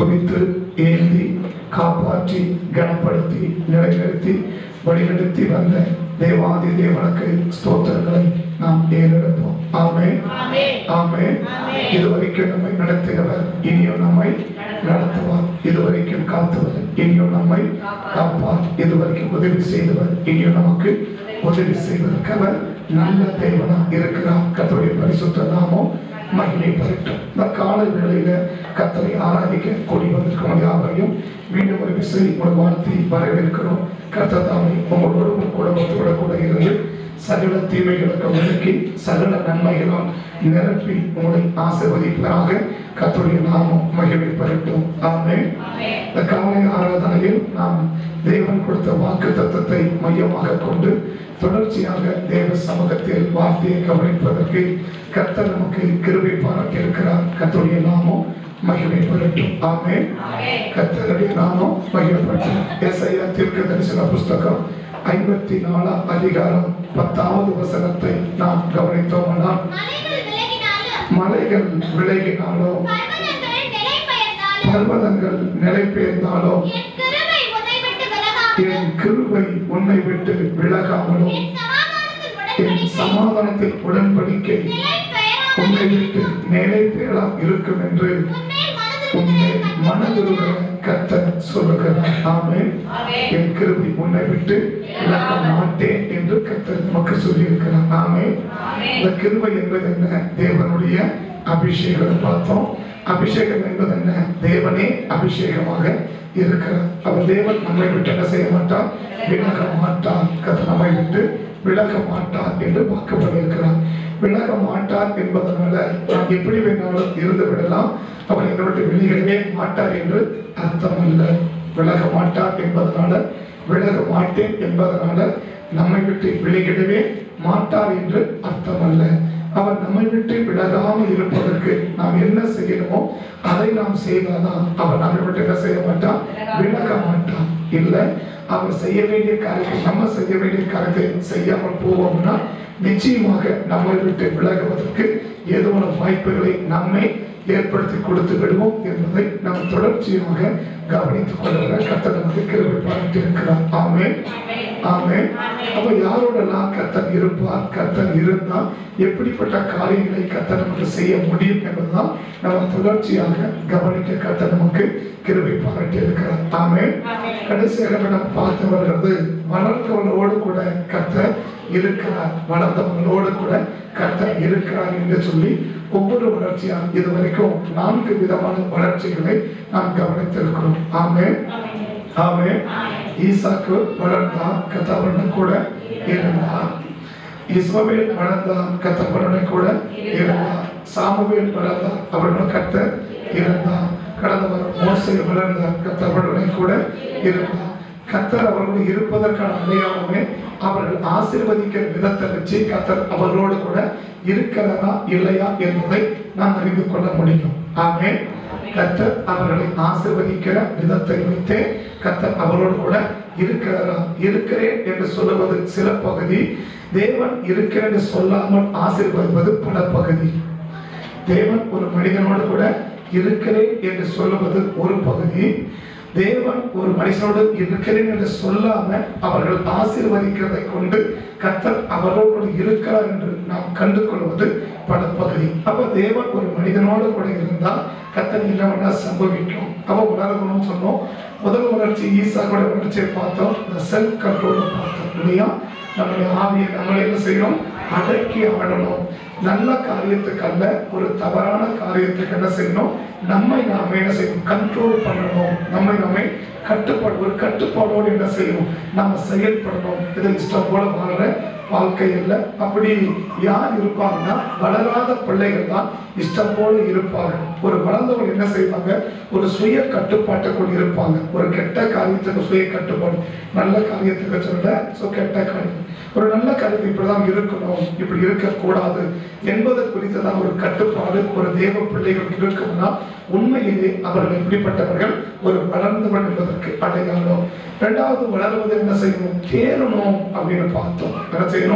துதித்து ஏந்தி காப்பாற்றி கனப்படுத்தி நிலைநிறுத்தி வழிநடத்தி வந்த தேவாதி தேவனுக்கு ஸ்தோத்திரங்களை நாம் ஏறெடுப்போம். ஆமென், ஆமென். இதுவரைக்கும் நம்மை நடத்தினவர் இனியும் நம்மை நடத்துவார். இதுவரைக்கும் காத்தவர் இனியும் நம்மை காப்பார். இதுவரைக்கும் உதவி செய்தவர் இனியும் நமக்கு உதவி செய்வதற்கு அவர் நல்ல தேவனா இருக்கிறார். கர்த்தருடைய பரிசுத்த நாமம் மகிமை பெறட்டும். இந்த காலை வேளையில கர்த்தரை ஆராதிக்க கூடி வந்திருக்கும் யாவரையும் மீண்டும் ஒரு விசை ஒரு வாழ்த்தி வரவேற்கிறோம். கர்த்தர் தாமே உங்களோடு குடும்பத்தோட கூட இருந்து சகல தீமைகளுக்கு விலக்கி சகல நன்மைகளால் நிரப்பி உங்களை ஆசீர்வதிப்பதாக கர்த்தருடைய நாமம் மகிமை பெறட்டும். ஆமென். இந்த காலை ஆராதனையில் நாம் தேவன் கொடுத்த வாக்கு தத்தத்தை மையமாக கொண்டு தொடர்ச்சியாக தேவ சமூகத்தில் வார்த்தையை கவனிப்பதற்கு கர்த்தர் நமக்கு கிருபை பாராட்டி இருக்கிறார். கர்த்தருடைய நாமம் மகிமை பெறட்டும். ஆமென். கர்த்தருடைய நாமம் மகிமை பெறட்டும். ஏசாயா தீர்க்கதரிசன புஸ்தகம் 54 அதிகாரம் 10வது வசனத்தை நாம் கவனித்தோமானால், மலைகள் விலகினாலோ பர்வதங்கள் நிலை பெயர்ந்தாலோ என் கிருபை உன்னை விட்டு விலகாமலோ என் சமாதானத்தில் உடன்படிக்கை உன்னை விட்டு நிலை பெயராம் இருக்கும் என்று உன்னை மனதுருக கர்த்தர் சொல்லுகிறார். ஆமென். என் கிருபை உன்னை விட்டு விலக மாட்டேன் என்று கர்த்தர் நமக்கு சொல்லி இருக்கிறார். ஆமென். இந்த கிருபை என்பது என்ன? தேவனுடைய அபிஷேகம் பார்த்தோம். அபிஷேகம் என்பது என்ன? தேவனே அபிஷேகமாக இருக்கிறார். அவர் தேவன் நம்மை விட்டு என்ன செய்ய மாட்டார்? விலக மாட்டார். கர்த்தர் நம்மை விட்டு விலக மாட்டார் என்று வாக்குப்பட்டிருக்கிறார். விலக மாட்டார் என்பதனால நாம் எப்படி வேணாலும் இருந்து விடலாம், அவர் என்னை விட்டு வெளியிடவே மாட்டார் என்று அர்த்தம் அல்ல. விலக மாட்டார் என்பதனால, விலக மாட்டேன் என்பதனால நம்மை விட்டு வெளியிடவே மாட்டார் என்று அர்த்தம் அல்ல. அவர் நம்மை விட்டு விலகாமல் இருப்பதற்கு நாம் என்ன செய்யணுமோ அதை நாம் செய்தாதான் அவர் நம்மை விட்டு என்ன செய்ய மாட்டார்? விலக மாட்டார். இல்லை, அவர் செய்ய வேண்டிய காரியத்தை நம்ம செய்ய வேண்டிய காரியத்தை செய்யாமல் போவோம்னா நிச்சயமாக நம்மை விட்டு விலகுவதற்கு ஏதோ ஒரு வாய்ப்புகளை நம்மை ஏற்படுத்தி கொடுத்து விடுவோம் என்பதை நாம் தொடர்ச்சியாக கவனித்துக் கொள்கிற கர்த்தர் நமக்கு கிருபை பாராட்டி இருக்கிறார். ஆமென், ஆமென். அப்ப யாரோடெல்லாம் கர்த்தர் இருப்பார், கர்த்தர் இருந்தால் எப்படிப்பட்ட காரியங்களை கர்த்தர் நமக்கு செய்ய முடியும் என்பதுதான் நம்ம தொடர்ச்சியாக கவனிக்க கர்த்தர் நமக்கு கிருபை பாராட்டி இருக்கிறார். ஆமென். கடைசியாக நாம் பார்த்து வருகிறது, வளர்ந்தவர்களோடு கூட கர்த்தர் இருக்கிறார், வளர்ந்தவர்களோடு கூட கர்த்தர் இருக்கிறார் என்று சொல்லி ஒவ்வொரு வளர்ச்சியாக இதுவரைக்கும் 4 விதமான வளர்ச்சிகளை நாம் கவனித்திருக்கிறோம். ஆமென், ஆமென். ஈசாக்கு வளர்ந்தார், கர்த்தருடன் கூட இருந்தார். இஸ்மவேல் வளர்ந்தார், கர்த்தருடன் கூட இருந்தார். சாமுவேல் வளர்ந்தார், அவருடன் கர்த்தர் இருந்தார். கடந்த வாரம் மோசே வளர்ந்தார், கர்த்தருடன் கூட இருந்தார். கர்த்தர் அவர்களோடு இருப்பதற்கான அடையாளமே அவர்கள் ஆசீர்வதிக்கிற விதத்தை வச்சு கர்த்தர் அவர்களோடு கூட இருக்கிறதா இல்லையா என்பதை நாம் அறிந்து கொள்ள முடியும். ஆமென். கர்த்தர் அவர்களை ஆசீர்வதிக்கிற விதத்தை வைத்தே கர்த்தர் அவர்களோடு கூட இருக்கிறதா, இருக்கிறேன் என்று சொல்லுவது சில பகுதி, தேவன் இருக்கிறேன் என்று சொல்லாமல் ஆசீர்வதிப்பது பல பகுதி. தேவன் ஒரு மனிதனோடு கூட இருக்கிறேன் என்று சொல்லுவது ஒரு பகுதி, தேவன் ஒரு மனுஷனோடு இருக்கிறேன் என்று சொல்லாம அவர்கள் ஆசீர்வதிக்கிறதை கொண்டு கர்த்தர் அவரோடு இருக்கிறார் என்று நாம் கண்டு கொள்வது பல பகுதி. அப்ப தேவன் ஒரு மனிதனோடு கூட இருந்தால் கர்த்தர் இல்லைன்னா சம்பவிக்கும். அப்ப வளரணும்னு சொன்னோம். முதல் வளர்ச்சி ஈசாக்கோட வளர்ச்சியை பார்த்தோம், இந்த செல்ஃப் கண்ட்ரோல் பார்த்தோம் இல்லையா? நம்முடைய ஆவியை நம்மளை என்ன செய்யணும்? அடக்கி ஆடணும். நல்ல காரியத்துக்கு அல்ல, ஒரு தவறான காரியத்துக்கு என்ன செய்யணும்? நம்மை நாம என்ன செய்யணும்? கண்ட்ரோல் பண்ணணும். நம்மை நாமே ஒரு கட்டுப்பாடோடு என்ன செய்யணும்? நம்ம செயல்படணும். இதில் இஷ்டம் போல வாழ்ற வாழ்க்கை இல்லை. அப்படி யார் இருப்பாங்கன்னா, வளராத பிள்ளைகள் தான் இஷ்டம் போல இருப்பாங்க. ஒரு வளர்ந்தவங்க என்ன செய்வாங்க? ஒரு சுய கட்டுப்பாட்டுக்குள் இருப்பாங்க. ஒரு கெட்ட காரியத்துக்கு சுய கட்டுப்பாடு, நல்ல காரியத்துக்கு சொல்ல கெட்ட காரியம். ஒரு நல்ல காரியத்தை இப்படிதான் இருக்கணும், இப்படி இருக்கக்கூடாது என்பது குறித்து தான் ஒரு கட்டுப்பாடு ஒரு தேவ பிள்ளைகள் இருக்கும்னா உண்மையிலே அவர்கள் எப்படிப்பட்டவர்கள்? ஒரு வளர்ந்தவன் என்பதற்கு அடையாளம். இரண்டாவது, வளர்வது என்ன செய்யணும்? தேரணும் அப்படின்னு பார்த்தோம். என்ன செய்யணும்?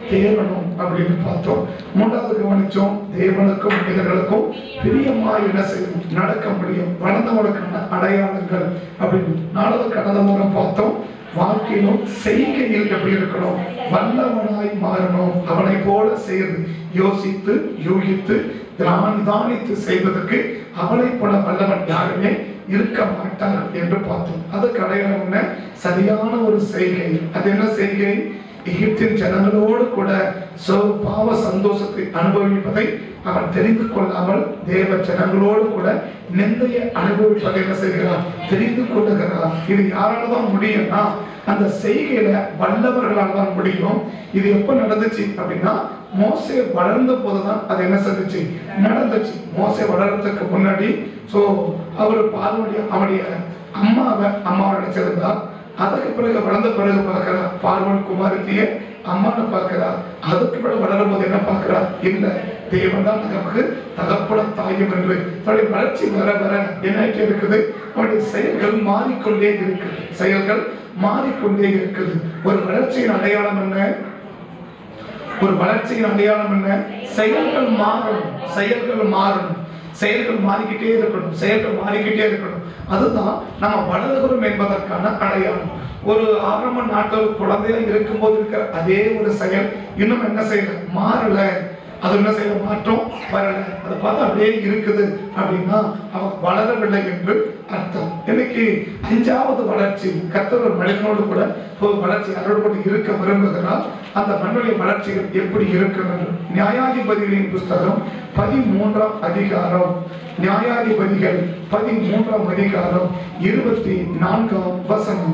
தேவனும் அப்படின்னு பார்த்தோம். மூன்றாவது கவனிச்சோம், தேவனுக்கும் மனிதர்களுக்கும் பிரியமா என்ன செய்யும், நடக்க முடியும், வளர்ந்தவனுக்கான அடையாளங்கள் அப்படின்னு. நாலாவது கடந்த மூலம் பார்த்தோம், வாழ்க்கையிலும் செய்கையில் எப்படி இருக்கணும், வல்லவனாய் மாறணும், அவனை போல செய்து யோசித்து யூகித்து தானித்து செய்வதற்கு அவனை போல வல்லவன் யாருமே இருக்க மாட்டார் என்று பார்த்தோம். அதுக்கு அடையாளம் என்ன, சரியான ஒரு செய்கை. அது என்ன செய்கை, எகிப்தின் ஜனங்களோடு கூட பாவ சந்தோஷத்தை அனுபவிப்பதை அவன் தெரிந்து கொள்ளாமல் தேவ ஜனங்களோடு கூட நிந்தையை அனுபவிப்பதை என்ன செய்கிறார், தெரிந்து கொள்ளுகிறார். இது யாரால தான் முடியும்னா அந்த செய்கையில வல்லவர்களால் தான் முடியும். இது எப்ப நடந்துச்சு அப்படின்னா மோசே வளர்ந்த போதுதான் அது என்ன செஞ்சுச்சு, நடந்துச்சு. மோசே வளர்றதுக்கு முன்னாடி அவர் பார்வனுடைய அவனுடைய அம்மாவை நினைச்சிருந்தார். அதுக்கு பிறகு வளர்ந்த பிறகு பார்க்கிறார் பார்வன் குமாரத்திய அம்மாவை பார்க்கிறார். அதுக்கு பிறகு வளரும் போது என்ன பார்க்கிறார், இல்ல தேவன் தான் நமக்கு தகப்பன தாயும் என்று தன்னுடைய வளர்ச்சி வர வர என்ன இருக்குது, அவனுடைய செயல்கள் மாறிக்கொண்டே இருக்குது, செயல்கள் மாறிக்கொண்டே இருக்குது. ஒரு வளர்ச்சியின் அடையாளம் என்ன, ஒரு வளர்ச்சியின் அடையாளம் என்ன, செயல்கள் மாறணும், செயல்கள் மாறணும், செயல்கள் மாறிக்கிட்டே இருக்கணும், செயல்கள் மாறிக்கிட்டே இருக்கணும். அதுதான் நம்ம வளர்கிறோம் என்பதற்கான அடையாளம். ஒரு ஆரம்ப நாட்கள் குழந்தையா இருக்கும்போது இருக்கிற அதே ஒரு செயல் இன்னும் என்ன செய்யல, மாறல, அது என்ன செய்ய மாற்றம் வரல, அதை பார்த்தா அப்படியே இருக்குது அப்படின்னா அவன் வளரவில்லை என்று அர்த்தம். இன்னைக்கு அஞ்சாவது வளர்ச்சி, கர்த்தர் மனிதனோடு கூட ஒரு வளர்ச்சி அதோடு கூட இருக்க விரும்புகிறார். அந்த மண்ணுடைய வளர்ச்சிகள் எப்படி இருக்கணும். நியாயாதிபதிகளின் புஸ்தகம் 13ஆம் அதிகாரம், நியாயாதிபதிகள் 13ஆம் அதிகாரம் 24ஆம் வசனம்.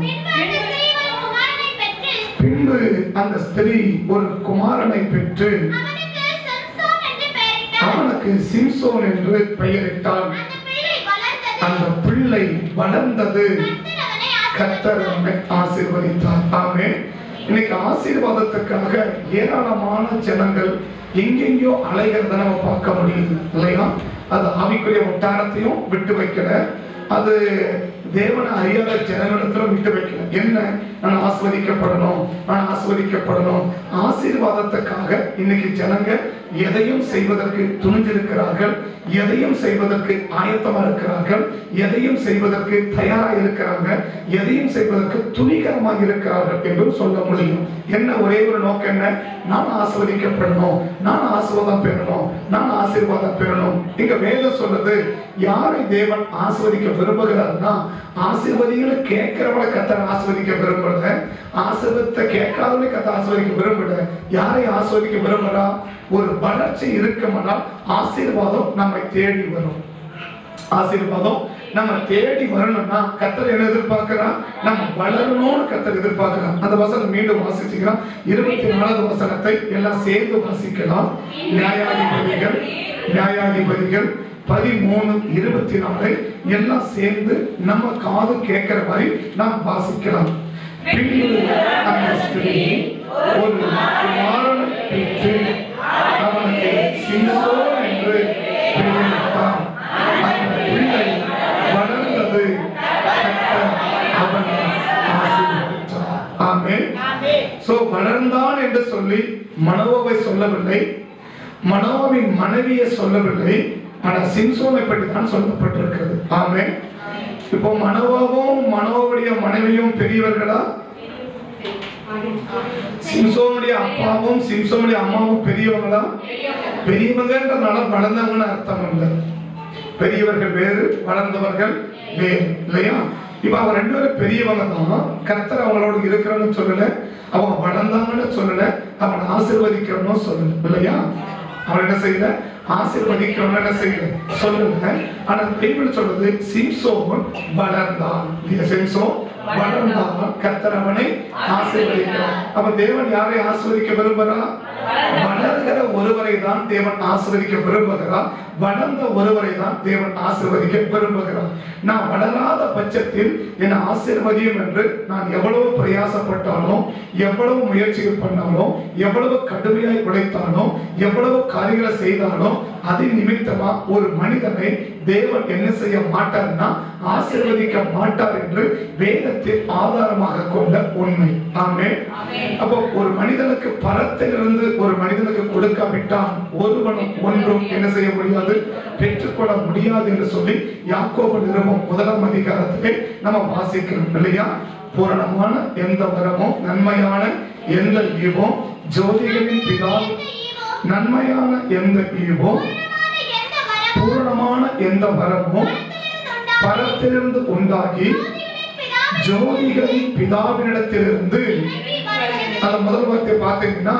பின்பு அந்த ஸ்திரீ ஒரு குமாரனை பெற்று அவனுக்கு சிம்சோன் என்று பெயரிட்டாள். அந்த பிள்ளை வளர்ந்தது, கர்த்தர் அவனை ஆசீர்வதித்தார். ஆமென். இன்னைக்கு ஆசீர்வாதத்துக்காக ஏராளமான ஜனங்கள் எங்கெங்கயோ அலைகிறத நம்ம பார்க்க முடியுது இல்லையா. அது ஆவிக்குரிய வட்டாரத்தையும் விட்டு வைக்கல, அது தேவனை அறியாத ஜனங்களிடத்துல விட்டு வைக்கல. என்ன, நான் ஆசீர்வதிக்கப்படணும், நான் ஆசீர்வதிக்கப்படணும். ஆசீர்வாதத்துக்காக இன்னைக்கு ஜனங்க எதையும் செய்வதற்கு துணிஞ்சிருக்கிறார்கள், எதையும் செய்வதற்கு ஆயத்தமா இருக்கிறார்கள், எதையும் செய்வதற்கு தயாராக இருக்கிறாங்க, எதையும் செய்வதற்கு துணிகரமாக இருக்கிறார்கள் என்று சொல்ல முடியும். என்ன, ஒரே ஒரு நோக்கம் என்ன, நான் ஆசீர்வதிக்கப்படணும், நான் ஆசீர்வாதம் பெறணும், நான் ஆசீர்வாதம் பெறணும். இங்க வேதம் சொல்றது, யாரை தேவன் ஆசீர்வதிக்க விரும்புகிறார்னா ஆசீர்வதிகளை கேட்கிறவளை கர்த்தர் ஆசீர்வதிக்க விரும்புற, ஆசீர்வாதத்தை கேட்காதவளை கர்த்தர் ஆசீர்வதிக்க விரும்புற. யாரை ஆசீர்வதிக்க விரும்புறா, ஒரு வளர்ச்சி இருக்குமானால் ஆசீர்வாதம் நம்மை தேடி வரும். ஆசீர்வாதம் நம்ம தேடி வரணும்னா கர்த்தர் என்ன எதிர்பார்க்கிறான், நம்ம வளரணும்னு கர்த்தர் எதிர்பார்க்கிறான். அந்த வசனம் மீண்டும் வாசிச்சுக்கலாம். 24வது வசனத்தை எல்லாம் சேர்ந்து வாசிக்கலாம். நியாயாதிபதிகள் 13:24 எல்லாம் சேர்ந்து நம்ம காது கேட்கிற மாதிரி நாம் வாசிக்கலாம். அந்த ஸ்திரீ ஒரு குமாரனை பெற்று அவனுக்கு சிம்சோன் என்று பெயரிட்டார். அந்த பிள்ளை வளர்ந்தது, அவனை ஆசீர்வதித்தார். ஆமென். சோ வளர்ந்தான் என்று சொல்லி மனோவாவை சொல்லவில்லை, மனோவாவின் மனைவியை சொல்லவில்லை, ஆனால் சிம்சோனை பற்றி தான் சொல்லப்பட்டிருக்கிறது. ஆமென். இப்போ மனோவாவும் மனோவுடைய மனைவியும் பெரியவர்களா, சிம்சோனுடைய அப்பாவும் சிம்சோனுடைய அம்மாவும் பெரியவங்களா? பெரியவங்கன்றனால வளர்ந்தவங்கன்னு அர்த்தம் இல்லை. பெரியவர்கள் வேறு, வளர்ந்தவர்கள் வேறு இல்லையா. இப்ப அவங்க ரெண்டு பேரும் பெரியவங்க தான். கர்த்தர் அவங்களோட இருக்கிறன்னு சொல்லல, அவங்க வளர்ந்தாங்கன்னு சொல்லல, அவனை ஆசீர்வதிக்கிறன்னு சொல்லல இல்லையா. அவன் என்ன செய்யல, ஆசீர்வதிக்கிறவன் என்ன செய்யல சொல்லுங்க. ஆனா பைபிள் சொல்றது சிம்சோன் வளர்ந்தான். சிம்சோன் வளர்ந்தான், கர்த்தர் அவனை ஆசீர்வதிக்கிறார். அப்ப தேவன் யாரை ஆசீர்வதிக்க விரும்புகிறார்? வளர்கிற ஒருவரை தான் தேவன் ஆசீர்வதிக்க விரும்புகிறார். வளர்ந்த ஒருவரை தான் தேவன் ஆசீர்வதிக்க விரும்புகிறார். நான் வளராத பட்சத்தில் என்னை ஆசீர்வதியும் என்று நான் எவ்வளவு பிரயாசப்பட்டாலும், எவ்வளவு முயற்சிகள் பண்ணாலும், எவ்வளவு கடுமையாய் உழைத்தாலும், எவ்வளவு காரியங்களை செய்தாலும் அது நிமித்தமா ஒரு மனிதனை தேவன் என்ன செய்ய மாட்டார்னா ஆசீர்வதிக்க மாட்டார் என்று வேதத்தில் ஆதாரமாக கொண்ட உண்மை. ஆமென். அப்போ ஒரு மனிதனுக்கு பரத்திலிருந்து ஒரு மனிதனுக்கு கொடுக்காவிட்டால் ஒருவனும் ஒன்றும் என்ன செய்ய முடியாது, பெற்றுக்கொள்ள முடியாது என்று சொல்லி யாக்கோபு நிருபம் 1ஆம் அதிகாரத்திலே நம்ம வாசிக்கிறோம் இல்லையா? பூரணமான எந்த வரமோ, நன்மையான எந்த ஈவோ, ஜோதிகளின் பிதா நன்மையான எந்த ஈவோ, பூரணமான எந்த வரமோ பரத்திலிருந்து உண்டாகி ஜோதிகளின் பிதாவினிடத்திலிருந்து. அந்த முதல் வார்த்தை பார்த்தீங்கன்னா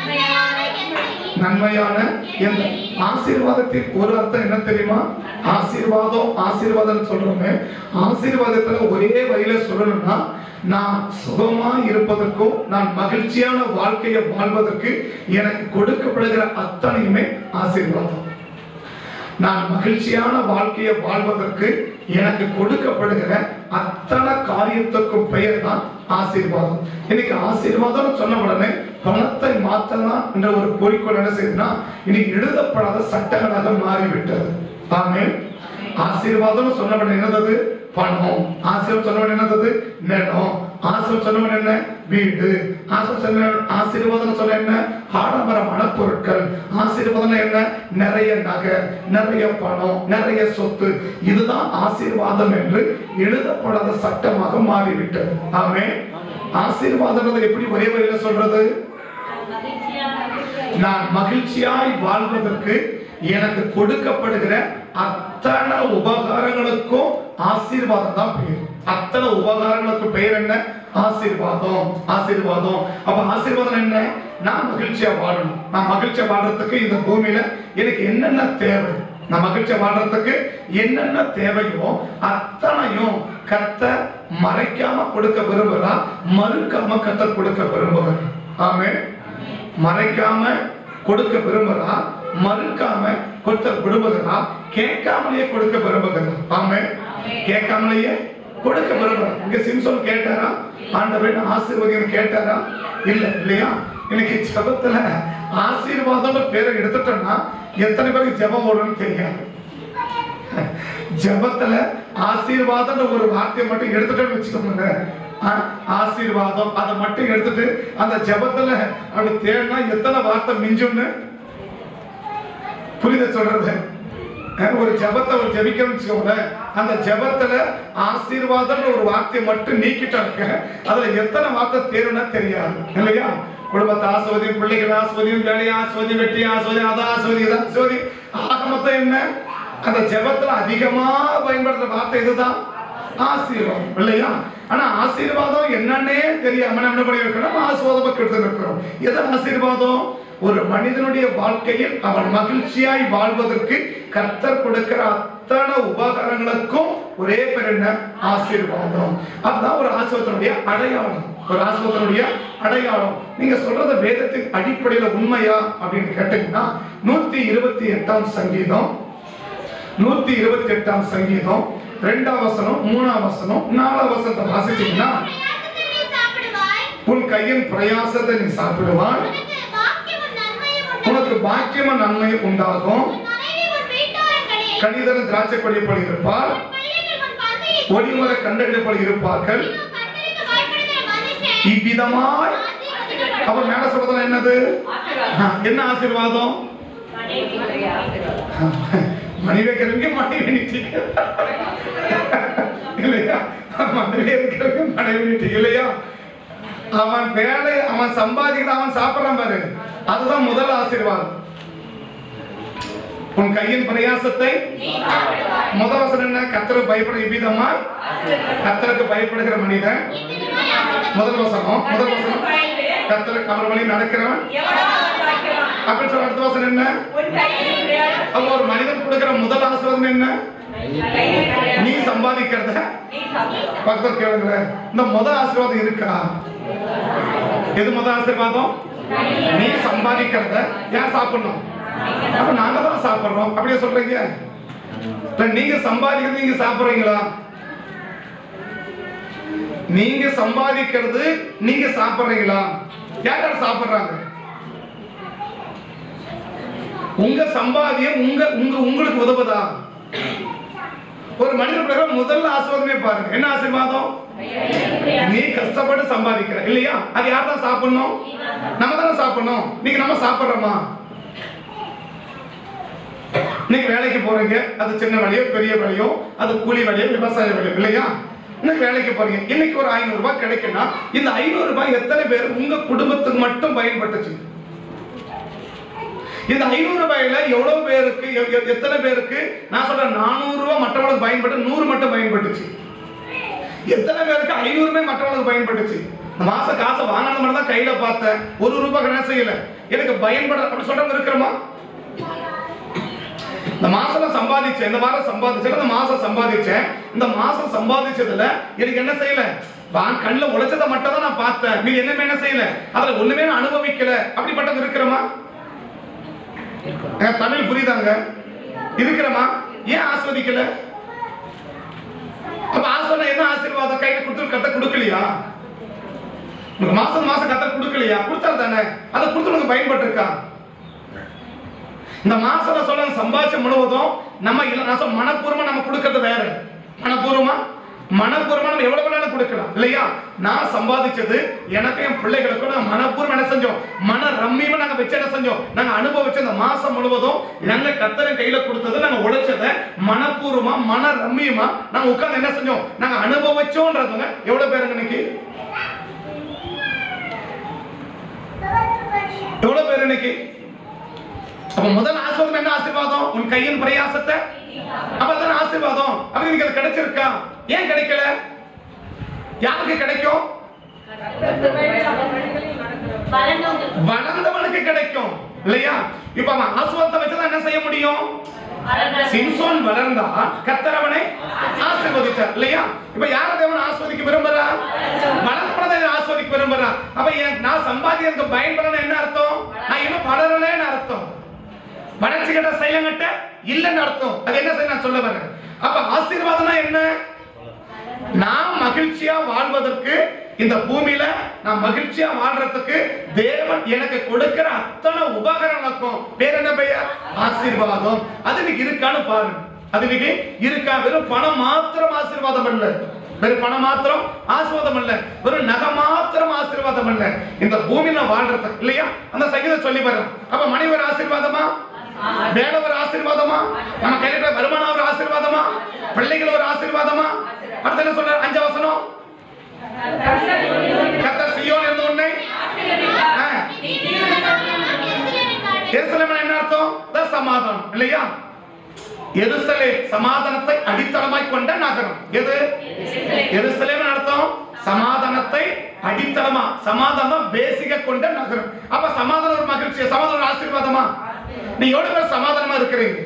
நன்மையான எந்த. ஆசீர்வாதத்தின் ஒரு அர்த்தம் என்ன தெரியுமா? ஆசீர்வாதம் ஆசீர்வாதம் சொல்றோமே, ஆசீர்வாதத்துல ஒரே வழியில சொல்லணும்னா நான் சுகமா இருப்பதற்கும் நான் மகிழ்ச்சியான வாழ்க்கையை வாழ்வதற்கு எனக்கு கொடுக்கப்படுகிற அத்தனையுமே ஆசீர்வாதம். நான் மகிழ்ச்சியான வாழ்க்கையை வாழ்வதற்கு எனக்கு கொடுக்கப்படுகிற அத்தனை காரியத்துக்கும் பெயர் தான் ஆசீர்வாதம். இன்னைக்கு ஆசீர்வாதம் சொன்ன உடனே பணத்தை மாற்றலாம் என்ற ஒரு குறிக்கோள் என்ன செய்யுதுன்னா இன்னைக்கு எழுதப்படாத சட்டங்களாக மாறிவிட்டது. ஆமென். ஆசீர்வாதம் சொன்னவன் என்னது? பணம். ஆசீர்வாதம் சொன்னவன் என்னது? நிலம். ஆசீர்வாதம் சொன்னவன் என்ன? வீடு. ஆசீர்வாதம் சொன்ன என்ன? ஆடம்பரமான பொருட்கள். ஆசீர்வாதம் என்ன? நிறைய நகை, நிறைய பணம், நிறைய சொத்து. இதுதான் ஆசீர்வாதம் என்று எழுதப்படாத சட்டமாக மாறிவிட்டது. ஆமென். ஆசீர்வாதம் எப்படி ஒரே வழியில சொல்றது? நான் மகிழ்ச்சியாய் வாழ்வதற்கு எனக்கு கொடுக்கப்படுகிற அத்தனை உபகாரங்களுக்கும் ஆசீர்வாதம் தான் பெயர். அத்தனை உபகாரங்களுக்கு பெயர் என்ன? ஆசீர்வாதம். ஆசீர்வாதம். அப்ப ஆசீர்வாதம் என்ன? நான் மகிழ்ச்சியா வாழணும். நான் மகிழ்ச்சியா வாழ்றதுக்கு இந்த பூமியில எனக்கு என்னென்ன தேவை, நான் மகிழ்ச்சியா வாழ்றதுக்கு என்னென்ன தேவையோ அத்தனையும் கர்த்தர் மறைக்காம கொடுக்க விரும்புகிறார், மறுக்காம கர்த்தர் கொடுக்க விரும்புகிறார். ஆமென். மறைக்காம கொடுக்க விரும்புகிறார், மறுக்காம கொடுக்க விரும்புகிறார், கேட்காமலேயே கொடுக்க விரும்புகிறார். ஆமென். கேட்காமலேயே கொடுக்க விரும்புகிறார். இங்க சிம்சோன் கேட்டாரா ஆண்டவரே ஆசீர்வாதம் கேட்டாரா? இல்ல இல்லையா? இன்னைக்கு ஜெபத்துல ஆசீர்வாதம் பேரை எடுத்துட்டோம்னா எத்தனை பேருக்கு ஜெபம் ஓடுன்னு தெரியாது. ஜெபத்துல ஆசீர்வாதம் ஒரு வார்த்தையை மட்டும் எடுத்துட்டோம்னு வச்சுக்கோங்க, ஆசீர்வாதம் அதை மட்டும் எடுத்துட்டு அந்த ஜெபத்துல அப்படி தேடினா எத்தனை வார்த்தை மிஞ்சும்னு புரியுத சொல்றது? ஒரு ஜெபத்தை ஒரு ஜெபிக்கணும்னு வச்சுக்கோங்க, அந்த ஜெபத்துல ஆசீர்வாதம் ஒரு வார்த்தையை மட்டும் நீக்கிட்டாங்க, அதுல எத்தனை வார்த்தை தேருன்னா தெரியாது இல்லையா? குடும்பத்தை ஆஸ்வதியும், பிள்ளைகளை ஆஸ்வதியும், வேலையை ஆஸ்வதியும், வெற்றி ஆஸ்வதியும், அதை ஆஸ்வதியும், இதை ஆஸ்வதி. ஆக மொத்தம் என்ன? அந்த ஜெபத்துல அதிகமா பயன்படுத்துற வார்த்தை இதுதான், ஆசீர்வாதம் இல்லையா? ஆனா ஆசீர்வாதம் என்னன்னே தெரியாம என்ன பண்ணி இருக்கணும்? ஆசீர்வாதம் எடுத்து இருக்கிறோம். எது ஆசீர்வாதம்? ஒரு மனிதனுடைய வாழ்க்கையில் அவன் மகிழ்ச்சியாய் வாழ்வதற்கு கர்த்தர் கொடுக்கிற அத்தனை உபகாரங்களுக்கும் ஒரே பேர் என்ன? ஆசீர்வாதம். அதுதான் ஒரு ஆசீர்வாதத்தினுடைய அடையாளம். ஒரு ஆசீர்வாதத்தினுடைய அடையாளம். நீங்க சொல்றது வேதத்தின் அடிப்படையில உண்மையா அப்படின்னு கேட்டீங்கன்னா 128ஆம் சங்கீதம் 128ஆம் சங்கீதம் 2ஆம் வசனம், 3ஆம் வசனம், 4ஆம் வசனத்தை வாசிச்சீங்கன்னா உன் கையின் பிரயாசத்தை நீ சாப்பிடுவாய், உனக்கு பாக்கியமும் நன்மையும் உண்டாகும், கனிதர திராட்சை கொடி போல் இருப்பார், ஒளிமர கண்டறிய போல் இருப்பார்கள். இவ்விதமாய் அவர் மேல சொல்றதுல என்னது? என்ன ஆசீர்வாதம்? மனைவி இருக்கிறவங்க மனைவி நீட்டிக்க இல்லையா? மனைவி இருக்கிறவங்க மனைவி நீட்டிக்க இல்லையா? அவன் வேலை, அவன் சம்பாதிக்கிற, அவன் சாப்பிடறான் பாரு, அதுதான் முதல் ஆசீர்வாதம். உன் கையின் பிரயாசத்தை முதல் வசனம் என்ன? கர்த்தருக்கு பயப்பட இவ்விதமா கர்த்தருக்கு பயப்படுகிற மனிதன். முதல் வசனம் கர்த்தருக்கு அவர் வழி நடக்கிறவன் அப்படி சொல்ற. அடுத்த வசனம் என்ன? அப்ப ஒரு மனிதன் கொடுக்கிற முதல் ஆசீர்வாதம் என்ன? நீ சம்பாதிக்கிறத பக்கத்தில் கேளுங்க. இந்த முதல் ஆசீர்வாதம் இருக்கா? எது முதல் ஆசீர்வாதம்? நீ சம்பாதிக்கிறத யார் சாப்பிடணும்? அப்ப நாங்க தான் சாப்பிடுறோம். அப்படியே சொல்றீங்க? நீங்க சம்பாதிக்கிறது நீங்க சாப்பிடுறீங்களா? நீங்க சம்பாதிக்கிறது நீங்க சாப்பிடுறீங்களா? யார் சாப்பிடுறாங்க? உங்க சம்பாதியம் உங்களுக்கு உதவுதா? ஒரு மனிதனுடைய முதல் ஆசீர்வாதமே பாருங்க, என்ன ஆசீர்வாதம்? நீ கஷ்டப்பட்டு சம்பாதிக்கிற இல்லையா, அது யார் தான் சாப்பிடணும்? நம்ம தானே சாப்பிடணும். நீங்க நம்ம சாப்பிடுறோமா? இன்னைக்கு வேலைக்கு போறீங்க, அது சின்ன வேலையோ பெரிய வேலையோ, அது கூலி வேலையோ விவசாய வேலையோ இல்லையா, இன்னைக்கு வேலைக்கு போறீங்க, இன்னைக்கு ஒரு 500 ரூபாய் கிடைக்குன்னா இந்த 500 ரூபாய் எத்தனை பேர் உங்க குடும்பத்துக்கு மட்டும் பயன்பட்டுச்சு? இந்த 500 ரூபாயில எவ்வளவு பேருக்கு, எத்தனை பேருக்கு நான் சொல்றேன் 400 ரூபாய் மற்றவங்களுக்கு பயன்பட்டு 100 மட்டும் பயன்பட்டுச்சு? எத்தனை பேருக்கு 500 மற்றவங்களுக்கு பயன்பட்டுச்சு? மாச காசை வாங்கின மாதிரி தான் கையில பார்த்தேன், 1 ரூபாய் கணக்கு செய்யல, எனக்கு பயன்பட அப்படி சொல்றவங்க இருக்கிறோமா? இந்த மாசம் சம்பாதிச்சேன், இந்த வாரம் சம்பாதிச்சேன், இந்த மாசம் சம்பாதிச்சேன், இந்த மாசம் சம்பாதிச்சதுல எனக்கு என்ன செய்யல, கண்ணில் உழைச்சதை மட்டும் தான் நான் பார்த்தேன், நீ என்ன செய்யல, அதுல ஒண்ணுமே நான் அனுபவிக்கல, அப்படிப்பட்டது இருக்கிறோமா? தமிழ் புரியுதாங்க? இருக்கிறமா? ஏன் ஆஸ்வதிக்கல? அப்ப ஆஸ்வதம் என்ன ஆசீர்வாதம்? கையில கொடுத்து கத்த கொடுக்கலையா? மாசம் மாசம் கத்த கொடுக்கலையா? கொடுத்தாரு தானே, அதை கொடுத்து உனக்கு பயன்பட்டு இருக்கா? இந்த மாசம் சொல்ல சம்பாதிச்ச முழுவதும் நம்ம மனப்பூர்வமா நம்ம கொடுக்கறது வேற. மனப்பூர்வமா நம்ம எவ்வளவு வேணாலும் கொடுக்கலாம் இல்லையா? நான் சம்பாதிச்சது எனக்கு என் பிள்ளைகளுக்கும் நாங்க மனப்பூர்வம் என்ன செஞ்சோம், மன ரம்மியமா நாங்க வச்சு என்ன செஞ்சோம், நாங்க அனுபவிச்ச இந்த மாசம் முழுவதும் நாங்க கர்த்தரின் கையில கொடுத்தது, நாங்க உழைச்சதை மனப்பூர்வமா மன ரம்மியமா நாங்க உட்கார்ந்து என்ன செஞ்சோம், நாங்க அனுபவிச்சோம்ன்றதுங்க எவ்வளவு பேருங்க இன்னைக்கு? எவ்வளவு பேர் இன்னைக்கு? அப்ப முதல் ஆசீர்வாதம் என்ன ஆசீர்வாதம்? உன் கையின் பிரயாசத்தை, அப்பதான் ஆசீர்வாதம். அப்ப நீங்க அது கிடைச்சிருக்கா? ஏன் கிடைக்கல? யாருக்கு கிடைக்கும்? வளர்ந்தவனுக்கு கிடைக்கும் இல்லையா? இப்ப அவன் ஆசீர்வாதத்தை வச்சுதான் என்ன செய்ய முடியும்? சிம்சோன் வளர்ந்தா கர்த்தர் அவனை ஆசீர்வதித்தார் இல்லையா? இப்ப யார தேவன் ஆசீர்வதிக்க விரும்புறா? வளர்ப்பதை ஆசீர்வதிக்க விரும்புறா. அப்ப நான் சம்பாதிக்கிறதுக்கு பயன்படணும் என்ன அர்த்தம்? நான் இன்னும் வளரலன்னு அர்த்தம். வளர்ச்சி கட்ட செயலங்கட்ட இல்லைன்னு அர்த்தம். அது என்ன செய்ய நான் சொல்ல வரேன். அப்ப ஆசீர்வாதம்னா என்ன? நான் மகிழ்ச்சியா வாழ்வதற்கு, இந்த பூமியில நான் மகிழ்ச்சியா வாழ்றதுக்கு தேவன் எனக்கு கொடுக்கிற அத்தனை உபகரணங்களுக்கும் பேர் என்ன பெயர்? ஆசீர்வாதம். அது இன்னைக்கு இருக்கான்னு பாருங்க. அது இன்னைக்கு இருக்கா? வெறும் பணம் மாத்திரம் ஆசீர்வாதம் அல்ல, வெறும் பணம் மாத்திரம் ஆசீர்வாதம் அல்ல, வெறும் நகை மாத்திரம் ஆசீர்வாதம் அல்ல, இந்த பூமியில வாழ்றதுக்கு இல்லையா? அந்த சங்கீதம் சொல்லி வர்றேன். அப்ப மனைவி ஒரு ஆசீர்வாதமா, வேலை ஒரு ஆசீர்வாதமா, நம்ம கையில வருமானம் ஒரு ஆசீர்வாதமா, பிள்ளைகள் ஒரு ஆசீர்வாதமா? அடுத்து என்ன சொல்ற? 5 வசனம், கர்த்தர் சீயோன் இருந்த உன்னை எருசலேம் என்ன அர்த்தம்? சமாதானம் இல்லையா? எருசலேம் சமாதானத்தை அடித்தளமாய் கொண்ட நகரம். எது? எருசலேம் அர்த்தம் சமாதானத்தை அடித்தளமா, சமாதானம் பேசிக்க கொண்ட நகரம். அப்ப சமாதானம் ஒரு மகிழ்ச்சி, சமாதானம் ஒரு ஆசீர்வாதமா? நீ எவ்வளவு பேர் சமாதானமா இருக்கிறீங்க?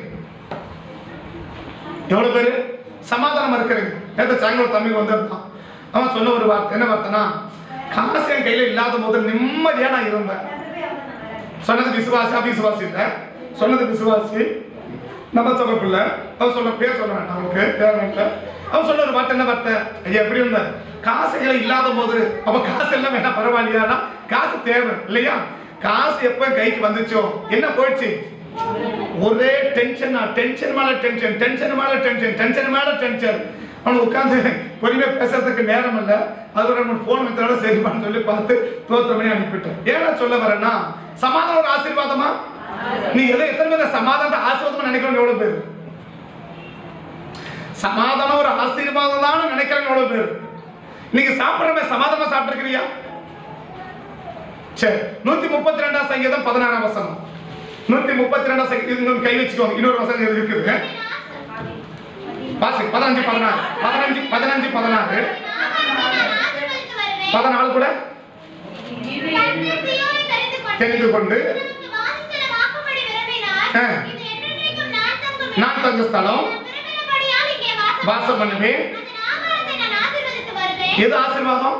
எவ்வளவு பேர் சமாதானமா இருக்கிறீங்க? நேற்று சாயங்காலம் தம்பி வந்திருந்தான். அவன் சொன்ன ஒரு வார்த்தை, என்ன வார்த்தைனா, காசு என் கையில இல்லாத போது நிம்மதியா நான் இருந்தேன். சொன்னது விசுவாசி, அவிசுவாசி இல்ல, சொன்னது விசுவாசி, நம்ம சொல்ல பிள்ளை. அவன் சொல்ல பேர் சொல்ல வேண்டாம், அவனுக்கு தேவை. அவன் சொன்ன ஒரு வார்த்தை, என்ன வார்த்தை? ஐயா எப்படி இருந்த காசுகளை இல்லாத போது, அப்ப காசு எல்லாம் வேண்டாம் பரவாயில்லையா? காசு தேவை இல்லையா? காசு எப்ப கைக்கு வந்துச்சோ என்ன போயிடுச்சு? ஒரே டென்ஷன், டென்ஷன் மேல டென்ஷன், டென்ஷன் மேல டென்ஷன், டென்ஷன் மேல டென்ஷன். அவனுக்கு உட்காந்து பொறுமையா பேசுறதுக்கு நேரம் இல்ல. அது நம்ம போன் மெத்தோட சரிப்பான்னு சொல்லி பார்த்து தோற்ற மணி அனுப்பிட்டேன். ஏன்னா சொல்ல வரேன்னா, சமாதானம் ஒரு ஆசீர்வாதமா? நீ எத்தனை பேர் சமாதானத்தை ஆசீர்வாதமா நினைக்கிறோம்? எவ்வளவு பேர் சமாதானம் ஒரு ஆசீர்வாதம் தான் நினைக்கிறேன்? எவ்வளவு பேர் நீங்க சாப்பிடுற சமாதானமா சாப்பிட்டுருக்கிறியா? சரி, 132 சங்கீதம் 16 வசனம். 132 சங்கீதம் கை வச்சுக்கோங்க. இன்னொரு வசனம் இருக்குது, வாசி 15 16 15 15 16 14 கூட தெரிந்து கொண்டு நான் தங்க ஸ்தலம் வாசம் பண்ணுவேன். எது ஆசீர்வாதம்?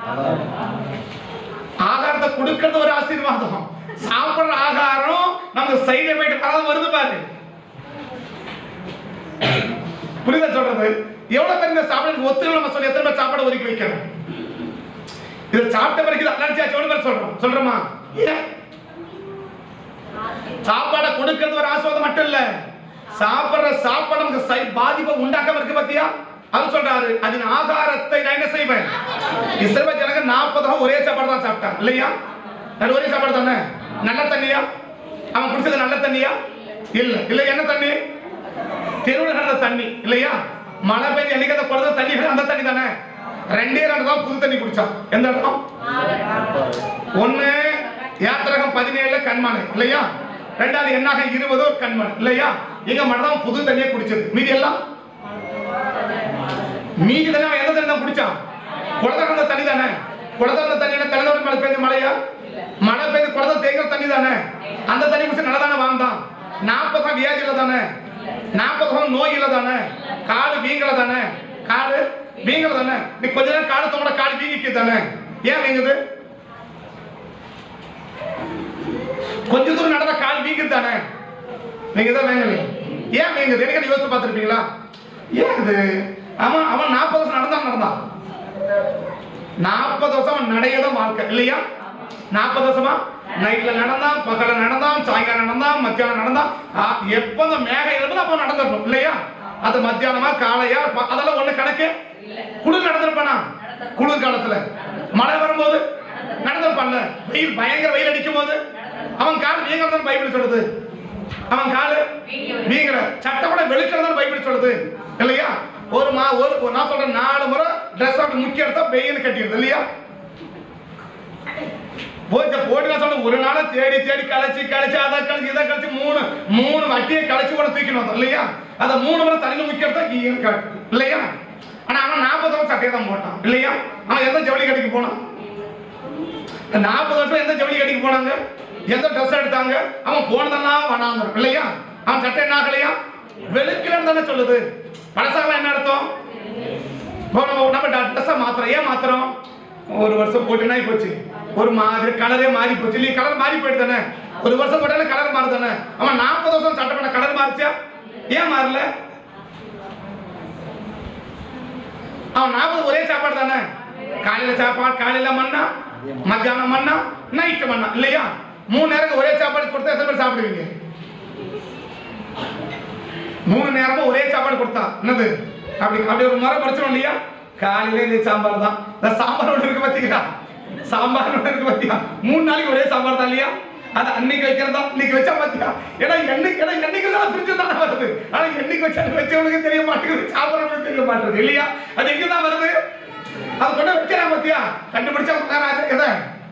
ஆகாரத்தை கொடுக்கிறது ஒரு ஆசீர்வாதம். சாப்பிடுற ஆகாரம் நமக்கு சைடு எஃபெக்ட் வருது பாரு. புரியுதா சொல்றது? எவ்வளவு பேர் இந்த சாப்பிட ஒத்துழைப்பு நம்ம சொல்லி எத்தனை பேர் சாப்பாடு ஒதுக்கி வைக்கிறோம்? இதை சாப்பிட்ட பிறகு அலர்ஜி ஆச்சு எவ்வளவு பேர் சொல்றோம்? சொல்றோமா? சாப்பாடை கொடுக்கிறது ஒரு ஆசீர்வாதம் மட்டும் இல்ல, சாப்பிடுற சாப்பாடு நமக்கு பாதிப்பை உண்டாக்காம இருக்கு பாத்தியா? அது சொல்றாரு, அதன் ஆகாரத்தை நான் என்ன செய்வேன். இஸ்ரவேல் ஜனங்க 40 ஒரே சாப்பாடு தான் சாப்பிட்டாங்க இல்லையா? ஒரே சாப்பாடு தானே. நல்ல தண்ணியா? அவன் குடிச்சது நல்ல தண்ணியா? இல்ல. இல்ல என்ன தண்ணி? தெருவில் நடந்த தண்ணி இல்லையா? மழை பெய்து என்னைக்கு குழந்தை தண்ணி அந்த தண்ணி தானே. 2 தான் புது தண்ணி குடிச்சான். எந்த இடம்? ஒண்ணு யாத்திரகம் 17 கண்மானை இல்லையா? ரெண்டாவது என்னாக 20 ஒரு கண்மானை இல்லையா? இங்க மட்டும் புது தண்ணியை குடிச்சது. மீதி எல்லாம் மீதி தண்ணி அவன் எந்த தண்ணி தான் குடிச்சான்? குளத்த தண்ணி தானே. குளத்த தண்ணி தலைவர் மழை பெய்து மழையா? மழை பெய்து குளத்த தேய்க்கிற தண்ணி தானே. அந்த தண்ணி குடிச்சு நல்லா தானே வாழ்ந்தான். 40 வியாதி இல்ல தானே. 40 நோய் இல்ல தானே. காடு வீங்கல தானே. காடு வீங்கல தானே. நீ கொஞ்ச நேரம் காடு தோட காடு வீங்கிக்கு தானே. ஏன் வீங்குது? கொஞ்ச தூரம் நடந்த கால் வீங்குது தானே. நீங்க தான் வேங்கல. ஏன் வீங்குது? எனக்கு யோசிச்சு பார்த்திருப்பீங்களா? ஏன் இது? அவன் 40 வருஷம் நடந்தான் 40 வருஷம் அவன் நடையதான் வாழ்க்கை இல்லையா? 40 வருஷமா நைட்ல நடந்தான், பகல நடந்தான், சாயங்காலம் நடந்தான், மத்தியானம் நடந்தான். எப்ப அந்த மேகம் எழுதும் அப்ப நடந்துடணும் இல்லையா? அது மத்தியானமா காலையா அதெல்லாம் ஒண்ணு கணக்கு. குளிர் நடந்திருப்பானா? குளிர் காலத்துல மழை வரும்போது நடந்திருப்பான்ல. வெயில் பயங்கர வெயில் அடிக்கும் போது அவன் கால் வீங்கிறதான் பைபிள் சொல்லுது. அவன் காலு வீங்கிற சட்டை கூட வெளுக்கிறதான் பைபிள் சொல்லுது இல்லையா? ஒரு நான் சொல்றேன் 4 முறை ட்ரெஸ் அப்படி முக்கிய எடுத்தா பெய்யன்னு கட்டிடுது இல்லையா? போட்டு சொல்ல ஒரு நாள தேடி தேடி கழிச்சு அதை கழிச்சு இதை கழிச்சு மூணு வட்டியை கழிச்சு கூட தூக்கிட்டு வந்தோம் இல்லையா? அதை 3 முறை தண்ணியில் முக்கிய எடுத்தா கீழே காட்டு இல்லையா? ஆனா அவன் 40 வருஷம் சட்டையை தான் போட்டான் இல்லையா? அவன் எந்த ஜவுளி கடைக்கு போனான்? 40 வருஷம் எந்த ஜவுளி கடைக்கு போனாங்க? எந்த ட்ரெஸ் எடுத்தாங்க? அவன் போனதெல்லாம் வனாங்க இல்லையா? அவன் சட்டை என்ன ஆகலையா? வெளுக்கலன்னு தானே சொல்லுது. பழசாகலாம் என்ன அர்த்தம்? நம்ம ட்ரெஸ்ஸை மாத்திரம். ஏன் மாத்திரம்? ஒரு வருஷம் போட்டுனா போச்சு, ஒரு மாதிரி கலரே மாறி போச்சு இல்லையா? கலர் மாறி போயிட்டு தானே. ஒரு வருஷம் போட்டாலும் கலர் மாறு தானே. அவன் 40 வருஷம் சட்டை பண்ண கலர் மாறிச்சா? ஏன் மாறல? அவன் 40 ஒரே சாப்பாடு தானே. காலையில சாப்பாடு, காலையில மண்ணா, மத்தியானம் மண்ணா, நைட்டு மண்ணா இல்லையா? 3 நேரம் ஒரே சாப்பாடு கொடுத்தா எத்தனை பேர் சாப்பிடுவீங்க? 3 நேரமும் ஒரே சாப்பாடு கொடுத்தா என்னது? அப்படி ஒரு முறை படிச்சோம் இல்லையா? காலையில இதே சாம்பார் தான். இந்த சாம்பார் ஒன்று இருக்கு பாத்தீங்களா? சாம்பார் ஒன்று இருக்கு பாத்தியா? 3 நாளைக்கு ஒரே சாம்பார் தான் இல்லையா? அது அன்னைக்கு வைக்கிறதா இன்னைக்கு வச்சா பாத்தியா? ஏன்னா என்னைக்கு தான் பிரிச்சு தானே வருது. ஆனா என்னைக்கு வச்சவனுக்கு தெரிய மாட்டேங்குது, சாப்பிட்றவனுக்கு தெரிய மாட்டேங்குது இல்லையா? அது எங்க தான் வருது? அது கொண்டு வைக்கிறான் பாத்தியா? கண்டுபிடிச்சா எதை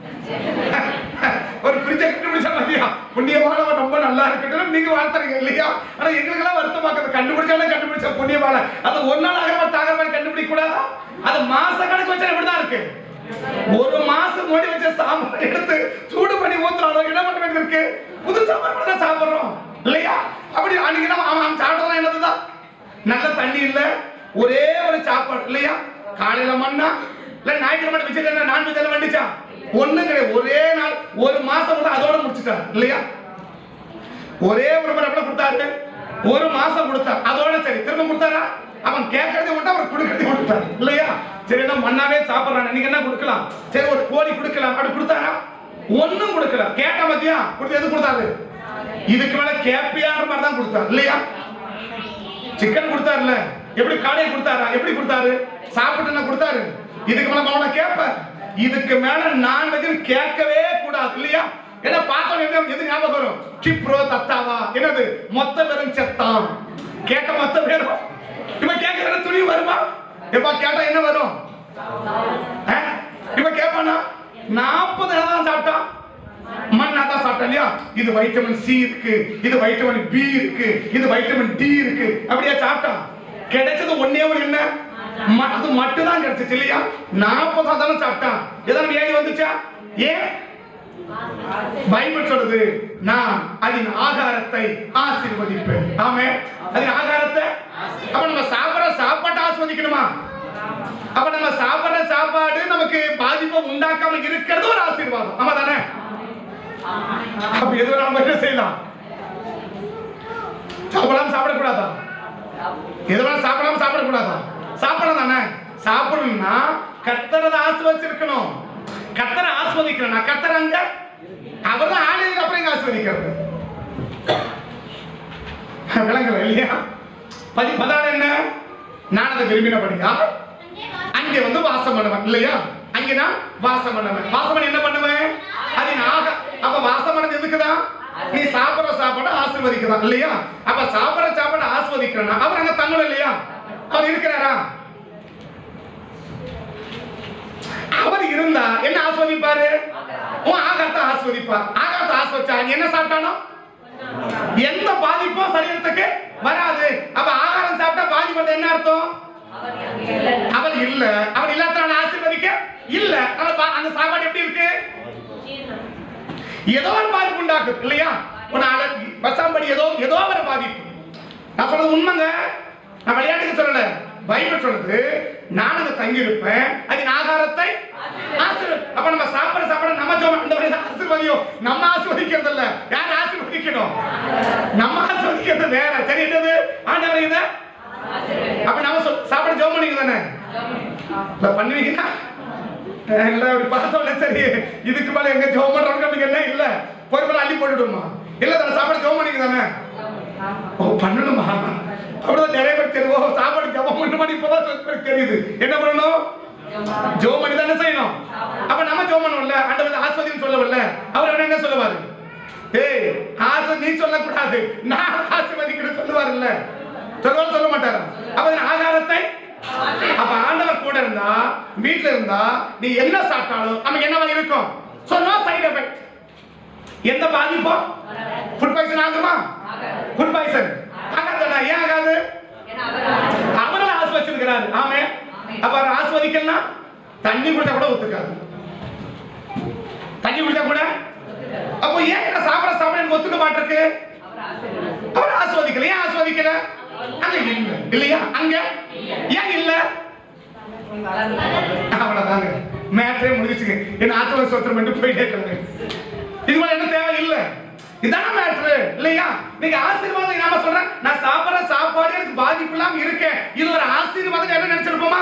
ஒரு பிரிச்ச கண்டுபிடிச்சா பாத்தியா? புண்ணியமானவன் ரொம்ப நல்லா இருக்கட்டும் நீங்க வாழ்த்துறீங்க இல்லையா? ஆனா எங்களுக்கெல்லாம் வருத்தமாக்குது. கண்டுபிடிச்சா புண்ணியமான அது ஒரு நாள் ஆகமா கண்டுபிடிக்க கூடாதா? அது மாச கணக்கு வச்சா எப்படிதான் இருக்கு? ஒரு மாசம் மூடி வச்ச சாம்பார் எடுத்து சூடு பண்ணி ஊத்துறாலும் என்ன பண்ண வேண்டியது இருக்கு? புது சாம்பார் தான் சாப்பிடுறோம் இல்லையா? அப்படி அன்னைக்கு அவன் சாப்பிட்டதான் என்னதுதான்? நல்ல தண்ணி இல்ல, ஒரே ஒரு சாப்பாடு இல்லையா? காலையில மண்ணா இல்ல ஞாயிற்றுக்கிழமை வச்சுட்டு நான்வெஜ் எல்லாம் வந்துச்சா? ஒண்ணு கிடையாது. ஒரே நாள் ஒரு மாசம் அதோட முடிச்சுட்டார் இல்லையா? ஒரே ஒரு முறை எவ்வளவு கொடுத்தாரு? ஒரு மாசம் கொடுத்தார், அதோட சரி. திரும்ப கொடுத்தாரா? அவன் கேட்கறதை மட்டும் அவர் கொடுக்கறதை கொடுத்தாரு இல்லையா? சரி என்ன மண்ணாவே சாப்பிடுறான், நீங்க என்ன கொடுக்கலாம்? சரி ஒரு கோழி கொடுக்கலாம், அப்படி கொடுத்தாரா? ஒண்ணும் கொடுக்கல. கேட்ட மத்தியா கொடுத்து எது கொடுத்தாரு? இதுக்கு மேல கேப்பியான்ற மாதிரி தான் கொடுத்தாரு இல்லையா? சிக்கன் கொடுத்தாருல, எப்படி காடையை கொடுத்தாரா? எப்படி கொடுத்தாரு? சாப்பிட்டு என்ன கொடுத்தாரு? இதுக்கு மேல அவனை கேட்ப, இதுக்கு மேல நான்வெஜ் கேட்கவே கூடாது இல்லையா? ஏன்னா பார்த்தோம் எது ஞாபகம் வரும்? கிப்ரோ தத்தாவா என்னது? மொத்த பேரும் செத்தான். கேட்ட மொத்த பேரும் இப்ப கேட்கிற துணி வருமா? எப்ப கேட்டா என்ன வரும்? இப்ப கேட்பானா? 40 தான் சாப்பிட்டா மண்ணா தான் சாப்பிட்டா இல்லையா? இது வைட்டமின் சி இருக்கு, இது வைட்டமின் பி இருக்கு, இது வைட்டமின் டி இருக்கு. அப்படியே சாப்பிட்டா கிடைச்சது ஒன்னே ஒரு என்ன? அது மட்டும் தான் கிடைச்சிச்சு இல்லையா? 40 தானே சாப்பிட்டான். ஏதாவது வியாதி வந்துச்சா? ஏன்? பைபிள் சொல்லுது, நான் அதன் ஆகாரத்தை ஆசீர்வதிப்பேன். ஆமென். அதன் ஆகாரத்தை அப்ப நம்ம சாப்பிடுற சாப்பாட்டை ஆசீர்வதிக்கணுமா? அப்ப நம்ம சாப்பிடுற சாப்பாடு நமக்கு பாதிப்பை உண்டாக்காம இருக்கிறது ஒரு ஆசீர்வாதம். ஆமா தானே? அப்ப எது நம்ம என்ன செய்யலாம்? சாப்பிடாம சாப்பிடக்கூடாதா? எதுவாக சாப்பிடாம சாப்பிடக்கூடாதா? சாப்பிடலாம் தானே? சாப்பிடணும்னா கர்த்தரை ஆசீர்வதிச்சிருக்கணும். கர்த்தரை ஆசீர்வதிக்கணும். கர்த்தர் அங்க அவர் தான் ஆலயத்துக்கு அப்புறம் எங்க ஆசீர்வதிக்கிறது? விளங்கல இல்லையா? 16 என்ன? நான் அதை விரும்பினபடியா அங்கே வந்து வாசம் பண்ணுவேன் இல்லையா? அங்கே நான் வாசம் பண்ணுவேன். வாசம் பண்ணி என்ன பண்ணுவேன்? அது நாக. அப்ப வாசம் பண்ணது எதுக்குதான்? நீ சாப்பிடுற சாப்பாடு ஆசீர்வதிக்கலாம் இல்லையா? அப்ப சாப்பிடுற சாப்பாடு ஆசீர்வதிக்கிறனா அவர் அங்க தங்கணும் இல்லையா? அவர் இருக்கிறாரா? அவர் இருந்தா என்ன ஆஸ்வதிப்பாரு? உன் ஆகாரத்தை ஆஸ்வதிப்பார். ஆகாரத்தை ஆஸ்வதிச்சா என்ன சாப்பிட்டானோ எந்த பாதிப்பும் சரீரத்துக்கு வராது. அப்ப ஆகாரம் சாப்பிட்டா பாதிப்பு என்ன அர்த்தம்? அவர் இல்ல. அவர் இல்லாதவன ஆசீர்வதிக்க இல்ல. அந்த சாப்பாடு எப்படி இருக்கு? ஏதோ ஒரு பாதிப்பு உண்டாக்குது இல்லையா? பசாம்படி ஏதோ ஒரு பாதிப்பு. நான் சொல்றது உண்மைங்க. நான் விளையாட்டுக்கு சொல்லல. பைபிள் சொல்றது நான் அங்க தங்கி இருப்பேன். அதன் ஆகாரத்தை அப்ப நம்ம சாப்பிட சாப்பிட நம்ம ஆசீர்வதியும். நம்ம ஆசீர்வதிக்கிறது இல்ல. யார் ஆசீர்வதிக்கணும்? நம்ம ஆசீர்வதிக்கிறது வேற. சரி, என்னது ஆண்டவர் இத அப்ப நம்ம சாப்பிட ஜெபம் பண்ணீங்க தானே? இல்ல பண்ணுவீங்களா? இல்ல அப்படி பார்த்தோம்ல. சரி, இதுக்கு மேல எங்க ஜெபம் பண்றவங்க என்ன இல்ல பொறுப்பெல்லாம் அள்ளி போட்டுடுமா? இல்ல தானே சாப்பாடு ஜெபம் பண்ணீங்க தானே? ஓ பண்ணணுமா? அப்படிதான் நிறைய பேர் தெரியும். சாப்பாடு ஜெபம் பண்ணி இப்பதான் தெரியுது. என்ன பண்ணணும்? ஜெபம் பண்ணி தானே செய்யணும். அப்ப நம்ம ஜெபம் பண்ணுவோம்ல. ஆண்டவர் ஆசீர்வதின்னு சொல்லவில்லை. அவர் என்ன சொல்லுவாரு? ஏய் ஆசீர்வதி நீ சொல்லக்கூடாது, நான் ஆசீர்வதிக்கிறேன்னு சொல்லுவாருல்ல. சொல்ல மாட்டாரா? அப்ப ஆகாரத்தை அப்ப ஆண்டவர் கூட இருந்தா வீட்டுல இருந்தா நீ என்ன சாப்பிட்டாலும் நமக்கு என்ன இருக்கும்? சொன்னா சைடு எஃபெக்ட். எந்த பாதிப்பும் ஃபுட் பாய்சன் ஆகுமா? ஃபுட் பாய்சன் ஆகாதா? ஏன் ஆகாது? அவரை ஆஸ்வதிச்சிருக்கிறாரு. ஆமே. அப்ப அவர் ஆஸ்வதிக்கலாம். தண்ணி குடிச்சா கூட ஒத்துக்காது. தண்ணி குடிச்சா கூட அப்போ ஏன் என்ன சாப்பிட எனக்கு ஒத்துக்க மாட்டிருக்கு? அவர் ஆஸ்வதிக்கல. ஏன் ஆஸ்வதிக்கல? அங்க இல்ல இல்லையா? அங்க ஏன் இல்ல? அவ்வளவுதாங்க. மேட்டரே முடிஞ்சிச்சுங்க. என்ன ஆத்ம சோத்திரம் என்று போயிட்டே இருக்காங்க. இது மாதிரி என்ன தேவை இல்ல. இதான மேட்டர் இல்லையா? நீங்க ஆசீர்வாதம் நாம சொல்றேன். நான் சாப்பிடுற சாப்பாடு எனக்கு பாதிப்பு இல்லாம இருக்கேன். இது ஒரு ஆசீர்வாதம் என்ன நினைச்சிருப்போமா?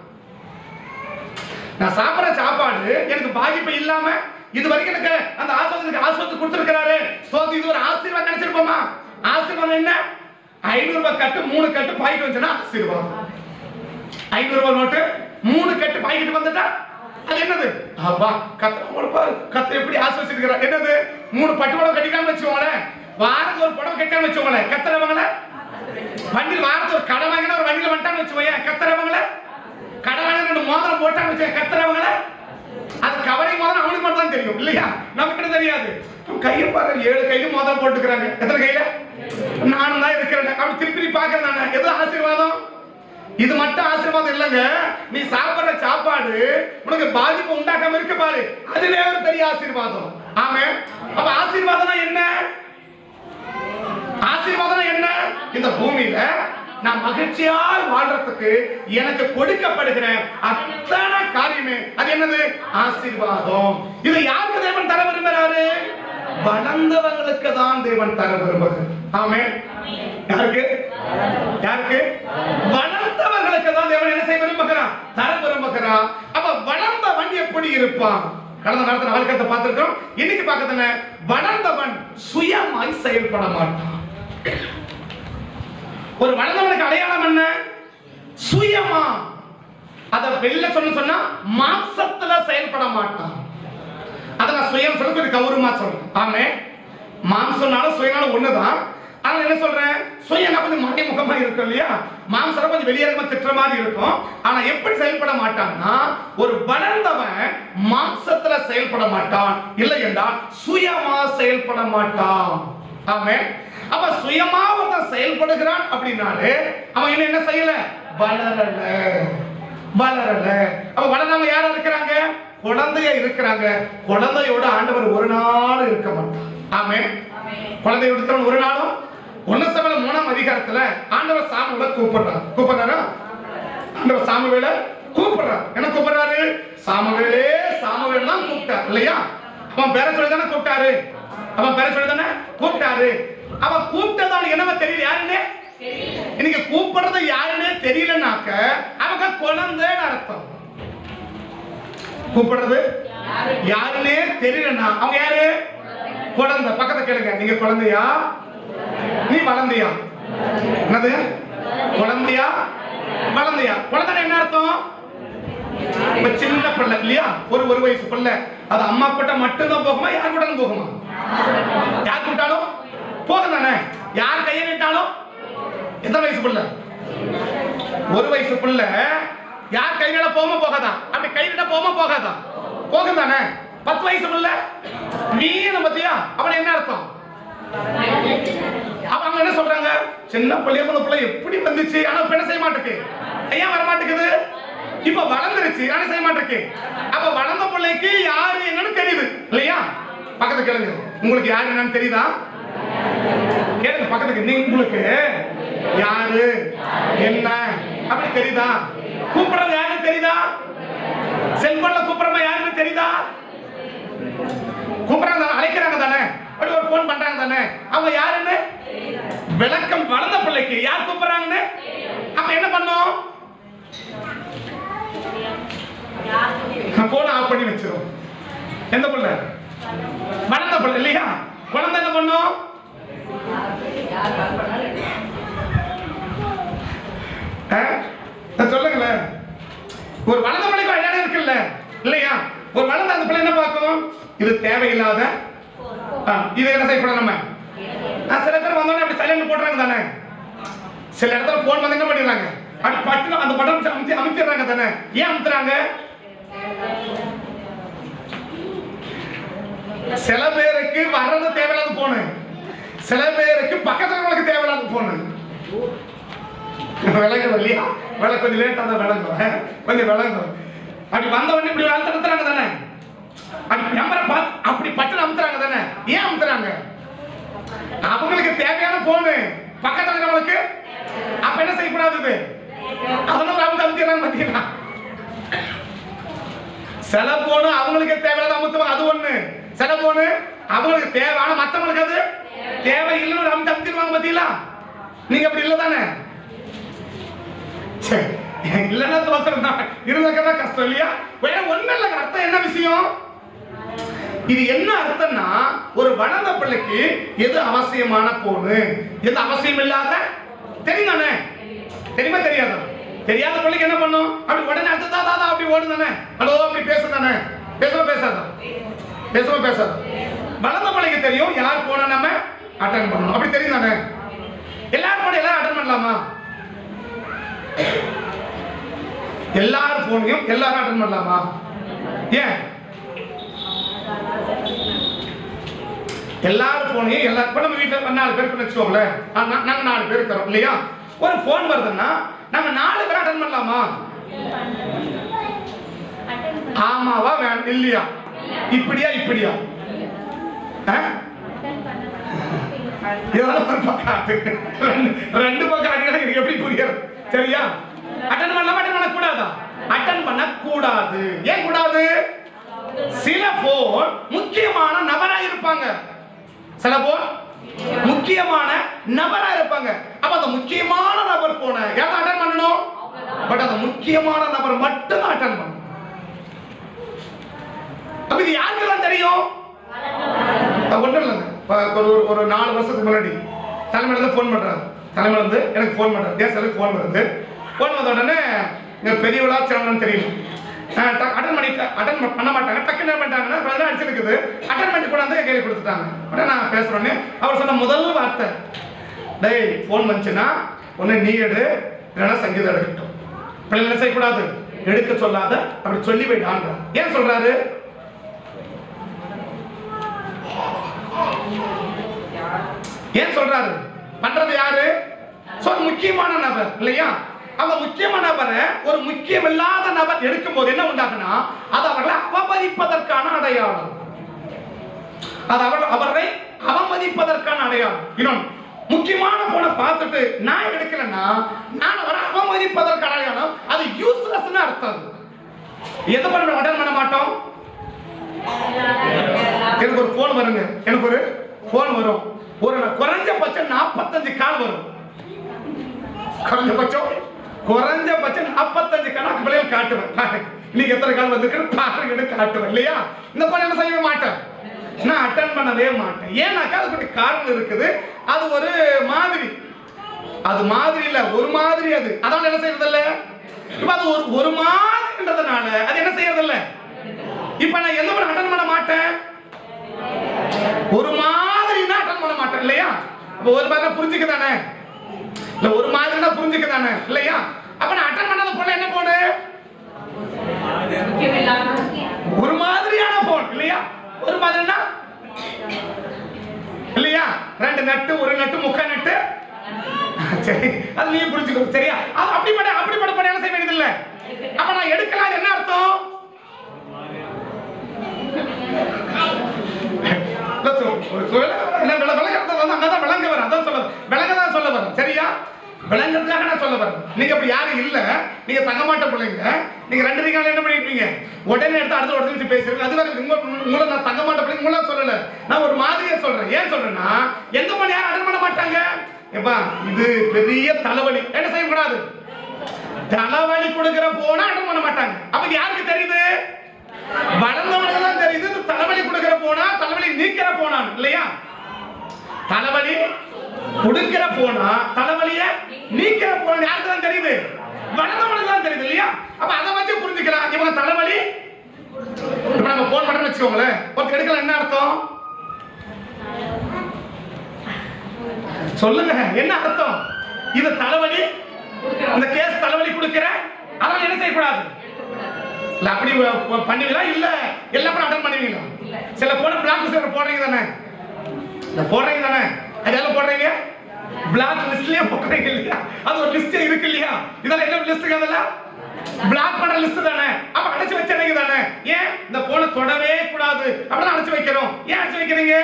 நான் சாப்பிடுற சாப்பாடு எனக்கு பாதிப்பு இல்லாம இது வரைக்கும் எனக்கு அந்த ஆசீர்வாதம் கொடுத்திருக்கிறாரு. இது ஒரு ஆசீர்வாதம் நினைச்சிருப்போமா? ஆசீர்வாதம் என்ன? 500 ரூபாய் கட்டு 3 கட்டு பாக்கெட் வந்துச்சுன்னா ஆசீர்வாதம். 500 ரூபாய் நோட்டு 3 கட்டு பாக்கெட் வந்துட்டா அது என்னது? அப்பா கத்த எப்படி ஆசீர்வதிச்சிருக்கிறார். என்னது? 3 பட்டு புடவை கட்டிக்காம வச்சுக்கோங்களேன். வாரத்துக்கு ஒரு புடவை கட்டாம வச்சுக்கோங்களேன். கத்துறவங்கள வண்டியில் வாரத்துக்கு ஒரு கடை வாங்கினா ஒரு வண்டியில் வந்துட்டான்னு வச்சுக்கோங்க. கத்துறவங்கள கடை வாங்கின 2 மோதிரம் போட்டான்னு வச்சுக்கோங்க. கத்துறவங்கள அது கவரிங் மோதிரம் அவனுக்கு மட்டும் தான் தெரியும் இல்லையா? நமக்கு என்ன தெரியாது. கையை பாரு 7 கையிலும் மோதிரம் போட்டுக்கிறாங்க. எத்தனை கையில? நானும் தான் இருக்கிறேன். அப்படி திருப்பி பாக்குறேன் நான். எது ஆசீர்வாதம்? இது மட்டும் ஆசீர்வாதம் இல்லங்க. நீ சாப்பிடுற சாப்பாடு உனக்கு பாதிப்பு உண்டாக்காம இருக்க பாரு, அதுவே ஒரு பெரிய ஆசீர்வாதம். ஆமென். அப்ப ஆசீர்வாதம்னா என்ன? ஆசீர்வாதம் என்ன? இந்த பூமியில நான் மகிழ்ச்சியாய் வாழ்றதுக்கு எனக்கு கொடுக்கப்படுகிற அத்தனை காரியமே அது என்னது? ஆசீர்வாதம். இது யாருக்கு தேவன் தர விரும்புறாரு? வளர்ந்தவங்களுக்கு தான் தேவன் தர விரும்புகிறார். ஆமென். யாருக்கு? யாருக்கு? வளர்ந்தவர்களுக்கு தான் தேவன் என்ன செய்ய விரும்புகிறார்? தர விரும்புகிறார். அப்ப வளர்ந்தவன் எப்படி இருப்பான்? கடந்த நேரத்தில் வாழ்க்கையை பார்த்திருக்கிறோம். இன்னைக்கு பார்க்கறதுல வளர்ந்தவன் சுயமாய் செயல்பட மாட்டான். ஒரு வளர்ந்தவனுக்கு அடையாளம் என்ன? சுயமா. அத வெளியில சொன்னா மாம்சத்துல செயல்பட மாட்டான். அத நான் சுயம் சொல்ல கொஞ்சம் கௌரவமா சொல்றேன். ஆமே. மாம்சம்னாலும் சுயனாலும் ஒண்ணுதான். ஆனா என்ன சொல்றேன்? சுயனா கொஞ்சம் மறைமுகமா இருக்கும் இல்லையா? மாம்சம் கொஞ்சம் வெளியேறமா திட்டுற மாதிரி இருக்கும். ஆனா எப்படி செயல்பட மாட்டான்னா, ஒரு வளர்ந்தவன் மாம்சத்துல செயல்பட மாட்டான். இல்லை என்றால் சுயமா செயல்பட மாட்டான். ஆமே. அப்ப சுயமா ஒருத்தன் செயல்படுகிறான் அப்படின்னாலே அவன் என்ன செய்யல? வளரல. வளரல. அப்ப வளராம யாரா இருக்கிறாங்க? குழந்தையா இருக்கிறாங்க. குழந்தையோட ஆண்டவர் ஒரு நாள் இருக்க மாட்டார். ஆமே. குழந்தையோட ஒரு நாளும் 1 சாமுவேல் 3ஆம் அதிகாரத்துல ஆண்டவர் சாமுவேலை கூப்பிடுறாரா? ஆண்டவர் சாமுவேலை கூப்பிடுறார். என்ன கூப்பிடுறாரு? சாமுவேலே சாமுவேல் தான் கூப்பிட்டார் இல்லையா? அவன் பேரை சொல்லி தானே கூப்பிட்டாரு. அவன் பேரை சொல்லி தானே கூப்பிட்டாரு. அவன் கூப்பிட்டது என்னவா தெரியல. யாருன்னு இன்னைக்கு கூப்பிடுறது யாருன்னே தெரியலனாக்க அவங்க குழந்தைன்னு அர்த்தம். கூப்பிடுறது யாருன்னே தெரியலன்னா அவங்க யாரு? குழந்தை. பக்கத்தை கேளுங்க. நீங்க குழந்தையா? நீ வளர்ந்தியா? என்னது? குழந்தையா வளர்ந்தியா? குழந்தை என்ன அர்த்தம்? இப்ப சின்ன பிள்ளை இல்லையா, ஒரு வயசு பிள்ளை, அது அம்மா கிட்ட மட்டும்தான் போகுமா, யார் கூட்டாலும் போகுமா? யார் கூட்டாலும் போகும் தானே. யார் கையை நீட்டாலும் எத்தனை வயசு பிள்ளை? ஒரு வயசு பிள்ளை யார் கை நீட்ட போகாம போகாதான்? அப்படி கை நீட்ட போகாம போகாதான்? போகும் தானே. 10 வயசு பிள்ளை மீன் பத்தியா, அவன் என்ன அர்த்தம்? அவங்க என்ன சொல்றாங்க? சின்ன பிள்ளை எப்படி வந்துச்சு, ஆனா இப்ப என்ன செய்ய மாட்டேங்குது, ஏன் வர மாட்டேங்குது? இப்ப வளர்ந்துருச்சு, ஆனா செய்ய மாட்டேங்குது. அப்ப வளர்ந்த பிள்ளைக்கு யாரு என்னன்னு தெரியுது இல்லையா? பக்கத்து கேளுங்க, உங்களுக்கு யாரு என்னன்னு தெரியுதா? கேளுங்க பக்கத்துக்கு, நீங்க உங்களுக்கு யாரு என்ன அப்படி தெரியுதா? கூப்பிடுறது யாருன்னு தெரியுதா? செல்போன்ல கூப்பிடுறவங்க யாருன்னு தெரியுதா? கூப்பிடுறாங்க, அழைக்கிறாங்க தானே, அப்படி ஒரு போன் பண்றாங்க தானே, அவங்க யாருன்னு விளக்கம் வளர்ந்த பிள்ளைக்கு யார் கூப்பிடுறாங்கன்னு அப்ப என்ன பண்ணும்? போன் ஆஃப் பண்ணி வச்சிரும். எந்த பிள்ளை? வளர்ந்த பிள்ளை இல்லையா? குழந்தை என்ன பண்ணும்? சொல்லுங்களேன். ஒரு வளர்ந்த பிள்ளைக்கு அடையாளம் இருக்குல்ல இல்லையா? ஒரு வளர்ந்த அந்த பிள்ளை என்ன பார்க்கும்? இது தேவையில்லாத, இது என்ன செய்யக்கூடாது. நம்ம சில பேர் வந்தோடனே அப்படி சைலண்ட் போடுறாங்க தானே. சில இடத்துல போன் வந்து என்ன பண்ணிடுறாங்க, அப்படி பட்டு அந்த பட்டன் அமைச்சிடுறாங்க தானே. ஏன் அமைத்துறாங்க? சில பேருக்கு வர்றது தேவையில்லாத போனு, சில பேருக்கு பக்கத்துல உங்களுக்கு தேவையில்லாத போனு. விளங்கும் இல்லையா? கொஞ்சம் லேட்டா தான் விளங்கும், கொஞ்சம் விளங்கும். அப்படி வந்தவொடனே இப்படி அழுத்துறாங்க தானே, அப்படி நம்பரை பார்த்து அப்படி பட்டன் அமுத்துறாங்க தானே. ஏன் அமுத்துறாங்க? அவங்களுக்கு தேவையான போனு பக்கத்துல நம்மளுக்கு, அப்ப என்ன செய்யக்கூடாது? அதனால அமுத்திடுறாங்க பாத்தீங்களா? சில போனு அவங்களுக்கு தேவையான அமுத்துவாங்க, அது ஒண்ணு. சில போனு அவங்களுக்கு தேவை, ஆனா மத்தவங்களுக்கு அது தேவை இல்லைன்னு அமுத்திடுவாங்க பாத்தீங்களா? நீங்க அப்படி இல்ல தானே? இல்லன்னா தோத்துறதான், இருந்தாக்கா கஷ்டம் இல்லையா? வேற ஒண்ணு இல்லைங்க. அர்த்தம் என்ன விஷயம்? இது என்ன அர்த்தம்னா, ஒரு வளர்ந்த பிள்ளைக்கு எது அவசியமான போனு, எது அவசியம் இல்லாத தெரியும் தானே. தெரியுமா தெரியாதா? தெரியாத பிள்ளைக்கு என்ன பண்ணும்? அப்படி உடனே அடுத்ததா அப்படி ஓடும் தானே. ஹலோ அப்படி பேசும் தானே. பேசாத வளர்ந்த பிள்ளைக்கு தெரியும் யார் போனா நம்ம அட்டெண்ட் பண்ணணும், அப்படி தெரியும் தானே. எல்லாரும் போன எல்லாரும் அட்டெண்ட் பண்ணலாமா? எல்லாரும் போனையும் எல்லாரும் அட்டெண்ட் பண்ணலாமா? ஏன்? எல்லாரும் போனையும் எல்லாரும், இப்ப நம்ம வீட்டுல 4 பேருக்கு வச்சுக்கோங்களேன், நாங்க 4 பேர் இருக்கிறோம் இல்லையா? ஒரு போன் வருதுன்னா நம்ம 4 பேர் அட்டெண்ட் பண்ணலாமா? ஆமாவா வேணும் இல்லையா? இப்படியா இப்படியா? ரெண்டு பக்கம் எப்படி புரியாது? சரியா? அட்டெண்ட் பண்ணலாமா அட்டெண்ட் பண்ண கூடாதா? அட்டெண்ட் பண்ண கூடாது. ஏன் கூடாது? சில போன் முக்கியமான நபரா இருப்பாங்க, சில போன் முக்கியமான நபரா இருப்பாங்க. அப்ப அந்த முக்கியமான நபர் போன யாரும் அட்டெண்ட் பண்ணணும், பட் அந்த முக்கியமான நபர் மட்டும் தான் அட்டெண்ட் பண்ணணும். அப்ப இது யாருக்கெல்லாம் தெரியும்? ஒன்றும் இல்லைங்க. ஒரு 4 வருஷத்துக்கு முன்னாடி தலைமையில இருந்து போன் பண்றாங்க. தலைமையில இருந்து எனக்கு போன் பண்றாங்க, தேசத்துக்கு போன் வருது. போன் வந்த உடனே பெரிய விழா சேனல்னு தெரியும், அட்டன் பண்ண மாட்டாங்க. டக்குன்னு என்ன பண்ணிட்டாங்கன்னா அடிச்சிருக்குது, அட்டன் பண்ணி கூட வந்து கையில் கொடுத்துட்டாங்க. உடனே நான் பேசுறோன்னே அவர் சொன்ன முதல் வார்த்தை, டேய் போன் வந்துச்சுன்னா ஒன்னு நீ எடு, இல்லைன்னா சங்கீதம் எடுக்கட்டும். பிள்ளைங்க என்ன செய்யக்கூடாது, எடுக்க சொல்லாத, அப்படி சொல்லி போயிட்டாங்க. ஏன் சொல்றாரு? ஏன் சொல்றாரு? பண்றது யாரு? முக்கியமான நபர் இல்லையா? அந்த முக்கியமான நபரை ஒரு முக்கியமில்லாத நபர் எடுக்கும் போது என்ன உண்டாகுனா, அது அவர்களை அவமதிப்பதற்கான அடையாளம். அது அவரை அவமதிப்பதற்கான அடையாளம். இன்னொன்று, முக்கியமான போனை பார்த்துட்டு நான் எடுக்கலன்னா நான் அவரை அவமதிப்பதற்கான அடையாளம். அது யூஸ்லெஸ்னு அர்த்தம். எது பண்ண அட்டன் பண்ண மாட்டோம். எனக்கு ஒரு போன் வருங்க, எனக்கு ஒரு போன் வரும். ஒரு குறைஞ்சபட்சம் 45 கால் வரும். குறைஞ்சபட்சம் 45 கணக்கு பிள்ளைகள் காட்டுவேன். இன்னைக்கு எத்தனை கால் வந்திருக்கு பாருங்கன்னு காட்டுவேன் இல்லையா? இந்த போன் என்ன செய்ய மாட்டேன், நான் அட்டன் பண்ணவே மாட்டேன். ஏன்னாக்கா அது கொஞ்சம் காரணம் இருக்குது. அது ஒரு மாதிரி அது மாதிரி இல்ல, ஒரு மாதிரி. அது அதான் என்ன செய்யறது இல்ல. இப்ப அது ஒரு மாதிரின்றதுனால அது என்ன செய்யறது இல்ல. இப்ப நான் எந்த ஒரு அட்டன் பண்ண மாட்டேன், ஒரு மாதிரினா அட்டன் பண்ண மாட்டேன் இல்லையா. அப்ப ஒரு மாதிரி புரிஞ்சுக்கதானே, இல்ல ஒரு மாதிரினா புரிஞ்சுக்கதானே இல்லையா. அப்ப நான் அட்டன் பண்ணாத போன என்ன போன, ஒரு மாதிரியான போன் இல்லையா. ஒரு மாதிரினா இல்லையா, 2 நட்டு 1 நட்டு 3 நட்டு. சரி, அது நீ புரிஞ்சுக்கோ சரியா. அது அப்படிப்பட்ட பண்ண என்ன செய்ய வேண்டியது இல்ல. அப்ப நான் எடுக்கலாம் என்ன அர்த்தம், சொல்ல வரேன் சரியா. விளங்குறதுக்காக நான் சொல்ல வரேன். நீங்க அப்படி யாரும் இல்ல, நீங்க தங்க மாட்ட பிள்ளைங்க. நீங்க 2 ரீகால என்ன பண்ணிருப்பீங்க, உடனே எடுத்து அடுத்த உடனே பேசுறீங்க. அது வேற. உங்களை நான் தங்க மாட்ட பிள்ளைங்க உங்களா சொல்லல, நான் ஒரு மாதிரியா சொல்றேன். ஏன் சொல்றேன்னா எந்த பண்ண யாரும் அட்டன் பண்ண மாட்டாங்க. எப்பா இது பெரிய தலைவலி, என்ன செய்யக்கூடாது, தலைவலி கொடுக்கிற போனா அட்டன் பண்ண மாட்டாங்க. அப்ப யாருக்கு தெரியுது, வளர்ந்தவனுக்கு தான் தெரியுது. தலைவலி கொடுக்கிற போனா தலைவலி நீக்கிற போனா இல்லையா. தலைவலி கொடுக்கிற போனா தலைவலிய நீக்கிற போனா யாருக்கு தான் தெரியுது, வளர்ந்தவனுக்கு தான் தெரியுது இல்லையா. அப்ப அதை வச்சு புரிஞ்சுக்கலாம் இவங்க தலைவலி. இப்ப நம்ம போன் பண்றோம்னு வச்சுக்கோங்களேன், ஒரு எடுக்கலாம் என்ன அர்த்தம் சொல்லுங்க, என்ன அர்த்தம். இது தலைவலி, இந்த கேஸ் தலைவலி கொடுக்கிற, அதனால என்ன செய்யக்கூடாது இல்ல. அப்படி பண்ணுவீங்களா இல்ல எல்லா படம் அட்டன் பண்ணுவீங்களா. சில போன பிளாக் லிஸ்ட்ல போடுறீங்க தானே, போடுறீங்க தானே, அதெல்லாம் போடுறீங்க பிளாக் லிஸ்ட்லயே போடுறீங்க இல்லையா. அது ஒரு லிஸ்ட் இருக்கு இல்லையா. இதெல்லாம் என்ன லிஸ்ட், அதெல்லாம் பிளாக் பண்ற லிஸ்ட் தானே. அப்ப அடைச்சு வச்சிருக்கீங்க தானே. ஏன் இந்த போனை தொடவே கூடாது அப்படிலாம் அடைச்சு வைக்கிறோம். ஏன் அடைச்சு வைக்கிறீங்க,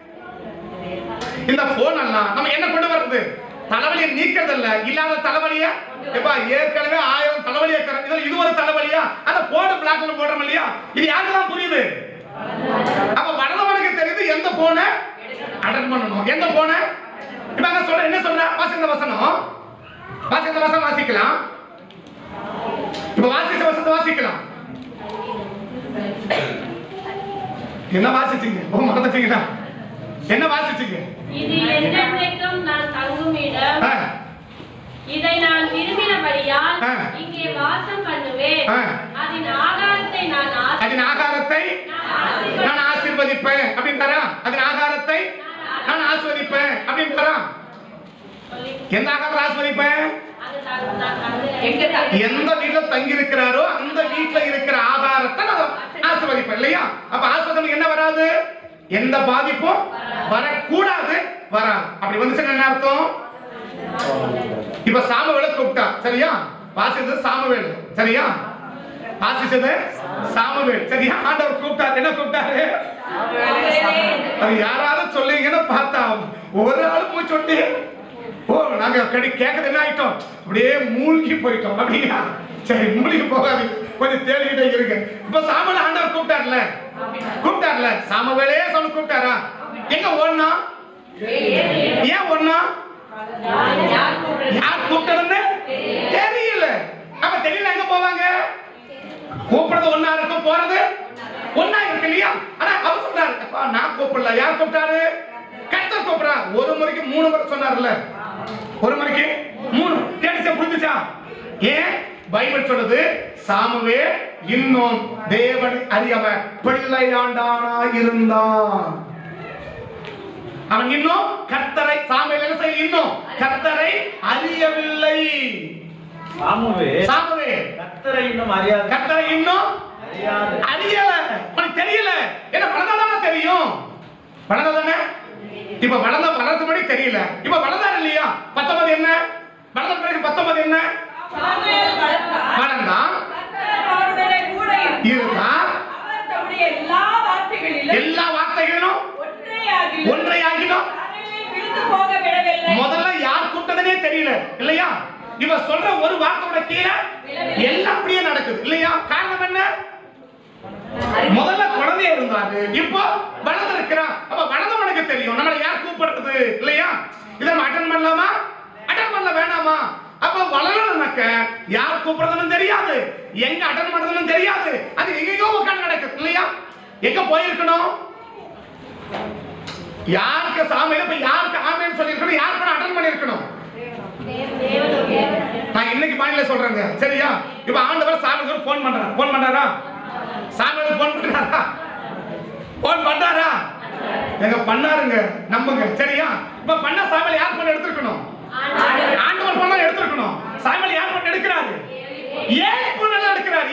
இந்த போன் எல்லாம் நம்ம என்ன கொண்டு வர்றது, தலைவலியை நீக்கிறது இல்ல, இல்லாத தலைவலிய. எப்பா ஏற்கனவே 1000 தலைவலியை இது ஒரு தலைவலியா, அந்த போன் பிளாக்ல போடுறோம் இல்லையா. இது யாருக்கு தான் புரியுது, அப்ப வளர்ந்தவனுக்கு தெரியுது எந்த போனை அட்டன் பண்ணணும், எந்த போனை. இப்ப அங்க சொல்ற என்ன சொல்ற, வாசிந்த வசனம் வாசிக்கலாம். இப்ப வாசிச்ச வசனத்தை வாசிக்கலாம். என்ன வாசிச்சீங்க, ஓ மறந்துட்டீங்களா, என்ன வாசிச்சீங்க. இது என்றென்றைக்கும் நான் தங்கும் இடம், இதை நான் விரும்பினபடியால் இங்கே வாசம் பண்ணுவேன், அதன் ஆகாரத்தை நான் ஆசீர்வதிப்பேன் அப்படின்றாரா. அதன் ஆகாரத்தை நான் ஆசீர்வதிப்பேன் அப்படின்றாரா. எந்த ஆகாரத்தை ஆசீர்வதிப்பேன், எந்த வீட்டுல தங்கி இருக்கிறாரோ அந்த வீட்டுல இருக்கிற ஆகாரத்தை நான் ஆசீர்வதிப்பேன் இல்லையா. அப்ப ஆசீர்வாதம் என்ன வராது, எந்த பாதிப்பும் வரக்கூடாது, வராது. அப்படி வந்துச்சு என்ன அர்த்தம். இப்ப சாமுவேலை கூப்பிட்டா சரியா, வாசிச்சது சாமுவேல் சரியா, வாசிச்சது சாமுவேல் சரியா. ஆண்டவர் கூப்பிட்டாரு, என்ன கூப்பிட்டாரு, அது யாராவது சொல்லுவீங்கன்னு பார்த்தா ஒரு ஆள் போய் சொல்லி, ஓ நாங்க கேட்கறது என்ன ஆயிட்டோம், அப்படியே மூழ்கி போயிட்டோம் அப்படியா. சரி மூழ்கி போகாது, கொஞ்சம் தேடிக்கிட்டே இருக்கு. இப்ப சாமுவேல் ஆண்டவர் கூப்பிட்டார்ல, சாமுவேலே சொல்லி கூப்பிட்டாரா. எங்க ஓடனா, ஏன் ஓடனா, யார் கூப்பிட்டதுன்னு தெரியல. அப்ப தெரியல எங்க போவாங்க, கூப்பிடுறது ஒன்னா இருக்கும், போறது ஒன்னா இருக்கு இல்லையா. ஆனா அவர் சொல்றாரு நான் கூப்பிடல, யார் கூப்பிட்டாரு, கர்த்தர் கூப்பிடுறார். ஒரு முறைக்கு 3 முறை சொன்னார்ல, ஒரு முறைக்கு 3 கேட்டுச்சா, புரிஞ்சுச்சா. ஏன் பைபிள் சொல்றது, சாமுவேல் இன்னும் தேவனை அறியவன் பிள்ளையாண்டானா இருந்தான். அவன் இன்னும் கர்த்தரை, சாமுவேல் என்ன செய்ய, இன்னும் கர்த்தரை அறியவில்லை. சாமுவேல் கர்த்தரை இன்னும் அறியாது, கர்த்தரை இன்னும் அறியல, அவனுக்கு தெரியல. என்ன வளர்ந்தாதானே தெரியும், வளர்ந்தாதானே. இப்ப வளர்ந்த படி தெரியல, இப்ப வளர்ந்தாரு இல்லையா. 19 என்ன, வளர்ந்த பிறகு 19 என்ன, வளர்ந்தான் இருந்தான், எல்லா வார்த்தைகளும் ஒன்றையாகிலும் முதல்ல யார் கூப்பிட்டதுனே தெரியல இல்லையா. இவ சொல்ற ஒரு வார்த்தையோட கீழே எல்லாம் அப்படியே நடக்குது இல்லையா. காரணம் என்ன, முதல்ல குழந்தைய இருந்தாரு, இப்போ வளர்ந்து இருக்கிறான். அப்ப வளர்ந்தவனுக்கு தெரியும் நம்மள யார் கூப்பிடுறது இல்லையா. இதை நம்ம அட்டன் பண்ணலாமா, அட்டன் பண்ணல வேணாமா. அப்ப வளரணும்னாக்க யார் கூப்பிடுறதுன்னு தெரியாது, எங்க அட்டன் பண்றதுன்னு தெரியாது, அது எங்கேயோ உட்கார்ந்து நடக்குது இல்லையா. எங்க போயிருக்கணும், யாருக்கு சாமியில போய் யாருக்கு ஆமேன்னு சொல்லிருக்கணும், யாருக்கு அட்டன் பண்ணிருக்கணும், இன்னைக்கு பாயிண்ட்ல சொல்றேங்க சரியா. இப்ப ஆண்டவர் சாமுவேலுக்கு போன் பண்றாரா? சாமுவேலுக்கு போன் பண்றாரா? எங்க பண்ணாருங்க, நம்புங்க சரியா. இப்ப பண்ண சாமுவேல் யார் போன் எடுத்துக்கணும்? ஆண்டவர் போன் தான் எடுத்துக்கணும். சாமுவேல் யார் போன் எடுக்கிறாரு? ஏன் போன் எல்லாம் எடுக்கிறாரு?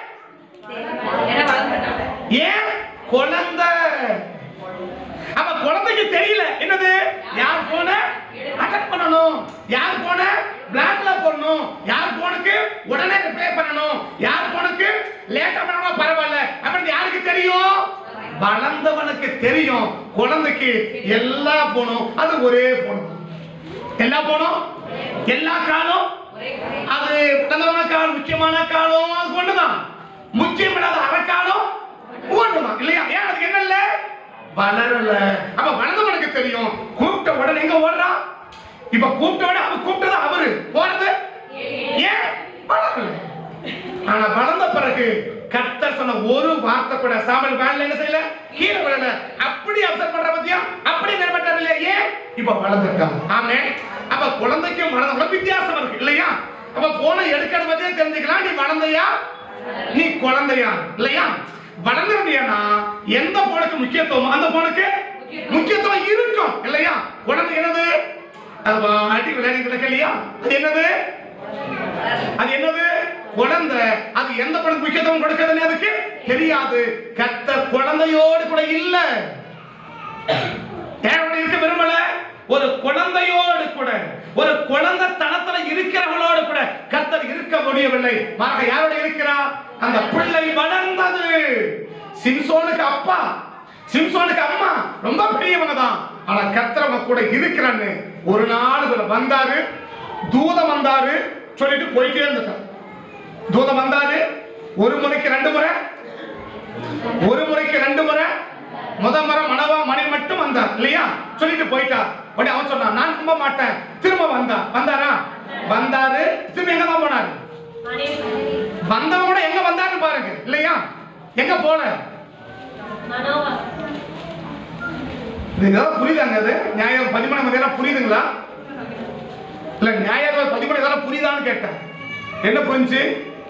ஏன் குழந்தை. அப்ப குழந்தைக்கு தெரியல என்னது யார் போன அட்டெண்ட் பண்ணணும், யார் போன பிளாக்ல போடணும், யார் போனுக்கு உடனே ரிப்ளை பண்ணணும், யார் போனுக்கு லேட்டா பண்ணணும் பரவாயில்ல அப்படி யாருக்கு தெரியும்? வளர்ந்தவனுக்கு தெரியும். குழந்தைக்கு எல்லா போனும் அது ஒரே போனும். எல்லா போனும் எல்லா காலம் அது பிறந்தவன காலம் முக்கியமான காலம் அது ஒண்ணுதான். முக்கியம் இல்லாத அறக்காலம் ஒண்ணுதான் இல்லையா? ஏன் அதுக்கு என்ன இல்ல வளரல. அப்ப வளர்ந்தவனுக்கு தெரியும். கூப்பிட்ட உடனே எங்க ஓடுறான்? இப்ப கூப்பிட்ட உடனே அவன் கூப்பிட்டது அவரு போறது ஏன் வளரல. ஆனா வளர்ந்த பிறகு கர்த்தர் சொன்ன ஒரு வார்த்தை கூட சாமுவேல் வேலையில என்ன செய்யல, கீழே விழல. அப்படி அப்சர்வ் பண்ற பத்தியா அப்படி நிறைவேற்றாரு இல்லையா? ஏன் இப்ப வளர்ந்துட்டான். ஆமென். அப்ப குழந்தைக்கும் வளர்ந்தவனுக்கும் வித்தியாசம் இருக்கு இல்லையா? அப்ப போன எடுக்கிறது பத்தியே தெரிஞ்சுக்கலாம். நீ வளர்ந்தையா நீ குழந்தையா இல்லையா? வளர்ந்துருந்தியானா எந்த போனுக்கு முக்கியத்துவம் அந்த போனுக்கு முக்கியத்துவம் இருக்கும் இல்லையா? குழந்தை என்னது அது அடி விளையாடி கிடக்கலையா? அது என்னது அது என்னது குழந்தை. அது எந்த போனுக்கு முக்கியத்துவம் கொடுக்கிறதுன்னு அதுக்கு தெரியாது. கர்த்தர் குழந்தையோடு கூட இல்ல, தேவனோட இருக்க விரும்பல. ஒரு குழந்தையோடு கூட ஒரு குழந்தை தனத்துல இருக்கிறவங்களோடு கூட கர்த்தர் இருக்க முடியவில்லை. மாறாக யாரோட இருக்கிறார்? அந்த பிள்ளை வளர்ந்தது. சிம்சோனுக்கு அப்பா சிம்சோனுக்கு அம்மா ரொம்ப பெரியவங்க தான். ஆனா கர்த்தர் அவங்க கூட இருக்கிறான்னு ஒரு நாள் வந்தாரு, தூதம் வந்தாரு சொல்லிட்டு போயிட்டே இருந்துட்டார். தூதம் வந்தாரு ஒரு முறைக்கு ரெண்டு முறை முதல் முறை மனவா மணி மட்டும் வந்தார் இல்லையா? சொல்லிட்டு போயிட்டார். உடனே அவன் சொன்னான் நான் நம்ப மாட்டேன். திரும்ப வந்தாரா? வந்தாரு. திரும்ப எங்க தான் போனாரு? வந்தவங்க கூட எங்க வந்தாருன்னு பாருங்க இல்லையா? எங்க போல இதெல்லாம் புரியுதாங்க? அது நியாயம் 13 இதெல்லாம் புரியுதுங்களா? இல்ல நியாயம் 13 இதெல்லாம் புரியுதான்னு கேட்டேன். என்ன புரிஞ்சு?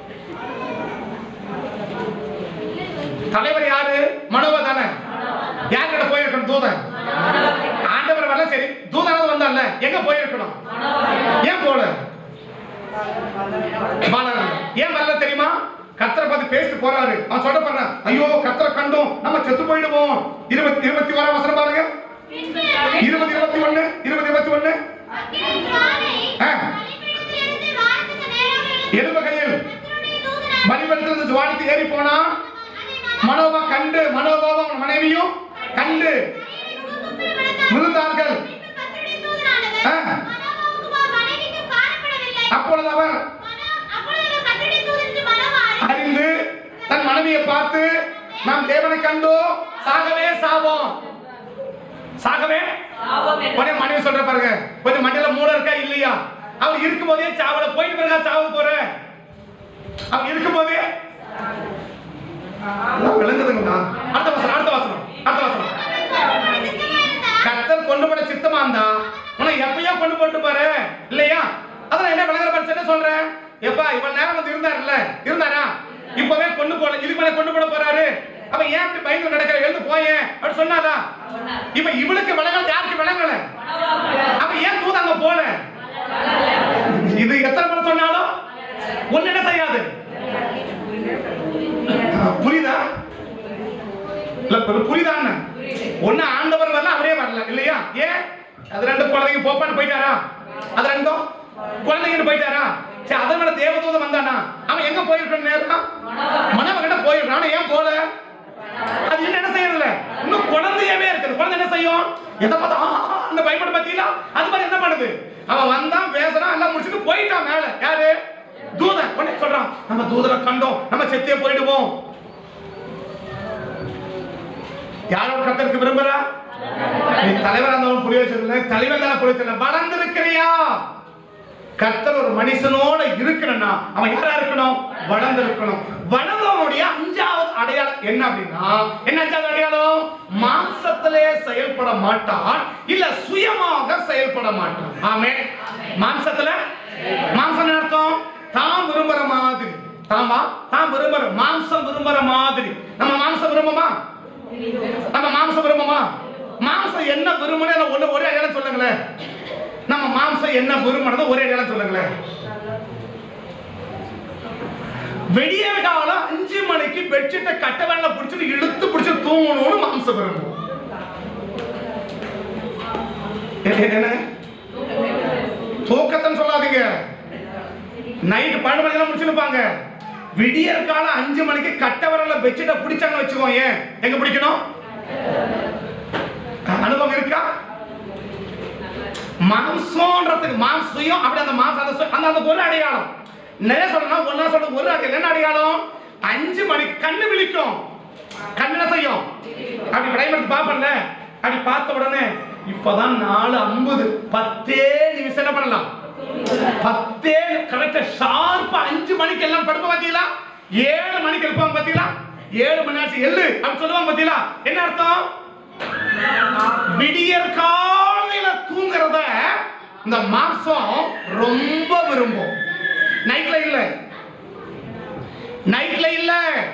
தலைவர் யாரு? மனோவா தானே. யார்கிட்ட போயிருக்கணும்? தூதன். ஆண்டவர் வரல சரி, தூதனாவது வந்தான்ல, எங்க போயிருக்கணும்? ஏன் போல? ஏன் வரல தெரியுமா? கர்த்தரை பார்த்து பேசிட்டு போறாரு. அவன் சொல்ல போறான், ஐயோ கர்த்தரை கண்டோம் நம்ம செத்து போயிடுவோம். 21 வசனம் பாருங்க. 20:21 எலும்பகையில் பலிபீடத்திலிருந்து ஜுவாலித்து ஏறி போனா மனோவா கண்டு, மனோபாவும் மனைவியும் கண்டு விழுந்தார்கள். அப்பொழுது அவர் அறிந்து தன் மனைவியை பார்த்து நாம் தேவனை கண்டோ சாகவே சாவோம். உடனே மனைவி சொல்ற பாருங்க, கொஞ்சம் மண்ணில மூளை இருக்கா இல்லையா? அவர் இருக்கும் போதே சாவல, போயிட்டு பிறகு சாவ போற. அவர் இருக்கும் போதே விளங்குதுங்களா? அடுத்த வசனம் கர்த்தர் கொண்டு போட சித்தமா இருந்தா உன எப்பயோ கொண்டு போட்டு பாரு இல்லையா? அதான் என்ன விளங்குற பட்சத்தை சொல்றேன். எப்பா இவ்வளவு நேரம் வந்து இருந்தாரா? இப்பவே கொண்டு போல, இதுக்கு மேல கொண்டு போட போறாரு. அப்ப ஏன் இப்படி பயந்து நடக்கிற? எழுந்து போயேன் அப்படி சொன்னாரா? இப்ப இவளுக்கு விளங்கல, யாருக்கு விளங்கல? அப்ப ஏன் தூது அங்க போல? இது எத்தனை முறை சொன்னாலும் ஒண்ணு என்ன செய்யாது. புரியுதா? புரியுதா? ஒண்ணு ஆண்டவர் வரல, அவரே வரல இல்லையா? ஏன் அது ரெண்டு குழந்தைங்க போப்பான்னு போயிட்டாரா? அது ரெண்டும் குழந்தைங்க போயிட்டாரா? சரி, அதனால தேவதூதன் வந்தானா? அவன் எங்க போயிருக்கான்? நேரம் மனவகிட்ட போயிருக்கான். ஏன் போல? அது என்ன செய்யறதுல இன்னும் குழந்தையவே இருக்குது. குழந்தை என்ன செய்யும்? எதை பார்த்தா அந்த பயப்பட பத்தியில அது மாதிரி என்ன பண்ணுது? அவன் வந்தான், பேசுறான், எல்லாம் முடிச்சுட்டு போயிட்டான் மேல. யாரு? தூதன். உடனே சொல்றான், நம்ம தூதரை கண்டோம், நம்ம செத்தே போயிடுவோம். யாரோட கர்த்தருக்கு விரும்புறா? நீ தலைவர் அந்த புரிய வச்சிருந்த தலைவர் தான் புரிய வச்சிருந்த வளர்ந்திருக்கிறியா? கர்த்தர் ஒரு மனுஷனோட இருக்கணும்னா அவன் யாரா இருக்கணும்? வளர்ந்திருக்கணும். வளர்ந்தவனுடைய 5வது அடையாளம் என்ன அப்படின்னா, என்ன 5வது அடையாளம்? மாம்சத்திலே செயல்பட மாட்டான், இல்ல சுயமாக செயல்பட மாட்டான். ஆமென். மாம்சத்துல மாம்சம் அர்த்தம் தான் விரும்புற மாம்சம் விரும்புற மாதிரி. நம்ம மாம்சம் விரும்புமா? நம்ம மாம்சம் விரும்புமா? மாம்சம் என்ன விரும்புன்னு ஒரே அடையாளம் சொல்லுங்களேன். நம்ம மாம்சம் என்ன விரும்புறத ஒரே அடையாளம் சொல்லுங்களேன். வெடிய காலம் 5 மணிக்கு பெட்ஷீட்டை கட்ட வேலை பிடிச்சிட்டு இழுத்து பிடிச்சி தூங்கணும்னு மாம்சம் விரும்பும். தூக்கத்தை சொல்லாதீங்க. நைட் 12 மணிக்கு முடிச்சிருப்பாங்க. விடியற் காலம் 5 மணிக்கு கட்ட வரல பெட்ஷீட்டை பிடிச்சாங்கன்னு வச்சுக்கோங்க. எங்க பிடிக்கணும்? அனுபவம் இருக்கா? மாம்சம்ன்றதுக்கு மாம்சம் அப்படி அந்த மாம்சம் அந்த ஒரு அடையாளம். நிறைய சொல்லணும். ஒன்னா சொல்ற ஒரு அடையாளம். என்ன அடையாளம்? 5 மணிக்கு கண்ணு விழிக்கும். கண்ணு என்ன செய்யும்? அப்படி விடைபெடுத்து பாப்பல. அப்படி பார்த்த உடனே இப்பதான் 4:50 10 நிமிஷம் என்ன பண்ணலாம்? 10 கரெக்டா ஷார்ப்பா 5 மணிக்கு எல்லாம் படுப்ப பாத்தீங்களா? 7 மணிக்கு இருப்பாங்க பாத்தீங்களா? 7 மணி ஆச்சு எள்ளு அப்படி சொல்லுவாங்க பாத்தீங்களா? என்ன அர்த்தம்? விடியற் காலையில தூங்குறத இந்த மாம்சம் ரொம்ப விரும்பும். நைட்ல இல்ல, நைட்ல இல்ல,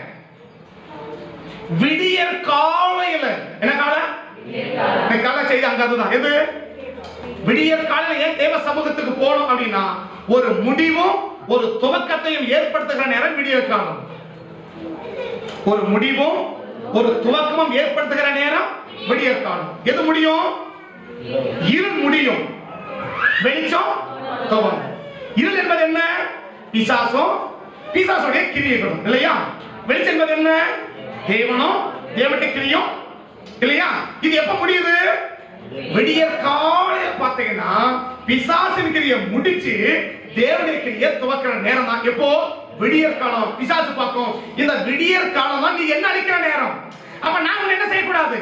விடியற் காலையில. என்ன காலம்? கால செய்தி அங்க அதுதான். எது? விடியற் காலையில. ஏன் தேவ சமூகத்துக்கு போகணும் அப்படின்னா ஒரு முடிவும் ஒரு துவக்கத்தையும் ஏற்படுத்துகிற நேரம் விடியற் காலம். ஒரு முடிவும் ஒரு துவக்கமும் ஏற்படுத்துகிற நேரம் விடியற் காலம். எது முடியும்? இருள் முடியும், வெளிச்சம் துவங்கும். இருள் என்பது என்ன? பிசாசும் பிசாசுடைய கிரியைகளும் இல்லையா? வெளிச்சம் என்பது என்ன? தேவனும் தேவனுடைய கிரியும் இல்லையா? இது எப்ப முடியுது? விடியற் காலையில பாத்தீங்கன்னா பிசாசின் கிரியை முடிச்சு தேவனுடைய கிரியை துவக்கிற நேரம் தான். எப்போ? விடியற் காலம். பிசாசு பார்க்கும் இந்த விடியற் காலம் தான் நீ என்ன அழிக்கிற நேரம். அப்ப நாங்க என்ன செய்யக்கூடாது?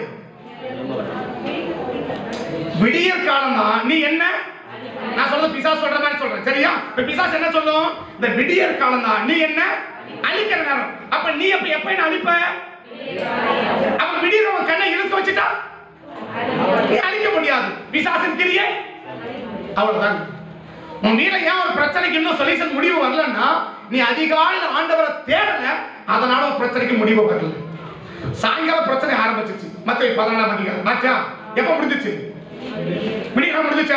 விடியற் காலம் தான் நீ என்ன. நான் சொல்றது பிசாசு சொல்ற மாதிரி சொல்றேன், சரியா? இப்ப பிசாசு என்ன சொல்லும்? இந்த விடியற் காலம் தான் நீ என்ன அழிக்கிற நேரம். அப்ப நீ எப்ப என்ன அழிப்ப? அவன் விடியறவன் கண்ணை இழுத்து வச்சுட்டா நீ அழிக்க முடியாது. பிசாசின் கிரியை அவ்வளவுதான். உன் வீட்ல ஏன் ஒரு பிரச்சனைக்கு இன்னும் சொல்யூஷன் முடிவு வரலன்னா நீ அதிகாலையில் ஆண்டவரை தேடல, அதனால ஒரு பிரச்சனைக்கு முடிவு வரல. சாயங்காலம் பிரச்சனை ஆரம்பிச்சிச்சு. மத்தேயு 14ஆம் அதிகாரம் ஆச்சா? எப்ப முடிஞ்சிச்சு? விடியற முடிஞ்சிச்சா?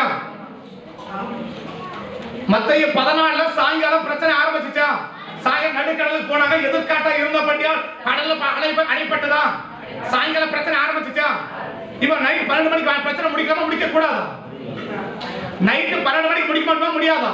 மத்தேயு 14ல சாயங்காலம் பிரச்சனை ஆரம்பிச்சிச்சா? சாயங்காலம் நடுக்கடலுக்கு போனாங்க. எதிர்காட்டா இருந்த பண்டியால் கடல்ல அடைப்பட்டதா? சாயங்காலம் பிரச்சனை ஆரம்பிச்சிச்சா? இப்ப நைட் 12 மணிக்கு பிரச்சனை முடிக்காம முடிக்க கூடாதா? நைட் 12 மணிக்கு முடிக்க முடியுமா? முடியாதா?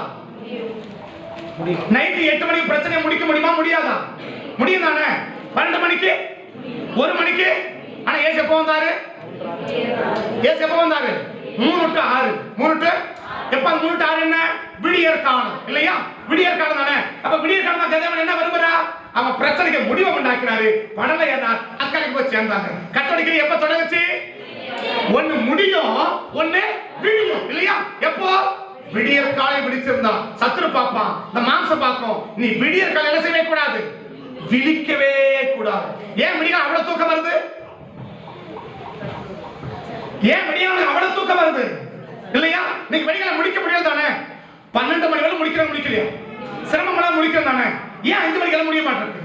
நைட் 8 மணிக்கு பிரச்சனை முடிக்க முடியுமா? முடியாதா? முடியும் தானே? 12 மணிக்கு 1 மணிக்கு. ஆனா ஏசு எப்ப வந்தாரு? ஏசு எப்ப வந்தாரு? 3 to 6. 3 to எப்ப? 3 to 6 என்ன? விடியற் காலம் இல்லையா? விடியற் காலம் தானே. அப்ப விடியற் காலம் தான் தேவன் என்ன விரும்புறா? அவன் பிரச்சனைக்கு முடிவை உண்டாக்கினாரு. படலை என்ன அக்கறைக்கு போய் சேர்ந்தாங்க. கத்தோலிக்க எப்ப தொடங்குச்சு? ஒன்னு முடியும், ஒன்னு விடியும் இல்லையா? எப்போ? விடியற் காலை விடிச்சிருந்தா சத்துரு பாப்பான், இந்த மாம்சம் பார்க்கும். நீ விடியற் காலை என்ன செய்யவே கூடாது? விழிக்கவே கூடாது. ஏன் விடிய அவ்வளவு தூக்கம் வருது? ஏன் விடிய அவ்வளவு தூக்கம் வருது இல்லையா? நீங்க வெடிகளை முடிக்க முடியாது தானே? 12 மணி வரை முடிக்கலையா? சிரமம் முடிக்கிறது தானே? ஏன் 5 மணிக்கு முடிய மாட்டேங்குது?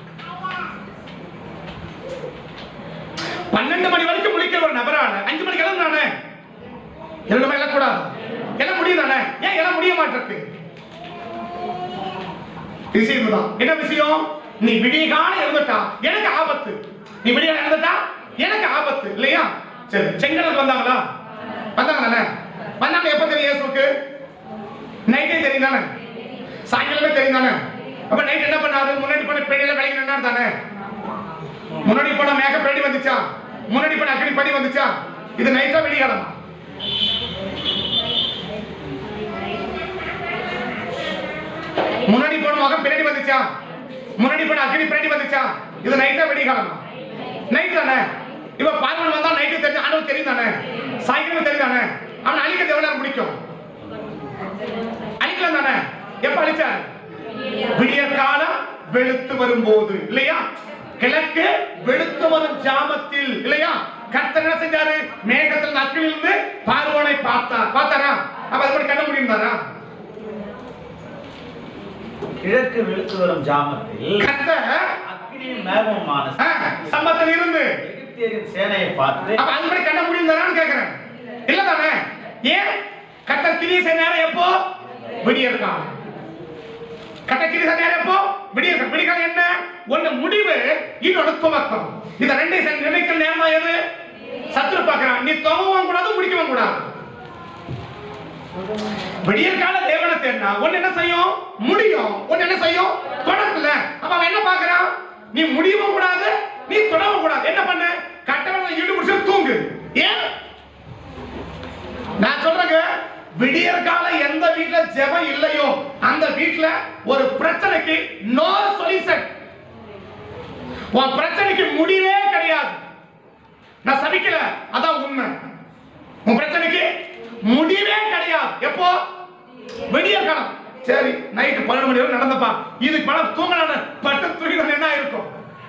12 மணி வரைக்கும் முடிக்கிற ஒரு நபரான 5 மணிக்கு எல்லாம் தானே? 2 மணி எல்லாம் கூடாது. எல்லாம் முடியும் தானே? ஏன் எல்லாம் முடிய மாட்டேங்குது? விஷயம் தான். என்ன விஷயம்? நீ விடிய காலம் இருந்துட்டா எனக்கு ஆபத்து. நீ விடிய இருந்துட்டா எனக்கு ஆபத்து இல்லையா? சரி, செங்கலுக்கு வந்தாங்களா? வந்தாங்க தானே? வந்தாங்க. எப்ப தெரியும் இயேசுவுக்கு? நைட்டே தெரியும் தானே? சாயங்காலமே தெரியும் தானே? அப்ப நைட் என்ன பண்ணாரு? முன்னாடி போன பெடியில விலகி நின்னாரு தானே? முன்னாடி போன மேக பெடி வந்துச்சா? முன்னாடி போன அக்கடி படி வந்துச்சா? இது நைட்டா விடிகாலமா? முன்னாடி போன மகன் பின்னாடி வந்துச்சா? முன்னாடி போன அக்கடி பின்னாடி வந்துச்சா? இது நைட்டா விடிகாலமா? நைட் தானே. இப்ப பார்வன் வந்தா நைட்டு தெரிஞ்சு ஆண்டவர் தெரியும் தானே? சாயங்காலம் தெரியும் தானே? அவன் அழிக்கிறது எவ்வளவு நேரம் பிடிக்கும்? அழிக்கலாம் தானே? எப்ப அழிச்சார்? விடியற் காலம் வெளுத்து வரும்போது இல்லையா? கிழக்கு வெளுத்து வரும் ஜாமத்தில் இல்லையா? கர்த்தர் என்ன செஞ்சாரு? மேகத்தில் அக்கிலிருந்து பார்வோனை பார்த்தாரா? அப்ப அது கண்ண முடியும்தாரா? கிழக்கு வெளுத்து வரும் ஜாமத்தில் கர்த்தர் அக்கினியும் மேகமுமான சம்பத்தில் இருந்து எகிப்தியரின் சேனையை பார்த்து அப்ப அதுபடி கண்ண முடியும்தானு கேக்குறேன். இல்ல தானே? ஏன் கர்த்தர் கிரியை செய்ய நேரம் எப்போ? விடியற் காலம். கர்த்தர் கிரியை செய்ய நேரம் எப்போ? விடியற் காலம். விடியற் காலம் என்ன? ஒண்ணு முடிவு, இன்னொன்னு துவக்கம். இந்த ரெண்டையும் சேர்ந்து நினைக்கிற நேரமா எது? சத்துரு பார்க்கிறான். நீ துவங்கவும் கூடாது, முடிக்கவும் கூடாது. விடியற் கால தேவனை தேடினா ஒன்னு என்ன செய்யும்? முடியும். ஒன்னு என்ன செய்யும்? தொடங்கல. அப்ப அவன் என்ன பார்க்கறான்? நீ முடியவும் கூடாது, நீ தொடங்கவும் கூடாது. என்ன பண்ணு? கட்டவளை ஈடு முடிச்சு தூங்கு. ஏன்? நான் சொல்றேங்க, விடியற் கால எந்த வீட்ல ஜெபம் இல்லையோ அந்த வீட்ல ஒரு பிரச்சனைக்கு நோ சொல்யூஷன். உன் பிரச்சனைக்கு முடிவே கிடையாது. நான் சபிக்கல, அதான் உண்மை. உன் பிரச்சனைக்கு முடிவே கிடையாது. எப்போ? விடியற் காலம். சரி, நைட்டு 12 மணி வரை நடந்தப்பா, இதுக்கு பணம் தூங்கலான பட்டு தூங்கின என்ன ஆயிருக்கும்?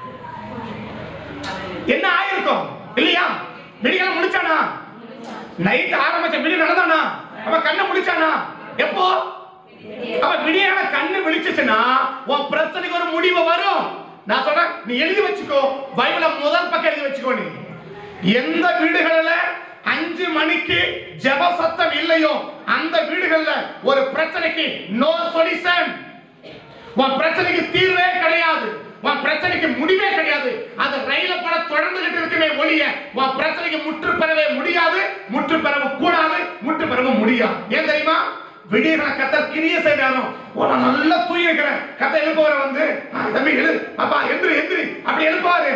என்ன ஆயிருக்கும்? இல்லையா? விடியகாலம் முடிச்சானா? நைட் ஆரம்பிச்ச விடிய நடந்தானா? அவன் கண்ணை முடிச்சானா? எப்போ? அவன் விடியான கண்ணு விழிச்சுச்சுன்னா உன் பிரச்சனைக்கு ஒரு முடிவு வரும். நான் சொல்றேன், நீ எழுதி வச்சுக்கோ. பைபிள முதல் பக்கம் எழுதி வச்சுக்கோ. நீ எந்த வீடுகள்ல 5 மணிக்கு ஜெப சத்தம் இல்லையோ அந்த வீடுகள்ல ஒரு பிரச்சனைக்கு நோ சொல்யூஷன். உன் பிரச்சனைக்கு தீர்வே கிடையாது. உன் பிரச்சனைக்கு முடிவே கிடையாது. அது ரயில போல தொடர்ந்துகிட்டு இருக்குமே ஒழிய உன் பிரச்சனைக்கு முற்று பெறவே முடியாது, முற்று பெறவும் கூடாது, முற்று பெறவும் முடியாது. ஏன் தெரியுமா? விடியற கர்த்தர் கிரியை செய்யணும். நான் நல்லா தூங்கி இருக்கிறேன். கர்த்தர் எழுப்பவரை வந்து தம்பி எழு, அப்பா எந்திரி எந்திரி அப்படி எழுப்பாரு.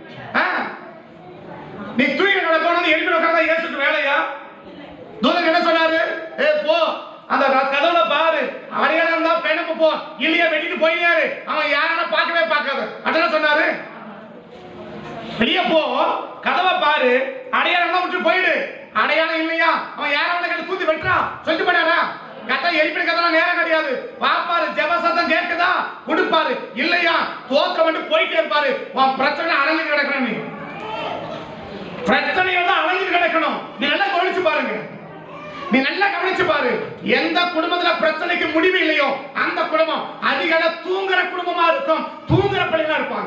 நீ தூங்கி போனது எழுப்பி உட்கார்ந்தா இயேசுக்கு வேலையா? தூதன் என்ன சொன்னாரு? ஏ போ, அந்த கதவுல பாரு, அடையாளம் தான் பெண்ணு போ, இல்லையா வெட்டிட்டு போயினாரு. அவன் யாரான பார்க்கவே பார்க்காத. அதான் சொன்னாரு, வெளியே போ, கதவை பாரு, அடையாளம் தான் விட்டு போயிடு. அடையாளம் இல்லையா அவன் யாராவது கட்டி தூத்தி வெட்டுறான் சொல்லிட்டு போனாரா? கதை எழுப்பின கதை நேரம் கிடையாது. பாப்பாரு ஜெப சத்தம் கேட்குதா கொடுப்பாரு, இல்லையா தோக்க வந்து போயிட்டே இருப்பாரு. உன் பிரச்சனை அடங்கி கிடக்கணும். நீ பிரச்சனையோட அடங்கி கிடக்கணும். நீ நல்லா கவனிச்சு பாருங்க. நீ நல்லா கவனிச்சு பாரு. எந்த குடும்பத்துல பிரச்சனைக்கு முடிவு இல்லையோ அந்த குடும்பம் அதிகள தூங்குற குடும்பமா இருக்கும். தூங்குற பிள்ளைகளா இருப்பாங்க.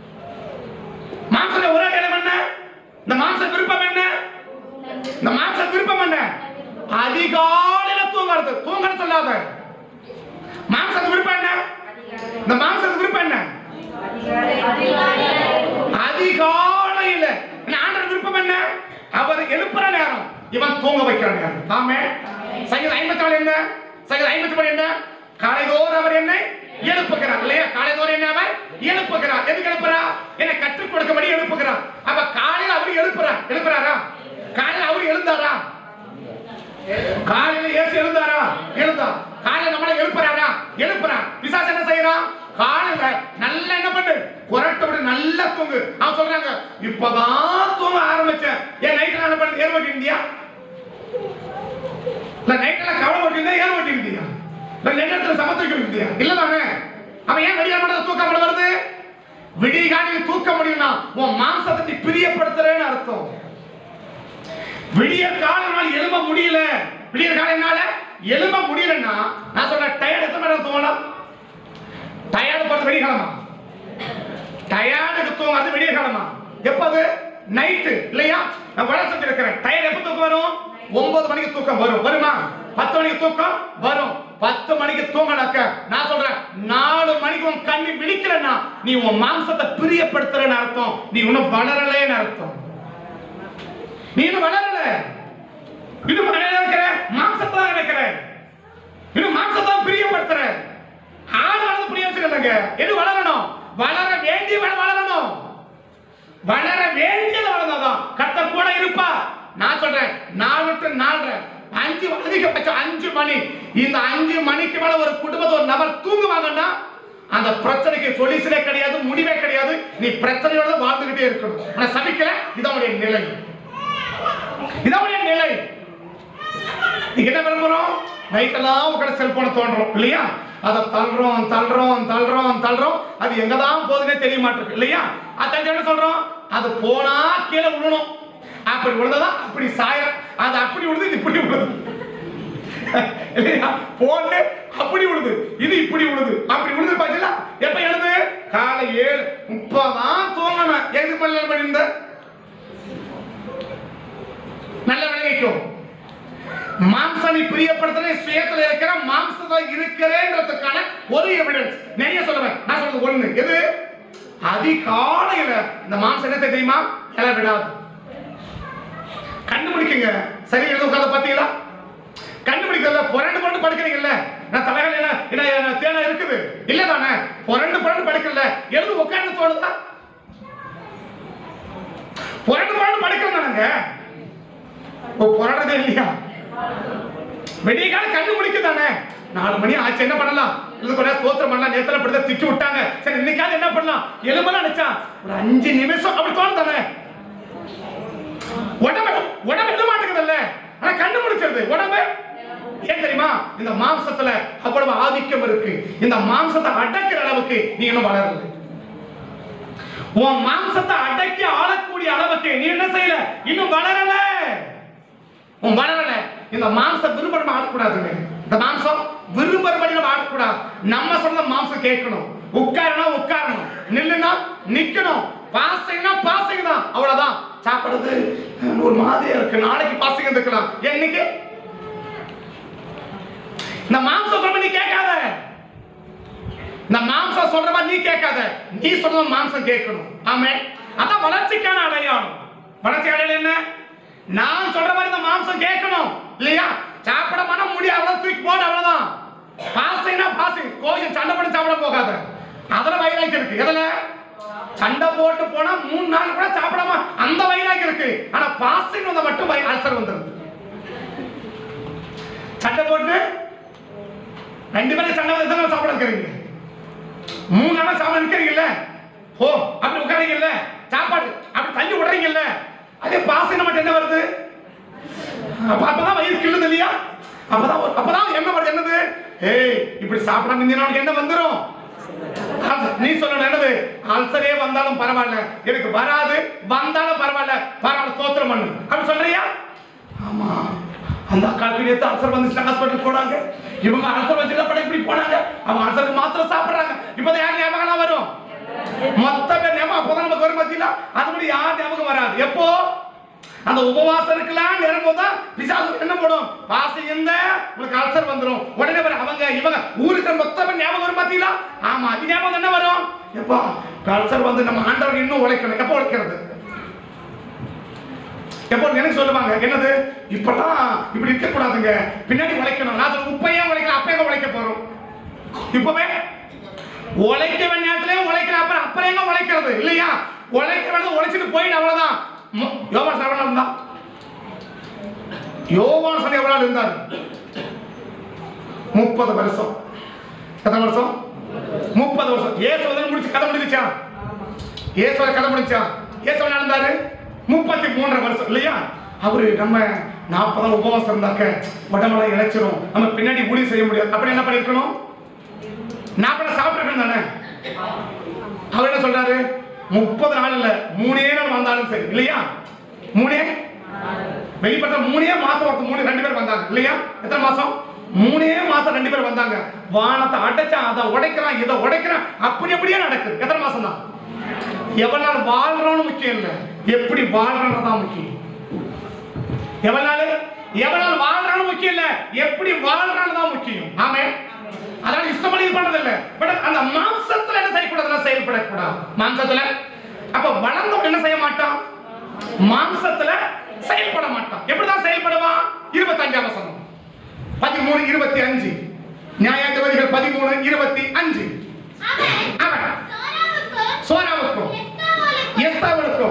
மாம்ச ஒரே இடம் என்ன? இந்த மாம்ச விருப்பம் என்ன? இந்த மாம்ச விருப்பம் என்ன? அதிகாலையில தூங்குறது. தூங்குற சொல்லாத. மாம்ச விருப்பம் என்ன? இந்த மாம்ச விருப்பம் என்ன? அதிகாலையில. ஆண்டவர் விருப்பம் என்ன? அவர் எழுப்புற நேரம், இவன் தூங்க வைக்கிற நேரம். ஆமென். சங்கீதம் 54 என்ன? சங்கீதம் 53 என்ன? காலைதோறும் அவர் என்னை எழுப்புகிறார். இல்லையா? காலைதோறும் என்ன அவர் எழுப்புகிறார். எதுக்கு எழுப்புறார்? என்னை கற்றுக் கொடுக்கும்படி எழுப்புகிறார். அப்ப காலையில அவர் எழுப்புறார். எழுப்புறாரா? காலையில அவர் எழுந்தாரா? காலையில இயேசு எழுந்தாரா? எழுந்தார். காலையில நம்மளை எழுப்புறாரா? எழுப்புறார். பிசாசு என்ன செய்யறான்? காலையில நல்லா என்ன பண்ணு, குரட்டப்பட்டு நல்லா தூங்கு. அவன் சொல்றாங்க, இப்பதான் தூங்க ஆரம்பிச்சேன். ஏன் நைட்ல என்ன பண்ணு, ஏர் ஓட்டிருந்தியா? இல்ல நைட்ல கவலை ஓட்டிருந்தா ஏர் ஓட்டிருந்தியா? இல்ல நேரத்துல சமத்துக்கு இருந்தியா? இல்லதானே? அவன் ஏன் வெளியே மட்டும் தூக்கம் வருது? விடிய காலையில் தூக்க முடியும்னா உன் மாம்சத்தை பிரியப்படுத்துறேன்னு அர்த்தம். விடிய காலையினால் எழும்ப முடியல. விடிய காலையினால எழும்ப முடியலன்னா நான் சொல்ற டயர்ட் எத்தனை மணி நேரம் தூங்கலாம்? டயர்டு பார்த்து விடிய காலமா? டயர்டுக்கு தூங்காது விடிய காலமா? எப்போது? நைட்டு. இல்லையா? நான் வள செஞ்சிருக்கிறேன். டயர்ட் எப்போ தூக்கம் வரும்? 9 மணிக்கு தூக்கம் வரும். வருமா? 10 மணிக்கு தூக்கம் வரும். 10 மணிக்கு தூங்கினாக்க நான் சொல்றேன் 4 மணிக்கு உன் கண்ணி விழிக்கிறன்னா நீ உன் மாம்சத்தை பிரியப்படுத்துறன்னு அர்த்தம். நீ இன்னும் வளரலேன்னு அர்த்தம். நீ இன்னும் வளரல. இன்னும் இருக்கிற மாம்சத்தை நினைக்கிற, இன்னும் மாம்சத்தை பிரியப்படுத்துற. ஆள் வளர்ந்து புரிய வச்சுக்கலங்க. எது வளரணும்? வளர வேண்டிய வளரணும். வளர வேண்டியது வளர்ந்தாதான் கர்த்தர் கூட இருப்பா. நான் சொல்றேன் 4 to 4:30 5 அதிகபட்சம் 5 மணி. இந்த 5 மணிக்கு மேல ஒரு குடும்பத்தை ஒரு நபர் தூங்குவாங்கன்னா அந்த பிரச்சனைக்கு சொல்யூஷனே கிடையாது, முடிவே கிடையாது. நீ பிரச்சனையோட வாழ்ந்துகிட்டே இருக்கணும். ஆனா சபிக்கல, இதோடைய நிலை. இதோடைய நிலை. நீங்க என்ன விரும்புறோம்? நைட்டெல்லாம் உட்காந்து செல்போனை தோன்றோம் இல்லையா? அதை தள்ளுறோம் தள்ளுறோம் தள்ளுறோம் தள்ளுறோம். அது எங்கதான் போகுதுன்னே தெரிய மாட்டேங்குது இல்லையா? அது என்ன சொல்றோம்? அது போனா கீழே விழணும். அப்படி விழுந்ததா அப்படி சாயம். அது அப்படி விழுது, இது இப்படி விழுது இல்லையா? போட்டு அப்படி விழுது, இது இப்படி விழுது, அப்படி விழுது மாம்சனை பிரியப்படுத்துற சுயத்துல இருக்கிற மாம்சத்துல இருக்கிறேன்றதுக்கான ஒரு எவிடன்ஸ் நிறைய சொல்லுவேன். நான் சொல்றது ஒண்ணு, எது? அதிகாலையில இந்த மாம்சம் என்ன தெரியுமா? எல்லாம் விடாது. கண்டுபிடிக்குங்க. சரி, எழுத உட்காந்து பாத்தீங்களா? கண்டுபிடிக்கல. புரண்டு புரண்டு படுக்கிறீங்கல்ல, நான் தலைகள் என்ன தேனா இருக்குது இல்ல தானே? புரண்டு புரண்டு படுக்கல, எழுது உட்காந்து தோணுதா? புரண்டு புரண்டு படுக்கிறதானுங்க. புரண்டதே இல்லையா? வெடிய கால கண்டுபிடிக்கு தானே. 4 மணி ஆச்சு, என்ன பண்ணலாம்? இது கூட ஸ்தோத்திரம் பண்ணலாம். நேத்துல படுத்த திட்டி விட்டாங்க, சரி இன்னைக்காவது என்ன பண்ணலாம்? எலும்பெல்லாம் நினைச்சா ஒரு 5 நிமிஷம் அப்படி தோணுதானே? உடம்பு எழுத மாட்டேங்குதுல்ல, ஆனா கண்டுபிடிச்சிருது உடம்பு. ஏன் தெரியுமா? இந்த மாம்சத்துல அவ்வளவு ஆதிக்கம் இருக்கு. இந்த மாம்சத்தை அடக்கிற அளவுக்கு நீ இன்னும் வளரல. உன் மாம்சத்தை அடக்கி ஆளக்கூடிய அளவுக்கு நீ என்ன செய்யல? இன்னும் வளரல. உன் வளரல. இந்த மாம்சம் விரும்புறமா ஆடக்கூடாதுங்க. இந்த மாம்சம் விரும்புறபடி நம்ம ஆடக்கூடாது. நம்ம சொல்ற மாம்சம் கேட்கணும். உட்காரணும் உட்காரணும், நில்லுனா நிக்கணும், பாசிங்கன்னா பாசிங்க தான், அவ்வளவுதான். சாப்பிடுறது ஒரு மாதிரியா இருக்கு, நாளைக்கு பாசிங்க இருக்கலாம். இன்னைக்கு இந்த மாம்சம் சொல்ற நீ கேட்காத. இந்த மாம்சம் சொல்ற மாதிரி நீ கேட்காத. நீ சொல்ற மாம்சம் கேட்கணும். ஆமே, அதான் வளர்ச்சிக்கான அடையாளம். வளர்ச்சி அடையாளம் என்ன? நான் சொல்ற மாதிரி இந்த மாம்சம் கேட்கணும் இல்லையா? சாப்பிட பண்ண முடியாது, அவ்வளவு தூக்கி போடு, அவ்வளவுதான். பாசிங்கன்னா பாசிங். கோயில் சண்டை போட்டு சாப்பிட போகாத. அதுல வைராக்கியம் இருக்கு. எதுல? சண்டை போட்டு போனா 3 நாள் கூட சாப்பிடாம அந்த வைராக்கியம் இருக்கு. ஆனா பாசிங் வந்தா மட்டும் அல்சர் வந்துருது. சண்டை போட்டு 2 பேரும் சண்டை வந்து சாப்பிட இருக்கிறீங்க, 3 நாள் சாப்பிட இருக்கிறீங்கல்ல, ஓ அப்படி உட்காரீங்கல்ல, சாப்பாடு அப்படி தள்ளி விடுறீங்கல்ல, அதே பாசிங் மட்டும் என்ன வருது? அப்பதான் வயிறு கிள்ளுது இல்லையா? அப்பதான் என்ன வருது? என்னது? ஏய், இப்படி சாப்பிடாம இருந்தீங்கன்னா என்ன வந்துரும்? நீ சொல்லணும் என்னது? அல்சரே வந்தாலும் பரவாயில்ல, எனக்கு வராது, வந்தாலும் பரவாயில்ல, பரவாயில்ல தோத்திரம் பண்ணு அப்படி சொல்றியா? ஆமா, அந்த அக்காளுக்கு நேத்து அல்சர் வந்துச்சு, ஹாஸ்பிட்டல் போனாங்க. இவங்க அல்சர் வச்சுல படம் இப்படி போனாங்க. அவங்க அல்சருக்கு மாத்திரம் சாப்பிடுறாங்க. இப்பதான் யார் ஞாபகம் வரும்? மொத்த பேர் ஞாபகம். அப்போதான் நமக்கு வரும் பத்தியில. அது மாதிரி யார் ஞாபகம் வராது. எப்போ? அந்த உபவாசம் இருக்கலாம் நேரம் போதான் பிசாசு என்ன போடும்? வாசி இந்த உங்களுக்கு அல்சர் வந்துடும். உடனே அவங்க இவங்க ஊருக்கு மொத்த பேர் ஞாபகம் வரும் பாத்தீங்களா? ஆமா, அது ஞாபகம் என்ன வரும்? எப்பா அல்சர் வந்து நம்ம ஆண்டவர் இன்னும் உழைக்கணும். எப்போ உழைக்கிறது? எப்போ எனக்கு சொல்லுவாங்க என்னது? இப்பெல்லாம் இப்படி இருக்க கூடாதுங்க, பின்னாடி உழைக்கணும். நான் சொல்ல உப்பையே உழைக்கலாம், அப்ப எங்க உழைக்க போறோம்? இப்பவே உழைக்க வேண்டிய நேரத்திலே உழைக்கிற, அப்புறம் எங்க உழைக்கிறது இல்லையா? உழைக்க வேண்டியது உழைச்சிட்டு போயிட்டு அவ்வளவுதான். யோவான் எவ்வளவு இருந்தா? யோவான் சொல்லி எவ்வளவு இருந்தார்? 30 வருஷம். எத்தனை வருஷம்? 30 வருஷம். இயேசு முடிச்சு கதை முடிச்சா? இயேசு கதை முடிச்சா? இயேசு என்ன இருந்தாரு? 33 வருஷம் இல்லையா? அவரு நம்ம 40 உபவாசம் இருந்தாக்க உடம்பெல்லாம் இழைச்சிரும், நம்ம பின்னாடி ஊழி செய்ய முடியாது. அப்படி என்ன பண்ணிருக்கணும்? 40 சாப்பிட்டு தானே. அவர் என்ன சொல்றாரு? 30 நாள் இல்ல, 3 நாள் வந்தாலும் சரி இல்லையா? 3 வெளிப்பட்ட 3 மாசம் ஒருத்தர் 2 பேர் வந்தாங்க இல்லையா? எத்தனை மாசம்? 3 மாசம் 2 பேர் வந்தாங்க. வானத்தை அடைச்சா, அதை உடைக்கிறான், இதை உடைக்கிறான், அப்படி அப்படியே நடக்குது. எத்தனை மாசம் தான்? எவ்வளவு நாள் வாழ்றோம்னு முக்கியம் இல்ல, எப்படி வாழ்றோம்தான் முக்கியம். எவ்வளவு நாள் வாழ்றோம்னு முக்கியம் இல்ல, எப்படி வாழ்றோம்தான் முக்கியம். ஆமே, அதான் இஷ்டப்படி பண்றது இல்ல. பட் அந்த மாம்சத்துல என்ன செய்யக்கூடாது? செயல்படக்கூடாது மாம்சத்துல. அப்ப வளர்ந்தவன் என்ன செய்ய மாட்டான்? மாம்சத்துல செயல்பட மாட்டான். எப்படிதான் செயல்படுவான்? 25 வசனம் 13:25 நியாயாதிபதிகள் 13:25 அவன் சோராவுக்கும் எஸ்தாவுக்கும்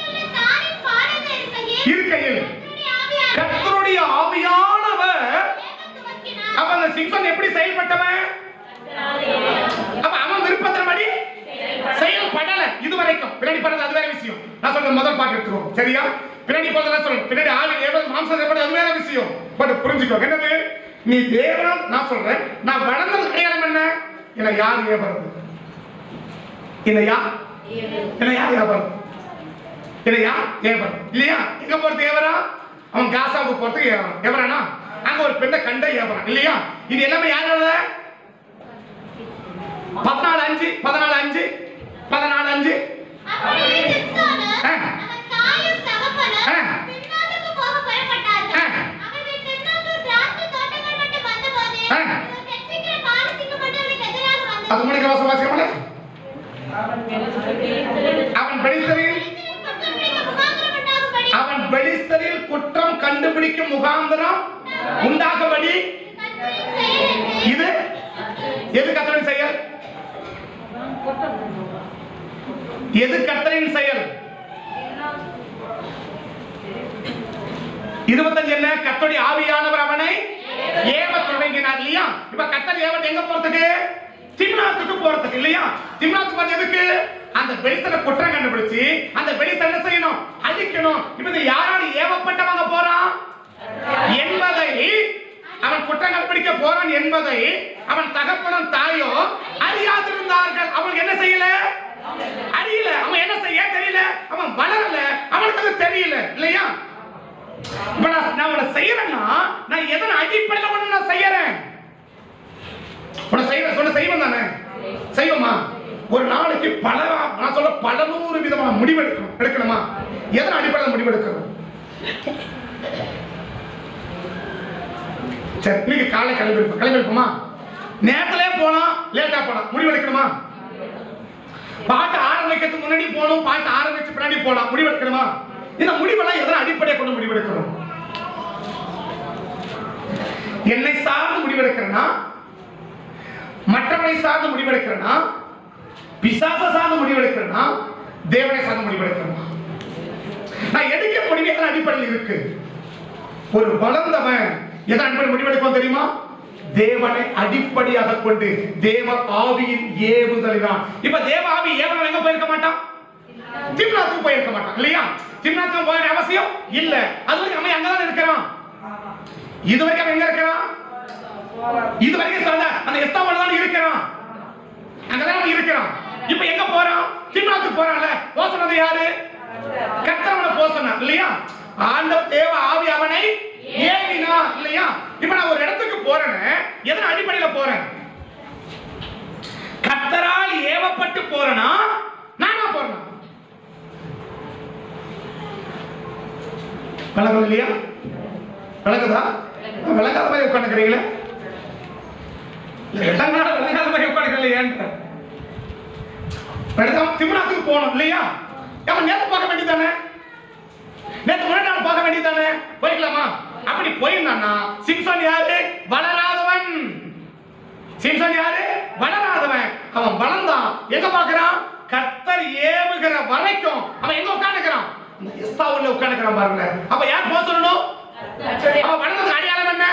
இருக்கையில் கர்த்தருடைய ஆவியானவர் அவன் சிம்சன் எப்படி செயல்பட்டவன்? அப்ப அவன் விருப்பத்தின்படி செயல்படல இதுவரைக்கும். பின்னாடி பண்றது அது வேற விஷயம். நான் சொல்ற முதல் பாட்டு எடுத்துக்கோ, சரியா? பின்னாடி போறதெல்லாம் சொல்றேன். பின்னாடி ஆளு ஏவல் மாம்சம் செயல்பட அது வேற விஷயம். பட் புரிஞ்சுக்கோ என்னது? நீ தேவனா? நான் சொல்றேன், நான் வளர்ந்தது அடையாளம் என்ன? என்ன யார் ஏவறது? என்ன யார் ஏவறது? என்ன யார் ஏவறது இல்லையா? எங்க போறது ஏவரா? அவன் காசாவுக்கு போறதுக்கு ஏவறான். எவரானா? அங்க ஒரு பெண்ணை கண்ட ஏவறான் இல்லையா? இது எல்லாமே யாரோட? 14:5 14:5 அது மூணு வாசம் வாசிக்கல. அவன் பெலிஸ்தரில் குற்றம் கண்டுபிடிக்கும் முகாந்திரம் உண்டாகும்படி. இது எது கர்த்தரின் செயல்? எது கர்த்தரின் செயல்? 25 என்ன? கர்த்தருடைய ஆவியானவர் அவனை ஏவ தொடங்கினார் இல்லையா? இப்ப கர்த்தர் ஏவ எங்க போறதுக்கு? திம்னாத்துக்கு போறதுக்கு இல்லையா? திம்னாத்துக்கு போறது எதுக்கு? அந்த பெலிஸ்தரை குற்றம் கண்டுபிடிச்சு அந்த பெலிஸ்தரை என்ன செய்யணும்? அழிக்கணும். இப்ப இது யாரால ஏவப்பட்டவங்க போறான் என்பதை, அவன் குற்றம் கண்டுபிடிக்க போறான் என்பதை அவன் தகப்பனும் தாயோ அறியாதிருந்தார்கள். அவனுக்கு என்ன செய்யல? அறியல. அவன் என்ன செய்ய தெரியல. அவன் வளரல. அவனுக்கு அது தெரியல இல்லையா? நான் உன்னை செய்யறேன்னா நான் எதன் அடிப்படையில் ஒண்ணு நான் செய்யறேன்? உன்னை செய்யறேன் சொன்ன செய்வோம் தானே? செய்வோமா? ஒரு நாளைக்கு நான் சொல்ல 100 விதமான முடிவு எடுக்கணுமா? எதன் அடிப்படையில் முடிவு எடுக்கணும்? சரி, இன்னைக்கு காலை கிளம்பிருப்போமா? நேரத்திலே போனா லேட்டா போனா முடிவு எடுக்கணுமா? பாட்டு ஆரம்பிக்கிறதுக்கு முன்னாடி போகணும், பாட்டு ஆரம்பிச்ச பின்னாடி போலாம், முடிவு எடுக்கணுமா? இந்த முடிவெல்லாம் எதன் அடிப்படையை கொண்டு முடிவு எடுக்கணும்? என்னை சார்ந்து முடிவெடுக்கிறேன்னா, மற்றவனை சார்ந்து முடிவெடுக்கிறேன்னா, பிசாச சார்ந்து முடிவெடுக்கிறேன்னா, தேவனை சார்ந்து முடிவெடுக்கிறேன்னா, நான் எடுக்க முடிவு எதன் அடிப்படையில் இருக்கு? ஒரு வளர்ந்தவன் எதன் அடிப்படையில் முடிவெடுப்போம் தெரியுமா? தேவனை அடிப்படையாக கொண்டு தேவ ஆவியின் ஏவுதலினால். இப்ப தேவ ஆவி ஏவன எங்க போயிருக்க மாட்டான்? திம்னாத்துக்கு போயிருக்க மாட்டான் இல்லையா? திம்னாத்துக்கு போக அவசியம் இல்ல. அதுவரைக்கும் அவன் அங்கதான் இருக்கிறான். இதுவரைக்கும் அவன் எங்க இருக்கிறான்? இதுவரைக்கும் சொல்ல அந்த எஸ்தாவோட தான் இருக்கிறான். அங்கதான் அவன் இருக்கிறான். இப்ப எங்க போறான்? திம்னாத்துக்கு போறான்ல. போசனது யாரு? கர்த்தரவனை போசனா இல்லையா? ஆண்டவர் தேவ ஆவி அவனை ஏவினா இல்லையா? இப்ப நான் ஒரு இடத்துக்கு போறேன், எதன் அடிப்படையில போறேன்? கர்த்தரால் ஏவப்பட்டு போறேனா நானா போறேன்? விளங்குது இல்லையா? விளங்குதா? விளங்காத மாதிரி உட்காந்துக்கிறீங்களே, விளங்காத மாதிரி உட்காந்துக்கிறீங்க. திம்னாத்துக்கு போகணும் இல்லையா? அவன் நேத்து பார்க்க வேண்டியதானே? நேத்து முன்னாடி பார்க்க வேண்டியதானே? போய்க்கலாமா? அப்படி போயிருந்தான்னா சிம்சன் யாரு? வளராதவன். சிம்சன் யாரு? வளராதவன். அவன் வளர்ந்தான். எங்க பார்க்கறான்? கர்த்தர் ஏவுகிற வரைக்கும் அவன் எங்க உட்கார்ந்துக்கிறான்? அந்த எஸ்தாவுல உட்கார்ந்துக்கிறான் பாருங்க. அப்ப யார் போக சொல்லணும்? அவன் வளர்ந்ததுக்கு அடையாளம் என்ன?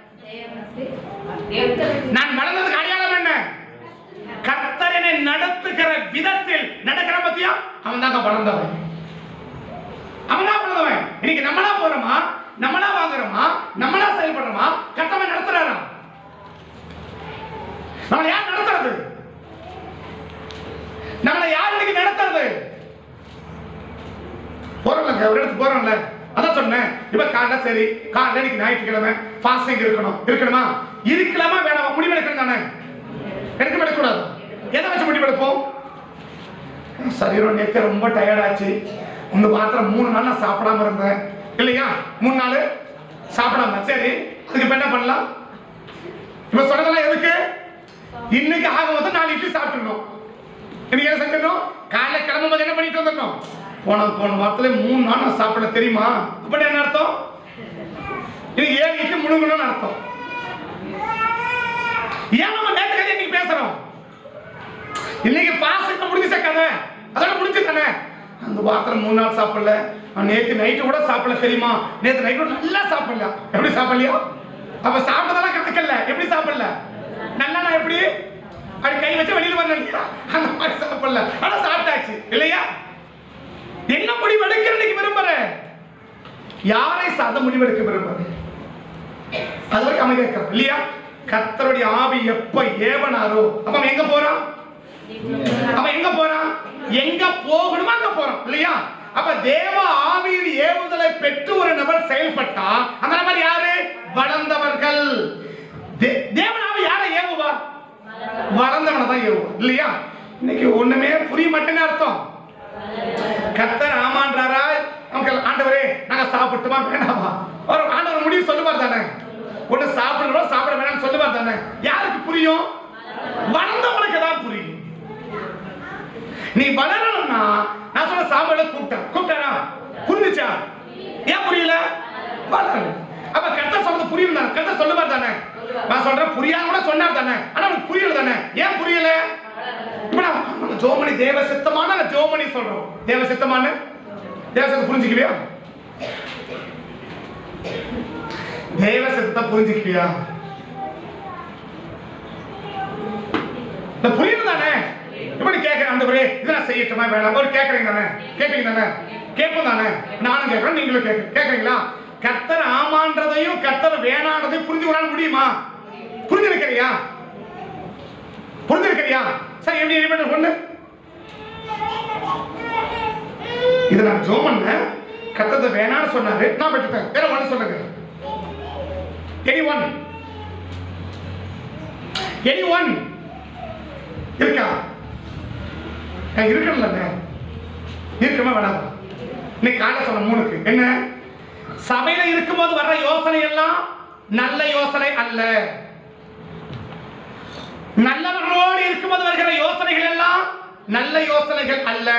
நான் வளர்ந்ததுக்கு அடையாளம் என்ன? கர்த்தர் என்னை நடத்துகிற விதத்தில் நடக்கிற பத்தியா அவன் தான் வளர்ந்தவன். அவனா வளர்ந்தவன். இன்னைக்கு நம்மளா போறோமா, நம்மளா வாங்குறோமா, நம்மளா செயல்படுறோமா, கர்த்தர் நடத்துறாரா? நம்மளை யார் நடத்துறது? நம்மளை யார் இன்னைக்கு நடத்துறது? போறோம்ல, ஒரு இடத்துக்கு போறோம்ல, அதான் சொன்னேன். இப்ப காலைல சரி, காலைல இன்னைக்கு ஞாயிற்றுக்கிழமை ஃபாஸ்டிங் இருக்கணுமா? இருக்கலாமா வேணாமா? முடிவெடுக்கணும் தானே? எடுக்க கூடாது. எதை வச்சு முடிவெடுப்போம்? சரீரம் நேற்று ரொம்ப டயர்டாச்சு, உங்க பாத்திரம் 3 நாள் நான் சாப்பிடாம இருந்தேன் இல்லையா? 3 நாள் சாப்பிடாம, சரி அதுக்கு இப்ப என்ன பண்ணலாம்? இப்ப சொன்னதெல்லாம் எதுக்கு? இன்னைக்கு ஆக மொத்தம் 4 இட்லி சாப்பிட்டுருந்தோம். இன்னைக்கு என்ன செஞ்சிடணும்? காலைல கிளம்பும் போது என்ன பண்ணிட்டு வந்துடணும்? போன வாரத்துல 3 நாள் நான் சாப்பிடல தெரியுமா? அப்படி என்ன அர்த்தம்? இன்னைக்கு 7 இட்லி முழுங்கணும்னு அர்த்தம். ஏன் நம்ம நேற்று கதை இன்னைக்கு பேசுறோம்? இன்னைக்கு பாஸ்ட் முடிஞ்ச கதை அதோட முடிஞ்சு தானே. அந்த வாரத்துல 3 நாள் சாப்பிடல, நேற்று நைட்டு கூட சாப்பிடல தெரியுமா? நேற்று நைட்டு கூட நல்லா சாப்பிடல. எப்படி சாப்பிடலையா? அப்ப சாப்பிட்டதெல்லாம் கணக்கல்ல. எப்படி சாப்பிடல? நல்லா நான் எப்படி அப்படி கை வச்சு வெளியில வரல, அந்த மாதிரி சாப்பிடல, ஆனா சாப்பிட்டாச்சு இல்லையா? என்ன முடிவு எடுக்க இன்னைக்கு விரும்புறேன்? யாரை சார்ந்த முடிவு எடுக்க விரும்புறேன்? அது வரைக்கும் அமைதியா இருக்கிறோம் இல்லையா? கர்த்தருடைய ஆவி எப்ப ஏவனாரோ அப்ப அவன் எங்க போறான்? அவன் எங்க போறான்? எங்க போகணுமா அங்க போறான் இல்லையா? அப்ப தேவ ஆவியின் ஏவுதலை பெற்று ஒரு நபர் செயல்பட்டா அந்த நபர் யாரு? வளர்ந்தவர்கள். தேவன் ஆவி யாரை ஏவுவா? வளர்ந்தவனை தான் ஏவுவா இல்லையா? இன்னைக்கு ஒண்ணுமே புரிய மாட்டேன்னு அர்த்தம். கர்த்தர் ஆமான்றாரா? ஆண்டவரே நாங்க சாப்பிட்டுமா வேணாமா? அவர் ஆண்டவர் முடிவு சொல்லுவார் தானே? ஒண்ணு சாப்பிடணும் சாப்பிட வேணாம்னு சொல்லுவார் தானே? யாருக்கு புரியும்? வளர்ந்தவனுக்கு தான் நீ வளரணும்னா நான் சொல்ல சாம்பலை கூப்பிட்டாரா? புரிஞ்சுச்சா? ஏன் புரியல? வளரணும். அப்ப கர்த்தர் சொல்றது புரியும் தானே? கர்த்தர் சொல்லுவார் தானே? நான் சொல்றேன் புரியாம கூட சொன்னார் தானே? ஆனா உனக்கு புரியல தானே? ஏன் புரியல? இப்ப நம்ம ஜோமணி தேவ சித்தமான ஜோமணி சொல்றோம். தேவ சித்தமான தேவ சித்தம் புரிஞ்சுக்கலையா? தேவ சித்தத்தை புரிஞ்சுக்கலையா? புரியுது தானே? இப்படி கேட்கிறேன் ஆண்டவரே இதை நான் செய்யட்டுமா வேணாம் ஒரு கேட்கறீங்க தானே? கேட்பீங்க தானே? கேட்போம் தானே? நானும் கேட்கறேன், நீங்களும் கேட்கறீங்களா? கர்த்தர் ஆமான்றதையும் கர்த்தர் வேணான்றதையும் புரிஞ்சுக்கொள்ள முடியுமா? புரிஞ்சிருக்கிறியா? புரிஞ்சிருக்கிறியா? சரி, எப்படி ஒண்ணு இதை நான் ஜோம் பண்ண கர்த்தர் வேணான்னு சொன்னாரு, நான் விட்டுட்டேன். வேற ஒண்ணு சொல்லுங்க. anyone இருக்கா? இருக்கணும்ல, இருக்கணுமா வேணாமா? இன்னைக்கு காலைல சொன்ன 3க்கு என்ன? சபையில இருக்கும்போது வர்ற யோசனை எல்லாம் நல்ல யோசனை அல்ல. நல்லவர்களோடு இருக்கும்போது வருகிற யோசனைகள் எல்லாம் நல்ல யோசனைகள் அல்ல.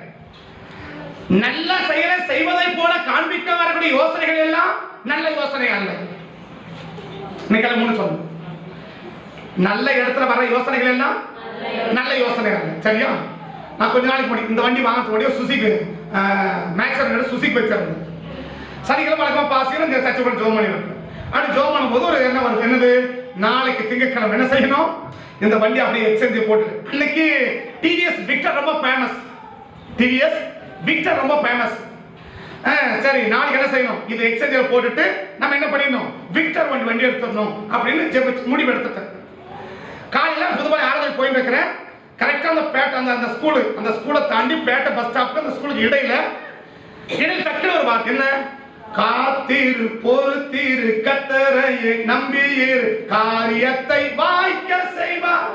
நல்ல செயலை செய்வதை போல காண்பிக்க வரக்கூடிய யோசனைகள் எல்லாம் நல்ல யோசனை அல்ல. இன்னைக்கு 3 சொல்லு. நல்ல இடத்துல வர யோசனைகள் எல்லாம் நல்ல யோசனை அல்ல. சரியா? நான் கொஞ்ச நாளைக்கு முன்னாடி இந்த வண்டி வாங்கறதுக்கு முன்னாடி சுசிக்கு மேக்ஸர் சுசிக்கு வச்சிருந்தேன். சனிக்கிழமை வழக்கமா பாசியும் இந்த சர்ச்சை பண்ணி ஜோம் பண்ணிருக்கேன். அப்படி ஜோம் பண்ணும்போது ஒரு என்ன வருது, என்னது, நாளைக்கு திங்கட்கிழமை என்ன செய்யணும், இந்த வண்டி அப்படியே எக்ஸ்சேஞ்ச் போட்டு. அன்னைக்கு டிவிஎஸ் விக்டர் ரொம்ப ஃபேமஸ். டிவிஎஸ் விக்டர் ரொம்ப ஃபேமஸ். சரி, நாளைக்கு என்ன செய்யணும், இது எக்ஸ்சேஞ்சில் போட்டுட்டு நம்ம என்ன பண்ணிடணும், விக்டர் வண்டி எடுத்துடணும் அப்படின்னு முடிவு எடுத்துட்டேன். காலையில் புதுவாக ஆறுதல் போயிட்டு இருக்கிறேன். கரெக்டாக அந்த பேட்டை அந்த ஸ்கூலை தாண்டி பேட்டை பஸ் ஸ்டாப்புக்கு அந்த ஸ்கூலுக்கு இடையில டக்குனு ஒரு வார்த்தை, என்ன, காத்திரு பொறுத்திரு கர்த்தரையே நம்பியிரு காரியத்தை வாய்க்க செய்வார்.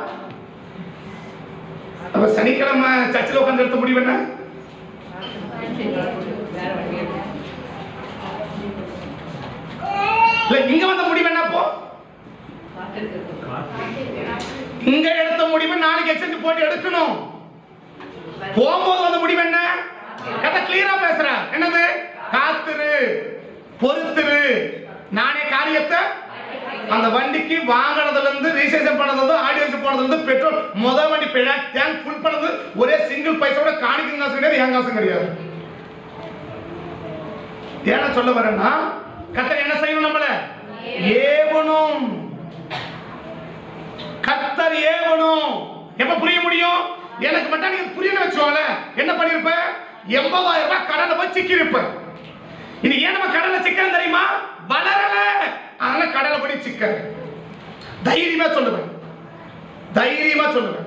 அப்ப சனிக்கிழமை சர்ச்சில் உட்கார்ந்து எடுத்த முடிவு என்ன? இங்க வந்த முடிவு என்ன? போ இங்க எடுத்த முடிவு நாளைக்கு எக்ஸ்சேஞ்ச் போட்டு எடுக்கணும். போகும்போது வந்த முடிவு என்ன? கதை கிளியரா பேசுறேன். என்னது? காத்திரு பொறுத்திரு. நானே காரியத்தை அந்த வண்டிக்கு வாங்கினதுல இருந்து ரிஜிஸ்ட்ரேஷன் பண்ணது, ஆடியோஸ் போனதுல இருந்து பெட்ரோல் முதல் வண்டி டேங்க் ஃபுல் பண்ணது ஒரே சிங்கிள் பைசாவோட காணிக்கும் காசு கிடையாது, என் காசும் கிடையாது. ஏன்னா சொல்ல வரேன்னா கர்த்தர் என்ன செய்யணும், நம்மள ஏவணும். கர்த்தர் ஏவணும். எப்ப புரிய முடியும்? எனக்கு மட்டும் நீங்க புரியல வச்சுவாங்க. என்ன பண்ணிருப்ப? 80,000 ரூபாய் கடனை போய் சிக்கிருப்ப. இனி ஏன் நம்ம கடனை சிக்கிறோம் தெரியுமா? வளரல, அதனால கடலை போய் சிக்க. தைரியமா சொல்லுவேன், தைரியமா சொல்லுவேன்,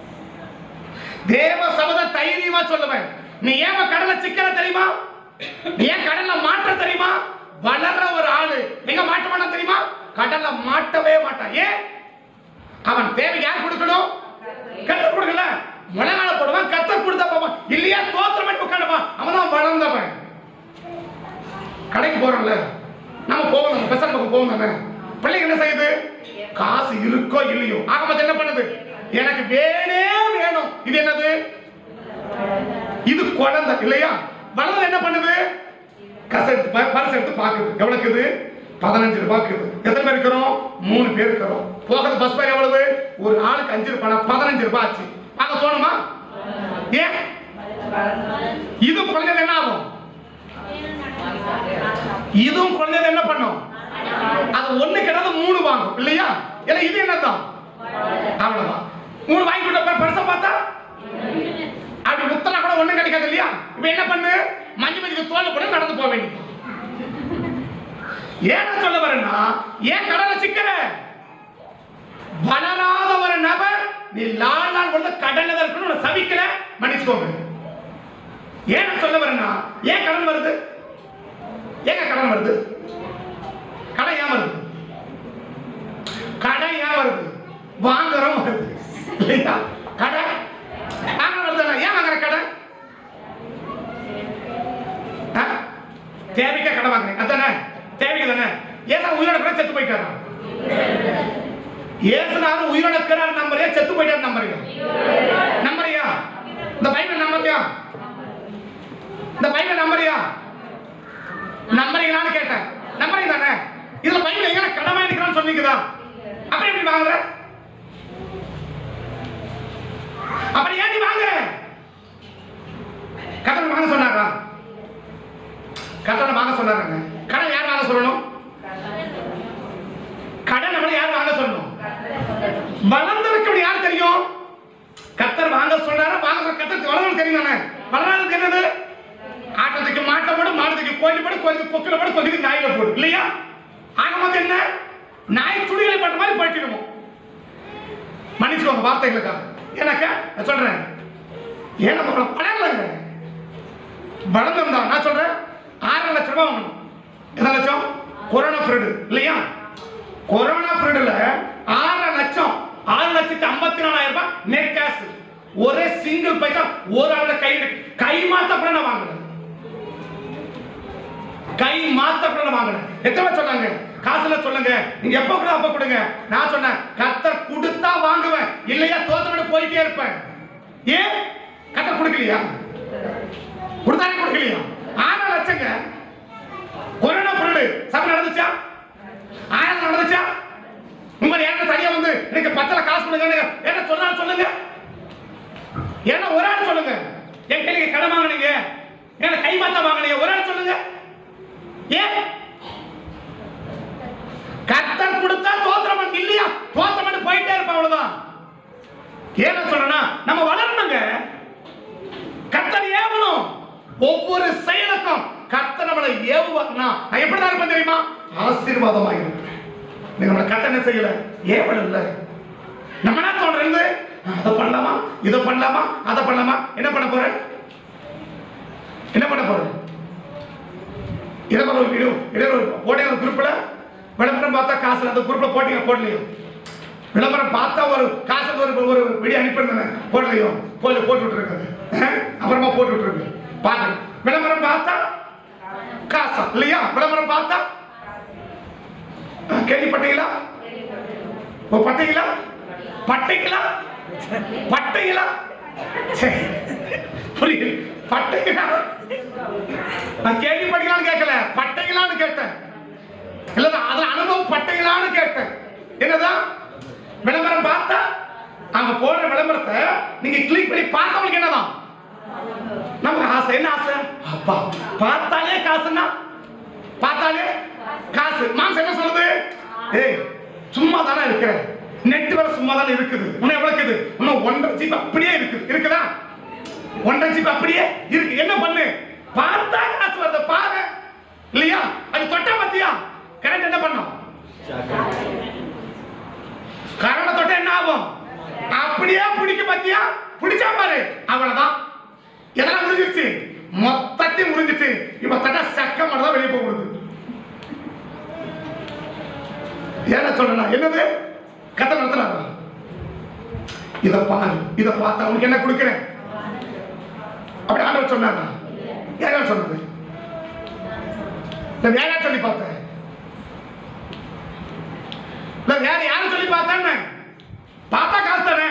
தேவ சபத தைரியமா சொல்லுவேன். நீ ஏன் கடலை சிக்கிற தெரியுமா? நீ ஏன் கடல்ல மாற்ற தெரியுமா? வளர்ற ஒரு ஆளு எங்க மாட்ட மாட்டான் தெரியுமா? கடல்ல மாட்டவே மாட்டான். ஏன்? அவன் தேவை யார் கொடுக்கணும்? கர்த்தர் கொடுக்கல. முழங்கால போடுவான், கர்த்தர் கொடுத்தா போவான். இல்லையா தோத்திரம் பண்ணி உட்காருவான். அவன் தான் வளர்ந்தவன். கடைக்கு போறோம்ல, நம்ம போவோம், பெசல் பக்கம் போவோம் தானே. பிள்ளைங்க என்ன செய்யுது? காசு இருக்கோ இல்லையோ ஆகமத்து என்ன பண்ணுது? எனக்கு வேணே வேணும். இது என்னது? இது குழந்தை இல்லையா? வளர்ந்து என்ன பண்ணுது? பரிசு எடுத்து பாக்குது. எவ்வளவுக்கு இது? 15 ரூபாய்க்கு. எத்தனை பேர் இருக்கிறோம்? 3 பேர் இருக்கிறோம். போகிறது பஸ் ஃபேர் எவ்வளவு? ஒரு ஆளுக்கு 5 ரூபாய், 15 ரூபாய் ஆச்சு. அங்க போகணுமா? ஏன்? இது குழந்தை என்ன ஆகும்? இதுவும் குழந்தை என்ன பண்ணும்? அது ஒண்ணு கிடந்து 3 வாங்கும் இல்லையா? இல்ல இது என்னதான்? அவ்வளவுதான். 3 வாங்கி கொடுத்த பரிசை பார்த்தா அப்படி முத்தனா கூட ஒண்ணு கிடைக்காது இல்லையா? இப்ப என்ன பண்ணு? மஞ்சு மஞ்சுக்கு தோல் கூட நடந்து போக வேண்டியது. ஏன் சொல்ல வரேன்னா, ஏன் கடலை சிக்கிற? வளராத ஒரு நபர் நீ நாள் பொழுது கடல்ல இருக்கணும் சபிக்கல, மன்னிச்சுக்கோங்க. ஏன் சொல்ல வரேன்னா, ஏன் கடன் வருது? ஏங்க கடன் வருது? கடன் ஏன் வருது? கடன் ஏன் வருது? வாங்குறோம் வருது இல்லையா? கடன் வாங்குற வருது. ஏன் வாங்குற கடன்? தேவைக்கா கடன் வாங்குறேன் அதானே? தேவைக்கு தானே? ஏன் உயிரோட கூட செத்து போயிட்டாரா? ஏசுனாரு உயிரோட இருக்கிறார் நம்பரையா, செத்து போயிட்டார் நம்பரையா? நம்பரையா? இந்த நம்புறியா? இந்த பைபிள் நம்புறியா? நம்புறீங்களான்னு கேட்டேன். நம்புறீங்க தானே? இதுல பைபிள் எங்க கடமை இருக்கிறான்னு சொன்னீங்கதா? அப்புறம் எப்படி வாங்குற? அப்புறம் ஏன் நீ வாங்குற? கடன் வாங்க சொன்னாரா? கடன் வாங்க சொன்னாருங்க. கடன் யார் வாங்க சொல்லணும்? கடன் நம்மள யார் வாங்க சொல்லணும்? வளர்ந்தவருக்கு யார் தெரியும்? கர்த்தர் வாங்க சொல்றாரு. வாங்க சொல்ற கர்த்தர் வளர்ந்தவருக்கு தெரியும் தானே? வளராததுக்கு என்னது? ஆட்டத்துக்கு மாட்ட போடு, மாடுக்கு கோழி போடு, கோழிக்கு பொக்கில போடு, கொதிக்கு நாயில போடு, இல்லையா? ஆகமொத்தம் என்ன? நாய் துணிகளை பட்ட மாதிரி போயிட்டுருமோ. மன்னிச்சுக்கோங்க வார்த்தைகளுக்காக. எனக்கு நான் சொல்றேன், ஏன் நம்ம பழகலங்க. வளர்ந்தோம் தான். நான் சொல்றேன் 6 லட்சம் ரூபாய் வாங்கணும். எத்தனை லட்சம்? கொரோனா பீரியட் இல்லையா? கொரோனா பீரியட்ல 6,54,000 ரூபாய் நெட் கேஷ். ஒரே சிங்கிள் பைசா ஒரு ஆளோட கை மாத்த கூட நான் வாங்கினேன். கை மாத்த கூட நான் வாங்கினேன். எத்தனை சொன்னாங்க? காசுல சொல்லுங்க, நீங்க எப்ப கூட அப்ப கொடுங்க. நான் சொன்னேன் கர்த்தர் கொடுத்தா வாங்குவேன், இல்லையா தோத்தோட போயிட்டே இருப்பேன். ஏன் கர்த்தர் கொடுக்கலையா? கொடுத்தானே கொடுக்கலையா? 6 லட்சங்க. கொரோனா பீரியட் சபை நடந்துச்சா? 1000 நடந்துச்சா? உங்க ஏன் தனியா வந்து எனக்கு 10 காசு கொடுங்க என்ன சொன்னாலும் சொல்லுங்க. ஏன்னா ஒரு ஆள் சொல்லுங்க. என் கையில கடன் வாங்கினீங்க, என்ன கை மாத்த வாங்கினீங்க, ஒரு ஆள் சொல்லுங்க. ஏன் கர்த்தர் கொடுத்தா தோத்திரம் இல்லையா? தோத்திரம் போயிட்டே இருப்பேன், அவ்வளவுதான். ஏன்னா சொல்றேன்னா நம்ம வளரணுங்க. கர்த்தர் ஏவணும். ஒவ்வொரு செயலுக்கும் கர்த்தர் நம்மளை ஏவுவார்னா நான் எப்படிதான் இருப்பேன் தெரியுமா? ஆசீர்வாதமாக இருப்பேன். நீங்க நம்மளை கர்த்தர் என்ன செய்யல? ஏவல் இல்லை. நம்ம என்ன தோன்றது? அதை பண்ணலாமா, இதை பண்ணலாமா, அதை பண்ணலாமா. என்ன பண்ண போற? என்ன பண்ண போற? இடைவெளி வீடியோ இடைவெளி போட்டீங்க ஒரு குரூப்ல. விளம்பரம் பார்த்தா காசு அந்த குரூப்ல போட்டீங்க போடலையோ? விளம்பரம் பார்த்தா ஒரு காசு ஒரு வீடியோ அனுப்பியிருந்தேன் போடலையோ? போட்டு விட்டுருக்காங்க. அப்புறமா போட்டு விட்டுருக்கு. பாருங்க, விளம்பரம் பார்த்தா காசா இல்லையா? விளம்பரம் பார்த்தா கேள்விப்பட்டீங்களா? பட்டீங்களா? பட்டைங்களா? பட்டைங்களா? புரியல. பட்டைங்களா? நான் கேள்விப்பட்டீங்களான்னு கேட்கல, பட்டைங்களான்னு கேட்டேன். இல்ல அதுல அனுபவம் பட்டைங்களான்னு கேட்டேன். என்னதான் விளம்பரம் பார்த்தா அவங்க போடுற விளம்பரத்தை நீங்க கிளிக் பண்ணி பார்த்தவங்களுக்கு என்னதான் நமக்கு ஆசை? என்ன ஆசை? அப்பா பார்த்தாலே காசுன்னா, பார்த்தாலே காசு. மாம்சம் என்ன சொல்லுது? ஏய் சும்மா தானே இருக்கிற, நெட் வர சும்மா தானே இருக்குது, இன்னும் எவ்வளவு இருக்குது? இன்னும் 1.5 GB அப்படியே இருக்குது. இருக்குதா? 1.5 GB அப்படியே இருக்கு. என்ன பண்ணு? பார்த்தா காசு வருது பாரு, இல்லையா? அது தொட்டா பத்தியா கரண்ட் என்ன பண்ணும்? கரண்ட் தொட்டா என்ன ஆகும்? அப்படியே பிடிக்க பத்தியா? பிடிச்சா பாரு, அவ்வளவுதான். எதெல்லாம் முடிஞ்சிருச்சு? மொத்தத்தையும் முடிஞ்சிட்டு இப்ப தட்டா சக்க மட்டும் வெளியே போகுது. ஏன்னா சொல்லணும் என்னது? கதை நடத்துறாங்க. இதை பாரு, இதை பார்த்தா அவனுக்கு என்ன கொடுக்கிறேன் அப்படி ஆண்டவர் சொன்னாங்க. யாராவது சொன்னது? வேற சொல்லி பார்த்தேன். வேற யாரும் சொல்லி பார்த்தேன்னு பார்த்தா காசு தானே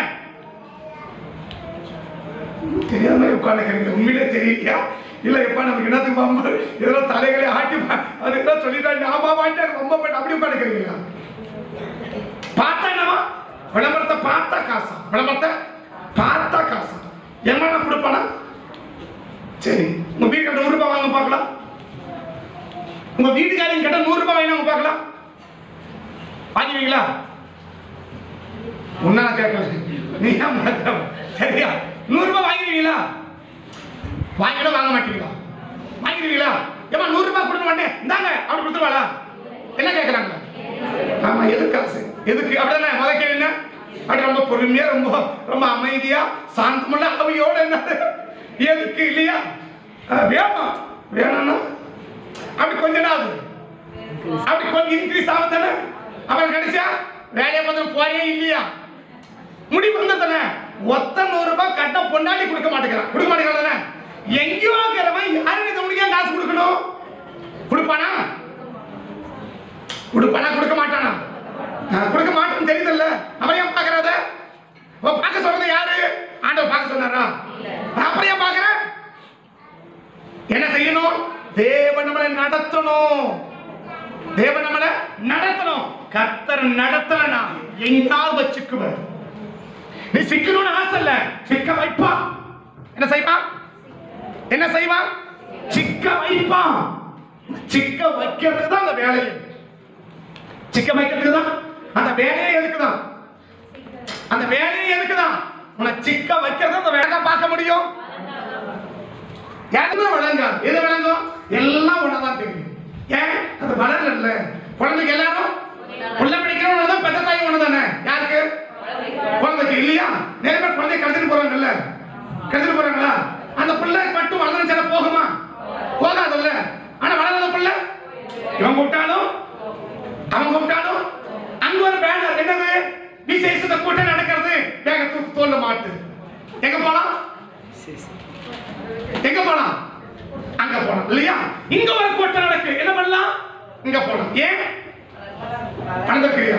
தெரியாம உட்காந்துக்கிறீங்க. உண்மையிலே தெரியலையா? இல்ல எப்ப நமக்கு என்னத்துக்கு ஏதோ தலைகளை ஆட்டி அதுக்கு சொல்லிட்டாங்க. ஆமா வாங்கிட்டு ரொம்ப போயிட்டு அப்படி உட்காந்துக்கிறீங்களா? பார்த்தா என்னவா? விளம்பரத்தை பார்த்தா காசா? விளம்பரத்தை பார்த்தா காசா? என்ன கொடுப்பானா? சரி, உங்க வீடு கிட்ட 100 ரூபாய் வாங்க பார்க்கலாம். உங்க வீட்டுக்காரங்க கிட்ட 100 ரூபாய் வாங்க பார்க்கலாம். வாங்குவீங்களா? உன்ன கேட்கல, நீ சரியா? 100 ரூபாய் வாங்குவீங்களா? வாங்கிட வாங்க மாட்டீங்களா? வாங்கிடுவீங்களா? ஏமா 100 ரூபாய் கொடுக்க மாட்டேன் இந்தாங்க அப்படி கொடுத்துருவாளா? என்ன கேட்கறாங்க? ஆமா, எதுக்கு காசு? எதுக்கு? அப்படிதானே முத கேள்வி என்ன? அப்படி ரொம்ப பொறுமையா ரொம்ப ரொம்ப அமைதியா சாந்தமுள்ள அவையோட என்ன எதுக்கு? இல்லையா? வேணும் வேணும்னா அப்படி கொஞ்ச நாள் அப்படி கொஞ்சம் இன்க்ரீஸ் ஆகும் தானே. அவன் கிடைச்சா வேலையை பார்த்து போறே இல்லையா? முடிவு வந்து தானே ஒத்த 100 ரூபாய் கட்ட பொண்டாடி கொடுக்க மாட்டேங்கிறான். கொடுக்க மாட்டேங்கிறான் தானே. எங்கேயோ இருக்கிறவன் யாரும் இந்த முடிக்க காசு கொடுக்கணும். கொடுப்பானா? கொடுப்பானா? கொடுக்க மாட்டானா? கொடுக்க மாட்டான்னு தெரியுதுல்ல. அவன் ஏன் பாக்குறத? பார்க்க சொல்றது யாரு? ஆண்டவர் பார்க்க சொன்னாரா? அப்புறம் ஏன் பாக்குற? நம்மளை நடத்தணும். தேவன் நம்மளை நடத்தணும். கர்த்தர் நடத்தலனா எங்காவது வச்சுக்குவார். நீ சிக்கணும்னு ஆசை இல்ல, சிக்க வைப்பா. என்ன செய்வான்? என்ன செய்வான்? சிக்க வைப்பான். சிக்க வைக்கிறதுக்கு தான் அந்த வேலையை. சிக்க வைக்கிறதுக்கு தான் அந்த வேலையை. எதுக்குதான் அந்த வேலையை? எதுக்குதான்? உன்னை சிக்க வைக்கிறது அந்த வேலை பார்க்க முடியும். எதுவுமே வழங்காது. எது வழங்கும்? எல்லாம் ஒன்னதான் தெரியும். ஏன்? அது வளரல இல்ல. குழந்தைக்கு எல்லாரும் உள்ள பிடிக்கிறவங்க தான் பெத்த தாய் ஒண்ணு தானே. யாருக்கு? குழந்தைக்கு இல்லையா? நிறைய பேர் குழந்தை கடத்திட்டு போறாங்கல்ல. கடத்திட்டு போறாங்களா? அந்த பிள்ளை மட்டும் வளர்ந்துச்சா போகுமா? போகாதுல்ல. ஆனா வளராத பிள்ளை இவன் கூப்பிட்டாலும் அவன் கூப்பிட்டாலும் அங்க ஒரு பேனர். என்னது? விசேஷத்தை கூட்டம் நடக்கிறது. வேக தூக்கு தோல்ல மாட்டு. எங்க போலாம்? எங்க போலாம்? அங்க போலாம் இல்லையா? இங்க ஒரு கூட்டம் நடக்கு. என்ன பண்ணலாம்? இங்க போலாம். ஏன்? நடந்துக்கிறியா?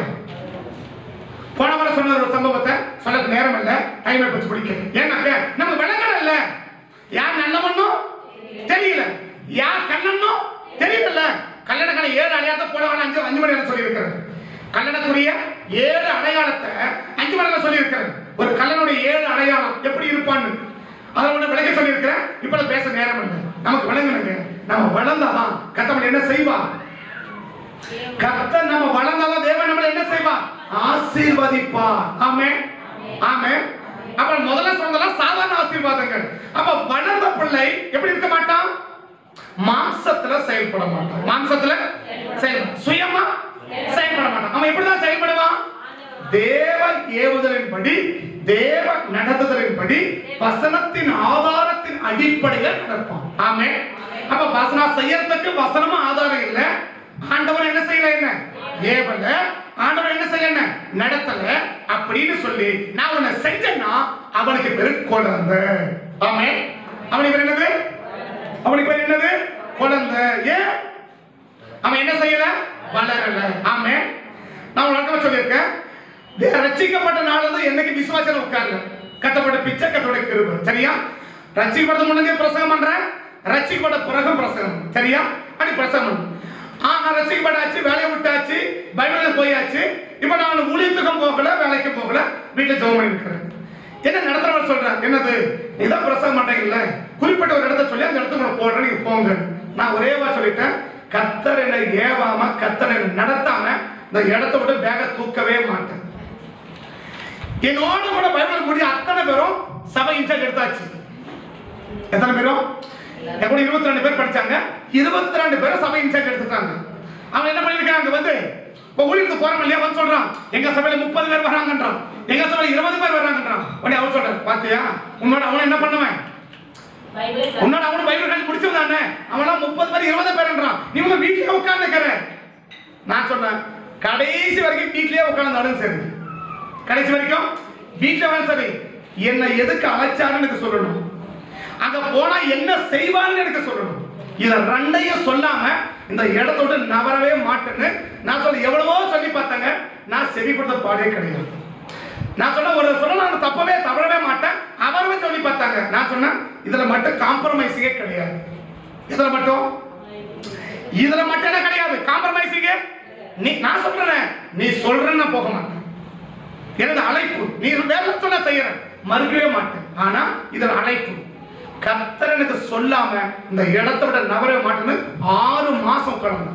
போன வாரம் சொன்ன ஒரு சம்பவத்தை சொல்ல நேரம் இல்ல, டைம் எடுத்து பிடிக்க. ஏன்னாக்க நம்ம விளங்கல இல்ல. யார் நல்லவனும் தெரியல, யார் கண்ணனும் தெரியல. கல்லணக்கான 7 அடையாளத்தை போன வாரம் 5 மணி நேரம் சொல்லி இருக்கிறேன். கல்லணக்குரிய 7 அடையாளத்தை 5 மணி நேரம் சொல்லி இருக்கிறேன். ஒரு கல்லனுடைய 7 அடையாளம் எப்படி இருப்பான்னு அதை ஒண்ணு விளக்க சொல்லி இருக்கிறேன். இப்ப பேச நேரம் இல்லை. நமக்கு விளங்கணுங்க. நம்ம வளர்ந்தாதான் கர்த்தர் என்ன செய்வா? கர்த்தர் நம்ம வளர்ந்தாதான் தேவன் நம்மளை என்ன செய்வா? ஆசீர்வதிப்பார். ஆமென், ஆமென். அப்ப முதல்ல சொன்னதெல்லாம் சாதாரண ஆசீர்வாதங்கள். அப்ப வளர்ந்த பிள்ளை எப்படி இருக்க மாட்டான்? மாம்சத்துல செயல்பட மாட்டான். மாம்சத்துல சுயமா செயல்பட மாட்டான். அவன் எப்படிதான் செயல்படுவான்? தேவ ஏவுதலின்படி, தேவ நடத்துதலின்படி, வசனத்தின் ஆதாரத்தின் அடிப்படையில் நடப்பான். ஆமென். அப்ப வசனம் செய்யறதுக்கு வசனமும் ஆதாரம் இல்ல. ஆண்டவர் என்ன செய்யல? என்ன ஏவல. ஆண்டவர் என்ன செய்யல? நடத்தல. அப்படின்னு சொல்லி நான் உன்னை செஞ்சேன்னா அவனுக்கு பேரு குழந்தை. ஆமென். அவனுக்கு பேர் என்னது? அவனுக்கு பேர் என்னது? குழந்தை. ஏன்? அவன் என்ன செய்யல? வளரல. ஆமென். நான் உனக்கு சொல்லியிருக்கேன், ரட்சிக்கப்பட்ட நாள் வந்து என்னைக்கு விசுவாசம் உட்கார்ல கட்டப்பட்ட பிச்சை கட்டோட கிருபை. சரியா? ரட்சிக்கப்பட்ட முன்னே பிரசங்கம் பண்றேன், ரட்சிக்கப்பட்ட பிறகு பிரசங்கம். சரியா? அப்படி பிரசங்கம். நான் ரட்சிக்கப்பட்டாச்சு, வேலையை விட்டாச்சு, பைபிள் போயாச்சு. இப்ப நான் ஊழியத்துக்கும் போகல, வேலைக்கு போகல, வீட்டுல ஜெபம் பண்ணி இருக்கிறேன். என்ன நடத்துறவர் சொல்றேன், என்னது இதான் பிரசங்கம் பண்றீங்கல்ல, குறிப்பிட்ட ஒரு இடத்த சொல்லி அந்த இடத்துக்கு போடுறேன், நீங்க போங்க. நான் ஒரே வார்த்தை சொல்லிட்டேன், கர்த்தர் என்னை ஏவாம, கர்த்தர் என்னை நடத்தாம இந்த இடத்த விட்டு பேக தூக்கவே மாட்டேன். என்னோட கூட பைபிள் முடிய அத்தனை பேரும் சபை இன்சார்ஜ் எடுத்தாச்சு. எத்தனை பேரும்? எப்படி 22 பேர் படிச்சாங்க. 22 பேரும் சபை இன்சார்ஜ் எடுத்துட்டாங்க. அவங்க என்ன பண்ணிருக்காங்க? வந்து ஊழியத்துக்கு போறோம் இல்லையா, வந்து சொல்றான் எங்க சபையில 30 பேர் வராங்கன்றான், எங்க சபையில 20 பேர் வராங்கன்றான். உடனே அவன் சொல்றான், பாத்தியா உன்னோட அவன் என்ன பண்ணுவேன்? உன்னோட அவனு பைபிள் கல்வி முடிச்சவதானே, அவன் 30 பேர் 20 பேர்ன்றான். நீ உங்க வீட்லயே உட்கார்ந்துக்கிற. நான் சொன்னேன், கடைசி வரைக்கும் வீட்லயே உட்கார்ந்தாலும் சரி, கடைசி வரைக்கும் வீட்ல வேணும் சரி, என்னை எதுக்கு அழைச்சாருன்னு எனக்கு சொல்லணும், அங்க போனா என்ன செய்வான்னு எனக்கு சொல்லணும். இத ரெண்டையும் சொல்லாம இந்த இடத்தோட நவரவே மாட்டேன்னு நான் சொல்ல எவ்வளவோ சொல்லி பார்த்தாங்க. நான் செவி கொடுத்த பாடே கிடையாது. நான் சொன்ன ஒரு சொல்ல நான் தவறவே மாட்டேன். அவருமே சொல்லி பார்த்தாங்க. நான் சொன்னேன், இதுல மட்டும் காம்ப்ரமைஸிங்கே கிடையாது. இதுல மட்டும் என்ன கிடையாது காம்ப்ரமைஸிங்கே. நான் சொல்றேன், நீ சொல்றேன்னு நான் போக மாட்டேன். எனது அழைப்பு, நீ வேலை சொன்ன செய்யறேன், மறுக்கவே மாட்டேன். ஆனா இதுல அழைப்பு, கர்த்தர் எனக்கு சொல்லாம இந்த இடத்தை விட நவரவே மாட்டேன்னு 6 மாசம் கடந்து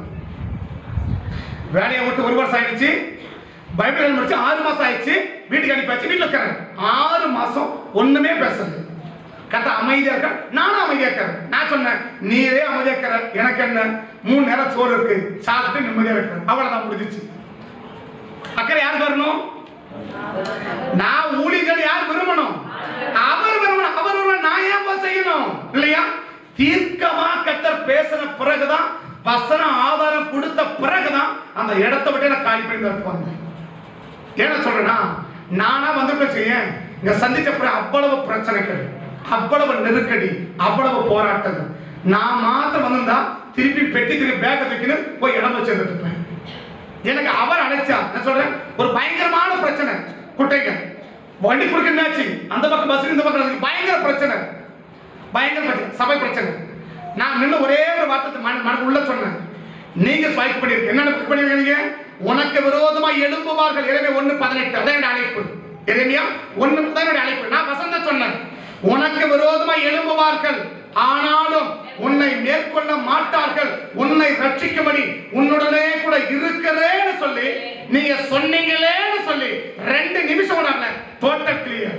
வேலையை விட்டு 1 வருஷம் ஆயிடுச்சு. பைபிள் முடிச்சு 6 மாசம் ஆயிடுச்சு. வீட்டுக்கு அனுப்பிச்சு, வீட்டுல இருக்கிறேன் 6 மாசம் ஒண்ணுமே பேசல. கர்த்தர் அமைதியா இருக்க, நானும் அமைதியா இருக்கிறேன். நான் சொன்னேன், நீரே அமைதியா இருக்கிற, எனக்கு என்ன 3 நேரம் சோறு இருக்கு, சாப்பிட்டு நிம்மதியா இருக்கிறேன். அவ்வளவுதான் முடிஞ்சிச்சு. அக்கறை யாருக்கு வரணும்? நான் ஊழியர்கள் யார் விரும்பணும்? அவர் விரும்பணும். அவர் விரும்பணும், நான் ஏன் செய்யணும் இல்லையா? தீர்க்கமா கர்த்தர் பேசின பிறகுதான், வசன ஆதாரம் கொடுத்த பிறகுதான் அந்த இடத்தை விட்டு நான் காலி பண்ணி வந்தேன். என்ன சொல்றேன்னா, நானா வந்து செய்ய இங்க சந்திச்ச அவ்வளவு பிரச்சனைகள், அவ்வளவு நெருக்கடி, அவ்வளவு போராட்டங்கள். நான் மாத்திரம் வந்திருந்தா திருப்பி பெட்டி திருப்பி பேக்க தூக்கின்னு போய் இடம் வச்சிருந்துட்டு எனக்கு அவர் அழைச்சா. நான் சொல்றேன், ஒரு பயங்கரமான பிரச்சனை, குட்டைங்க வண்டி குடுக்கணும்னாச்சு, அந்த பக்கம் பஸ் இந்த பக்கம் பயங்கர பிரச்சனை, பயங்கர பிரச்சனை, சபை பிரச்சனை. நான் நின்று ஒரே ஒரு வார்த்தை மனது உள்ள சொன்னேன். நீங்க ஸ்வைப் பண்ணிருக்கீங்க. என்ன பண்ணிருக்கீங்க? உனக்கு விரோதமா எழும்புவார்கள். எரேமியா 1:18 அதான் அழைப்பு. எரேமியா 1:18 அழைப்பு. நான் வசந்த சொன்னேன். உனக்கு விரோதமா எழும்புவார்கள், ஆனாலும் உன்னை மேற்கொள்ள மாட்டார்கள். உன்னை ரட்சிக்கும்படி உன்னுடனே கூட இருக்கிறேன்னு சொல்லி நீங்க சொன்னீங்களேன்னு சொல்லி 2 நிமிஷம் கூட டோட்டல் கிளியர்.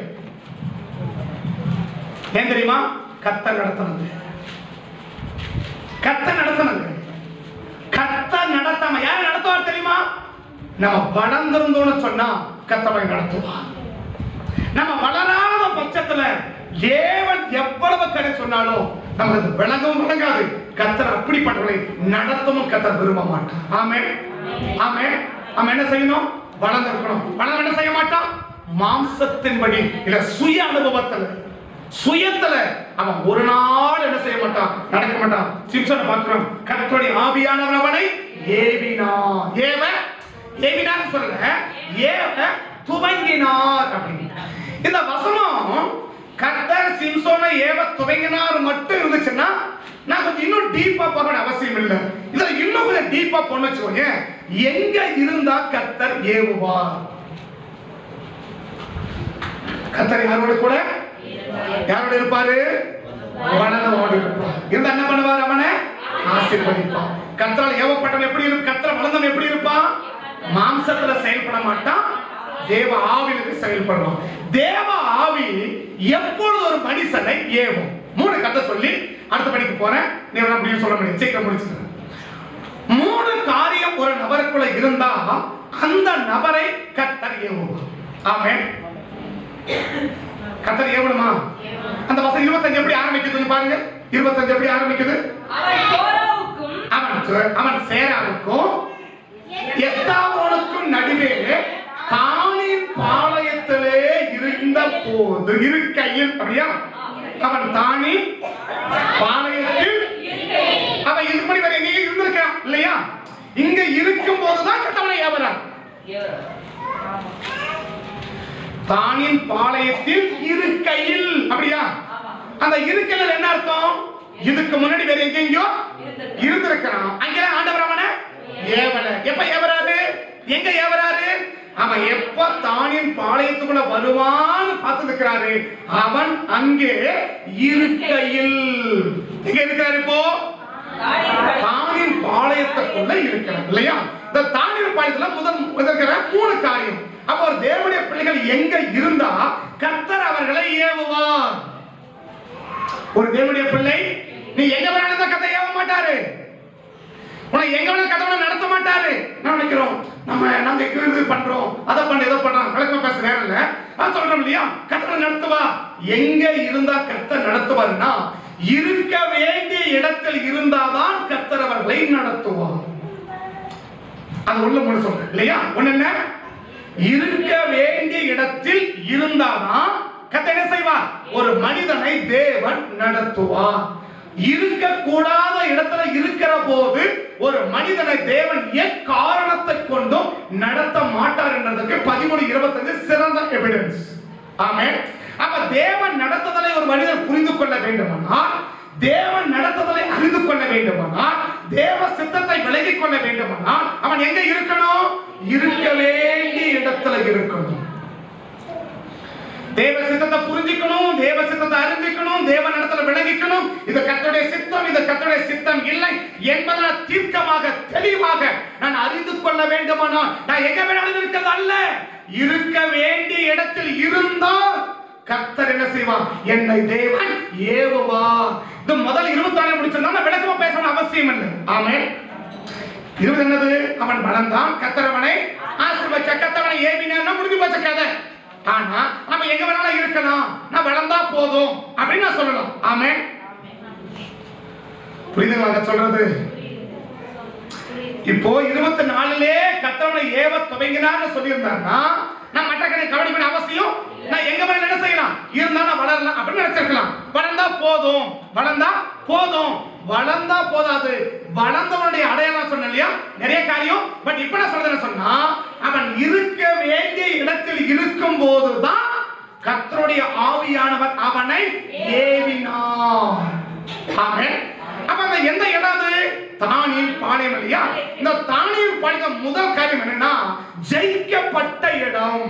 ஏன் தெரியுமா? கர்த்தர் நடத்தணும். கர்த்தர் நடத்தணும். கர்த்தர் நடத்தாம யார் நடத்துவார் தெரியுமா? நம்ம வளர்ந்திருந்தோம்னு சொன்னா கர்த்தரை நடத்துவார். நம்ம வளராத பட்சத்துல தேவன் எவ்வளவு கரை சொன்னாலும் நமக்கு விளங்கவும் விளங்காது. கர்த்தர் அப்படிப்பட்டவர்களை நடத்தவும் கர்த்தர் விரும்ப மாட்டார். ஆமென், ஆமென். நம்ம என்ன செய்யணும்? வளர்ந்திருக்கணும். வளர்ந்து என்ன செய்ய மாட்டான்? மாம்சத்தின்படி இல்ல சுய அனுபவத்துல சுயத்துல அவன் ஒரு நாள் என்ன செய்ய மாட்டான்? நடக்க மாட்டான். சிம்சனை பார்க்கிறோம். கர்த்தருடைய ஆவியானவர் அவனை ஏவினார். ஏவினார் சொல்லல, ஏவ துவங்கினார் அப்படின்னு. இந்த வசனம் கர்த்தர் சிம்சோனை ஏவ துவங்கினார் மட்டும் இருந்துச்சுன்னா நான் கொஞ்சம் இன்னும் டீப்பா பார்க்க அவசியம் இல்லை. இதுல இன்னும் கொஞ்சம் டீப்பா போன வச்சுக்கோங்க. எங்க இருந்தா கர்த்தர் ஏவுவார்? கர்த்தர் யாரோட கூட? யாரோட இருப்பாரு? வளர்ந்தவனோடு இருப்பார். இருந்தா என்ன பண்ணுவார்? அவனை ஆசீர்வதிப்பார். கர்த்தரால் ஏவப்பட்டவன் எப்படி இருக்கும்? கர்த்தர் வளர்ந்தவன் எப்படி இருப்பான்? மாம்சத்துல செயல்பட மாட்டான், தேவ ஆவியில செயல்படுவான். தேவ ஆவி எப்பொழுது ஒரு மனுஷனை ஏவும்? 3 கதை சொல்லி அடுத்த படிக்கு போறேன். நீ அப்படியே சொல்ல முடியும், சீக்கிரம் முடிச்சுக்கிறேன். 3 காரியம் ஒரு நபருக்குள்ள இருந்தா அந்த நபரை கர்த்தர் ஏவுவார். ஆமென். கர்த்தர் ஏவணுமா? அந்த வசனம் 25 எப்படி ஆரம்பிக்குது பாருங்க. 25 எப்படி ஆரம்பிக்குது? அவன் சேராவுக்கும் எஸ்தாவோனுக்கும் நடுவே தானின் பாளையத்திலே இருந்த போது இருக்கையில், அப்படியா? அவன் தானின் பாளையத்தில் அவன் இதுக்கு முன்னாடி வேற எங்கேயும் இருந்திருக்கான் இல்லையா? இங்க இருக்கும் போதுதான் கர்த்தவனை ஏவறான். தானின் பாளையத்தில் இருக்கையில், அப்படியா? அந்த இருக்கையில் என்ன அர்த்தம்? இதுக்கு முன்னாடி வேற எங்கேயோ இருந்திருக்கிறான். அங்கெல்லாம் ஆண்டவர் அவனை ஏவல. எப்ப ஏவறாரு? எங்க ஏவறாரு? அவன் எப்ப தானின் பாளையத்துக்குள்ள வருவான்னு பார்த்துக்கிறாரு. அவன் அங்கே இருக்கையில் எங்க இருக்கிறாரு? இப்போ தானின் பாளையத்துக்குள்ள இருக்கிறார் இல்லையா? இந்த தானின் பாளையத்துல முதல் 3 காரியம். அப்ப ஒரு தேவனுடைய பிள்ளைகள் எங்க இருந்தா கர்த்தர் அவர்களை ஏவுவார். ஒரு தேவனுடைய பிள்ளை நீ எங்க வேணாலும் கர்த்தர் ஏவ மாட்டாரு. உன்னை எங்க வேணாலும் கர்த்தர் நடத்த மாட்டாரு. நான் நினைக்கிறோம் நாங்க இது பண்றோம், அதை பண்ண ஏதோ பண்றோம், விளக்கமா பேச நேரம் இல்ல. நான் சொல்றோம் இல்லையா, கர்த்தர் நடத்துவா. எங்க இருந்தா கர்த்தர் நடத்துவார்னா இருக்க வேண்டிய இடத்தில் இருந்தாதான் கர்த்தர் அவர்களை நடத்துவார். அது உள்ள முன்னு சொல்றேன் இல்லையா? ஒண்ணு என்ன? இருக்க வேண்டிய இடத்தில் இருந்தாதான் கர்த்தர் என்ன செய்வார்? ஒரு மனிதனை தேவன் நடத்துவார். இருக்க கூடாத இடத்துல இருக்கிற போது ஒரு மனிதனை தேவன் எக்காரணத்தை கொண்டும் நடத்த மாட்டார் என்றதுக்கு 13:25 சிறந்த எவிடன்ஸ். ஆமென். அப்ப தேவன் நடத்துதலை ஒரு மனிதன் புரிந்து கொள்ள வேண்டுமானால், தேவன் நடத்துதலை அறிந்து கொள்ள வேண்டுமானால், தேவ சித்தத்தை விலகிக் கொள்ள வேண்டுமானால் அவன் எங்க இருக்கணும்? இருக்க வேண்டிய இடத்துல இருக்கணும். தேவ சித்தத்தை புரிஞ்சிக்கணும், தேவ சித்தத்தை அறிஞ்சிக்கணும், தேவ நடத்தல விளங்கிக்கணும். இது கர்த்தருடைய சித்தம், இது கர்த்தருடைய சித்தம் இல்லை என்பதை தீர்க்கமாக தெளிவாக நான் அறிந்து கொள்ள வேண்டுமானால் நான் எங்க வேணாலும் இருக்கிறது அல்ல, இருக்க வேண்டிய இடத்தில் இருந்தால் கர்த்தர் என்ன செய்வார்? என்னை தேவன் ஏவுவார். இது முதல் 24 முடிச்சிருந்தா நான் விளக்கமா பேசணும் அவசியம் இல்லை. ஆமென். 20 என்னது? அவன் வளர்ந்தான், கர்த்தர் அவனை ஆசீர்வதிச்ச, கர்த்தர் ஏவினார்னா முடிஞ்சு போச்ச கதை. ஆனா நம்ம எங்க வேணாலும் இருக்கலாம், நான் வளர்ந்தா போதும் அப்படின்னு நான் சொல்லலாம். ஆமென். புரியுதுங்களா சொல்றது? இப்போ 24லே கர்த்தரை ஏவ துவங்கினார்னு சொல்லியிருந்தாருன்னா நான் மற்ற கணக்கு கவனிக்க அவசியம். நான் எங்க வேணாலும் என்ன செய்யலாம்? இருந்தா நான் வளரலாம் அப்படின்னு நினைச்சிருக்கலாம். வளர்ந்தா போதும், வளர்ந்தா போதும். வளர்ந்தா போதாது, வளர்ந்தவனுடைய அடையாளம் சொன்ன இல்லையா நிறைய காரியம். பட் இப்ப நான் சொல்றேன்னு சொன்னா அவன் இருக்க வேண்டிய இடத்தில் இருக்கும் போதுதான் கர்த்தருடைய ஆவியானவர் அவனை ஏவினார். ஆமென். அப்ப அந்த எந்த இடம் அது? தானியேல் பாளையம் இல்லையா? இந்த தானியேல் பாளையம் முதல் காரியம் என்னன்னா ஜெயிக்கப்பட்ட இடம்.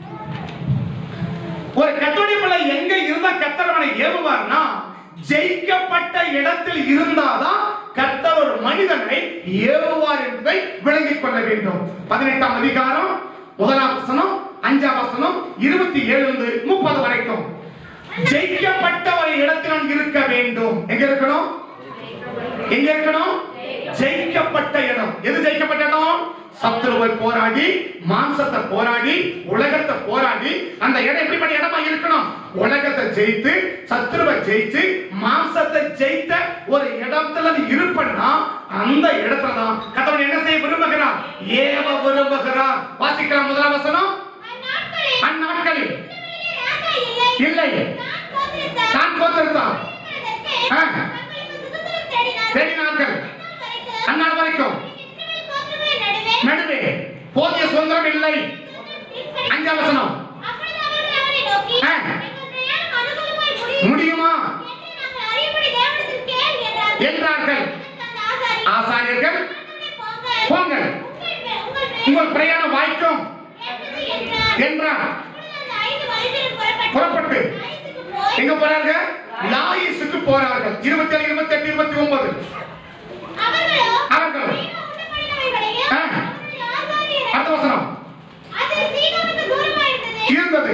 ஒரு கத்தோலிக்க பிள்ளை எங்க இருந்தா கர்த்தர் அவனை ஏவுவார்னா ஜெயிக்கப்பட்ட இடத்தில் இருந்தாதான் கர்த்தர் ஒரு மனிதனை ஏவுவார் என்பதை விளங்கிக் கொள்ள வேண்டும். 18ஆம் அதிகாரம் 1ஆம் வசனம் 5ஆம் வசனம் 27 30 வரைக்கும் ஜெயிக்கப்பட்ட ஒரு இடத்தில் இருக்க வேண்டும். எங்க இருக்கணும்? எங்க இருக்கணும்? ஜெயிக்கப்பட்ட இடம். எது ஜெயிக்கப்பட்ட இடம்? சத்துருவை போராடி, மாம்சத்தை போராடி, உலகத்தை போராடி, அந்த இடம் எப்படிப்பட்ட இடமா இருக்கணும்? உலகத்தை ஜெயித்து, சத்துருவை ஜெயித்து, மாம்சத்தை ஜெயித்த ஒரு இடத்துல இருப்பன்னா அந்த இடத்துல தான் கர்த்தர் என்ன செய்ய விரும்புகிறார்? ஏவ விரும்புகிறார். வாசிக்கலாம் முதலாம் வசனம். அந்நாட்களில் இல்லை தான் கோத்திரத்தார் தேடினார்கள். அந்நாள் வரைக்கும் நடுவே போதிய சுதந்திரம் இல்லை. 5ஆம் வசனம். முடியுமா என்றார்கள். ஆசாரியர்கள் போங்கள், உங்கள் பிரயாணம் வாய்க்கும் என்றார். புறப்பட்டு எங்க போறாங்க? லாயிசுக்கு போறார்கள். 27 28 29 அவர்கள் அடுத்த வசனம் இருந்தது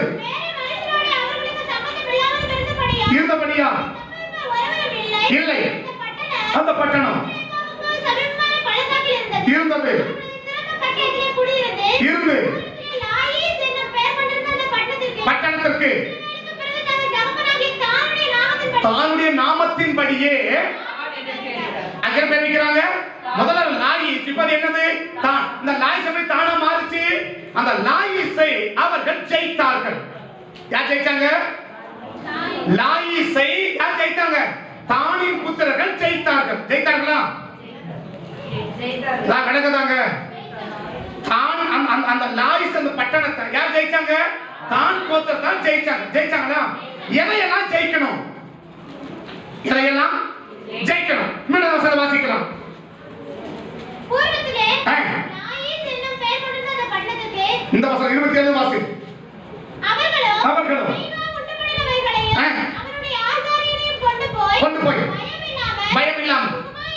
இருந்தபடியா இல்லை அந்த பட்டணம் இருந்தது இருந்து பட்டணத்திற்கு தானுடைய நாமத்தின்படியே அங்கே பேசிக்கிறாங்க. முதல்ல லாயிஸ், இப்ப என்னது? தான். இந்த லாயிஸ் எப்படி தானா மாறுச்சு? அந்த லாயிஸை அவர்கள் ஜெயித்தார்கள். யார் ஜெயிச்சாங்க? லாயிஸை யார் ஜெயித்தாங்க? தானின் புத்திரர்கள் ஜெயித்தார்கள். ஜெயித்தார்களா? விளக்குதாங்க. தான் அந்த லாயிஸ் அந்த பட்டணத்தை யார் ஜெயிச்சாங்க? தான் கோத்திரத்தால் ஜெயிச்சாங்க. ஜெயிச்சாங்களா? எதையெல்லாம் ஜெயிக்கணும்? எதையெல்லாம் ஜெயிக்கணும்? மீண்டும் வசனம் வாசிக்கலாம். இந்த வசனம் 27 வாசி. அவர்களும் கொண்டு போய் பயம் இல்லாமல்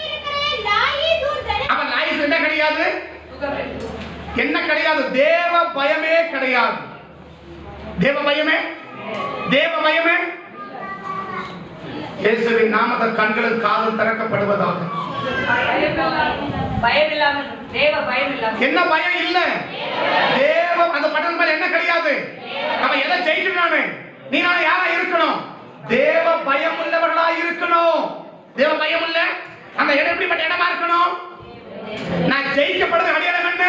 அவன் லாயிஸ் என்ன கிடையாது? என்ன கிடையாது? தேவ பயமே கிடையாது. தேவ பயமே, தேவ பயமே. இயேசுவின் நாமத்தில் கண்களும் காதும் திறக்கப்படுவதாக. என்ன பயம் இல்ல? தேவ அந்த பட்டன் மேல என்ன கிடையாது? அவன் எதை ஜெயிக்கணும்? நீ நான் யாரா இருக்கணும்? தேவ பயம் உள்ளவர்களா இருக்கணும். தேவ பயம் இல்ல அந்த இடம் எப்படிப்பட்ட இடமா இருக்கணும்? நான் ஜெயிக்கப்படுறது அடையாளம் என்ன?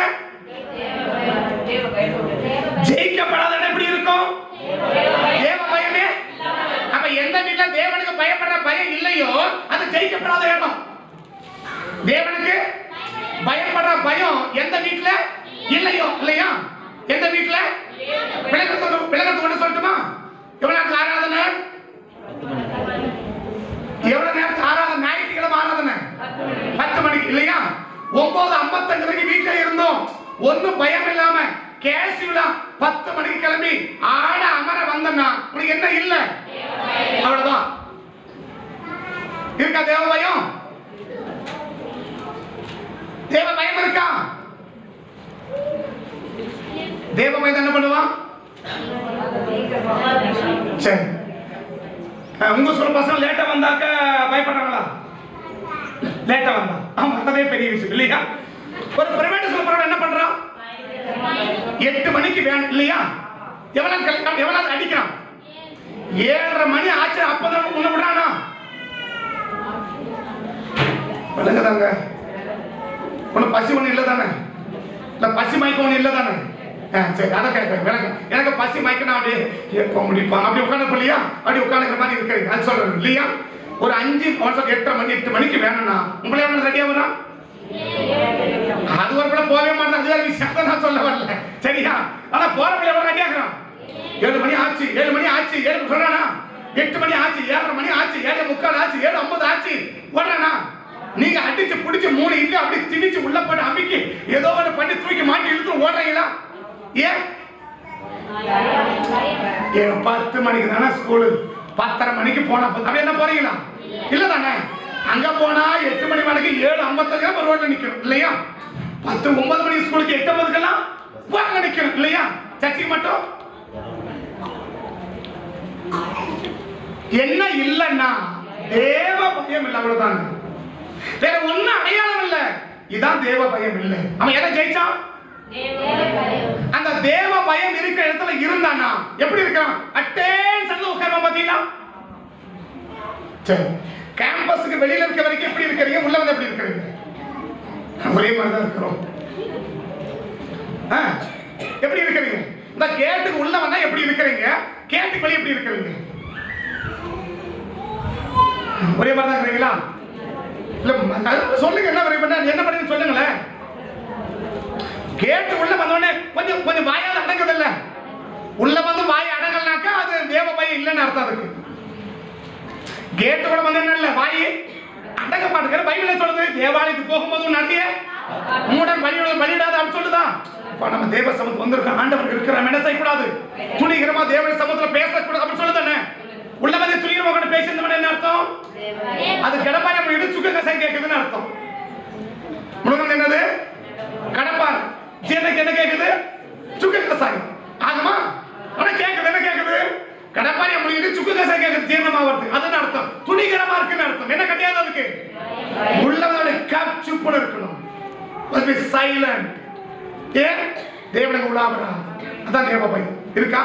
ஜெயிக்கப்படாத இடம் எப்படி இருக்கும்? தேவ பயமே. அப்ப எந்த வீட்டுல தேவனுக்கு பயப்படுற பயம் இல்லையோ அது ஜெயிக்கப்படாத இடம். தேவனுக்கு பயப்படுற பயம் எந்த வீட்டுல இல்லையோ இல்லையா? எந்த வீட்டுல விளக்கத்து ஒண்ணு சொல்லட்டுமா? எவ்வளவு நேரத்துக்கு ஆராதனை? எவ்வளவு நேரத்துக்கு ஆராதனை? ஞாயிற்றுக்கிழமை ஆராதனை 10 மணிக்கு இல்லையா? 9:55 வரைக்கும் வீட்டுல இருந்தோம். ஒன்னும் பயம் இல்லாம கேசிவிலா 10 மணிக்கு கிளம்பி ஆட அமர வந்தனா உனக்கு என்ன இல்ல? அவ்வளவுதான். இருக்கா தேவ பயம்? தேவ பயம் இருக்கா? தேவ பயம் என்ன பண்ணுவான்? சரி, உங்க சொல்ல பசங்க லேட்டா வந்தாக்க பயப்படுறாங்களா? லேட்டா வந்தா அவன் வந்ததே பெரிய விஷயம் இல்லையா? ஒரு பிரைவேட் ஸ்கூல் போறவன் என்ன பண்றான்? 8 மணிக்கு வேணும் இல்லையா? எவ்வளவு அடிக்கிறான்? 7:30 மணி ஆச்சு. அப்பதான் உன்ன விடானா? விளங்குதாங்க? உனக்கு பசி ஒண்ணு இல்ல தானே? இல்ல பசி மயக்கம் ஒண்ணு இல்ல தானே? சரி, அதை கேட்க எனக்கு பசி மயக்கம் அப்படியே எப்ப முடிப்பான் அப்படி உட்காந்து இல்லையா? அப்படி உட்காந்துக்கிற மாதிரி இருக்கிறீங்க அது சொல்றேன் இல்லையா? ஒரு 8 மணிக்கு வேணும்னா உங்களை எவ்வளவு ரெடியா வரும்? அது ஒரு கூட போகவே மாட்டேன். அது வேற விஷயம் நான் சொல்ல வரல சரியா? ஆனா போறவங்க எவ்வளவு ரெடியா இருக்கிறான்? 7 மணி ஆச்சு 7 சொல்றானா? 8 மணி ஆச்சு 7:30 மணி ஆச்சு 7:45 ஆச்சு 7:50 ஆச்சு ஓடுறானா? நீங்க அடிச்சு பிடிச்சு 3 இட்லி அப்படி திணிச்சு உள்ள போட்டு அமிக்கி ஏதோ ஒன்று பண்ணி தூக்கி மாட்டி இழுத்து ஓடுறீங்களா? ஏன் 10 மணிக்கு தானே ஸ்கூலு, 10:30 மணிக்கு போனா அப்படி என்ன போறீங்களா? இல்ல தானே? அங்க போனா 8 மணி மணிக்கு 7:55 ரோட்ல நிக்கணும் இல்லையா? 9 மணி ஸ்கூலுக்கு 8:50 வாங்க நிக்கணும் இல்லையா? சர்ச்சைக்கு மட்டும் என்ன இல்லன்னா தேவ பயம் இல்ல, அவ்வளவுதான். வேற ஒண்ணும் அடையாளம் இல்ல. இதான் தேவ பயம் இல்ல. அவன் எதை ஜெயிச்சான்? அந்த தேவ பயம் இருக்கிற இடத்துல இருந்தானா எப்படி இருக்கான்? அட்டென்ஷன்ல உட்கார்ந்து பாத்தீங்களா? சரி, கேம்பஸ்க்கு வெளியில இருக்க வரைக்கும் எப்படி இருக்கீங்க, உள்ள வந்து எப்படி இருக்கீங்க? ஒரே மாதிரி தான் இருக்கிறோம். எப்படி இருக்கீங்க? இந்த கேட்டுக்கு உள்ள வந்தா எப்படி இருக்கீங்க, கேட்டுக்கு வெளியே எப்படி இருக்கீங்க? ஒரே மாதிரி தான் இருக்கீங்களா? இல்ல சொல்லுங்க, என்ன பண்ணி சொல்லுங்களேன். கேட்டு உள்ள வந்தோடனே கொஞ்சம் வாயால் அடங்குது இல்ல, உள்ள வந்து வாய் அடங்கலனாக்கா அது தேவ பயம் இல்லைன்னு அர்த்தம். அதுக்கு கேட்டு கூட வந்து என்ன இல்ல, வாய் அடங்க மாட்டேங்கிற. பைபிள் சொல்லுது, தேவாலயத்துக்கு போகும்போது நன்றிய மூடன் பலியிடாத அப்படி சொல்லுதான். நம்ம தேவ சமூகத்துக்கு வந்திருக்கோம், ஆண்டவருக்கு இருக்கிற என்ன செய்யக்கூடாது, துணிகரமா தேவ சமூகத்துல பேசக்கூடாது அப்படி சொல்லுதானே. உள்ள வந்து துணிகரமா கூட பேசுறது என்ன அர்த்தம்? அது கடப்பாய் நம்ம இடிச்சுக்க கசை கேட்குதுன்னு அர்த்தம். முழுக்க என்னது கடப்பார் ஜீரனுக்கு என்ன கேட்குது? சுக்கு கசாயம் ஆகுமா? ஆனா கேட்குது என்ன கேட்குது? கடப்பாரி அப்படி சுக்கு கசாயம் கேட்குது, ஜீரணமாவது. அதுன்னு அர்த்தம். துணிகரமா இருக்குன்னு அர்த்தம். என்ன கிடையாது அதுக்கு? உள்ளவனோட கப்சுப்புல இருக்கணும். must be silent. ஏன் தேவனுக்கு உள்ளாவரா? அதான் தேவ பயம். இருக்கா?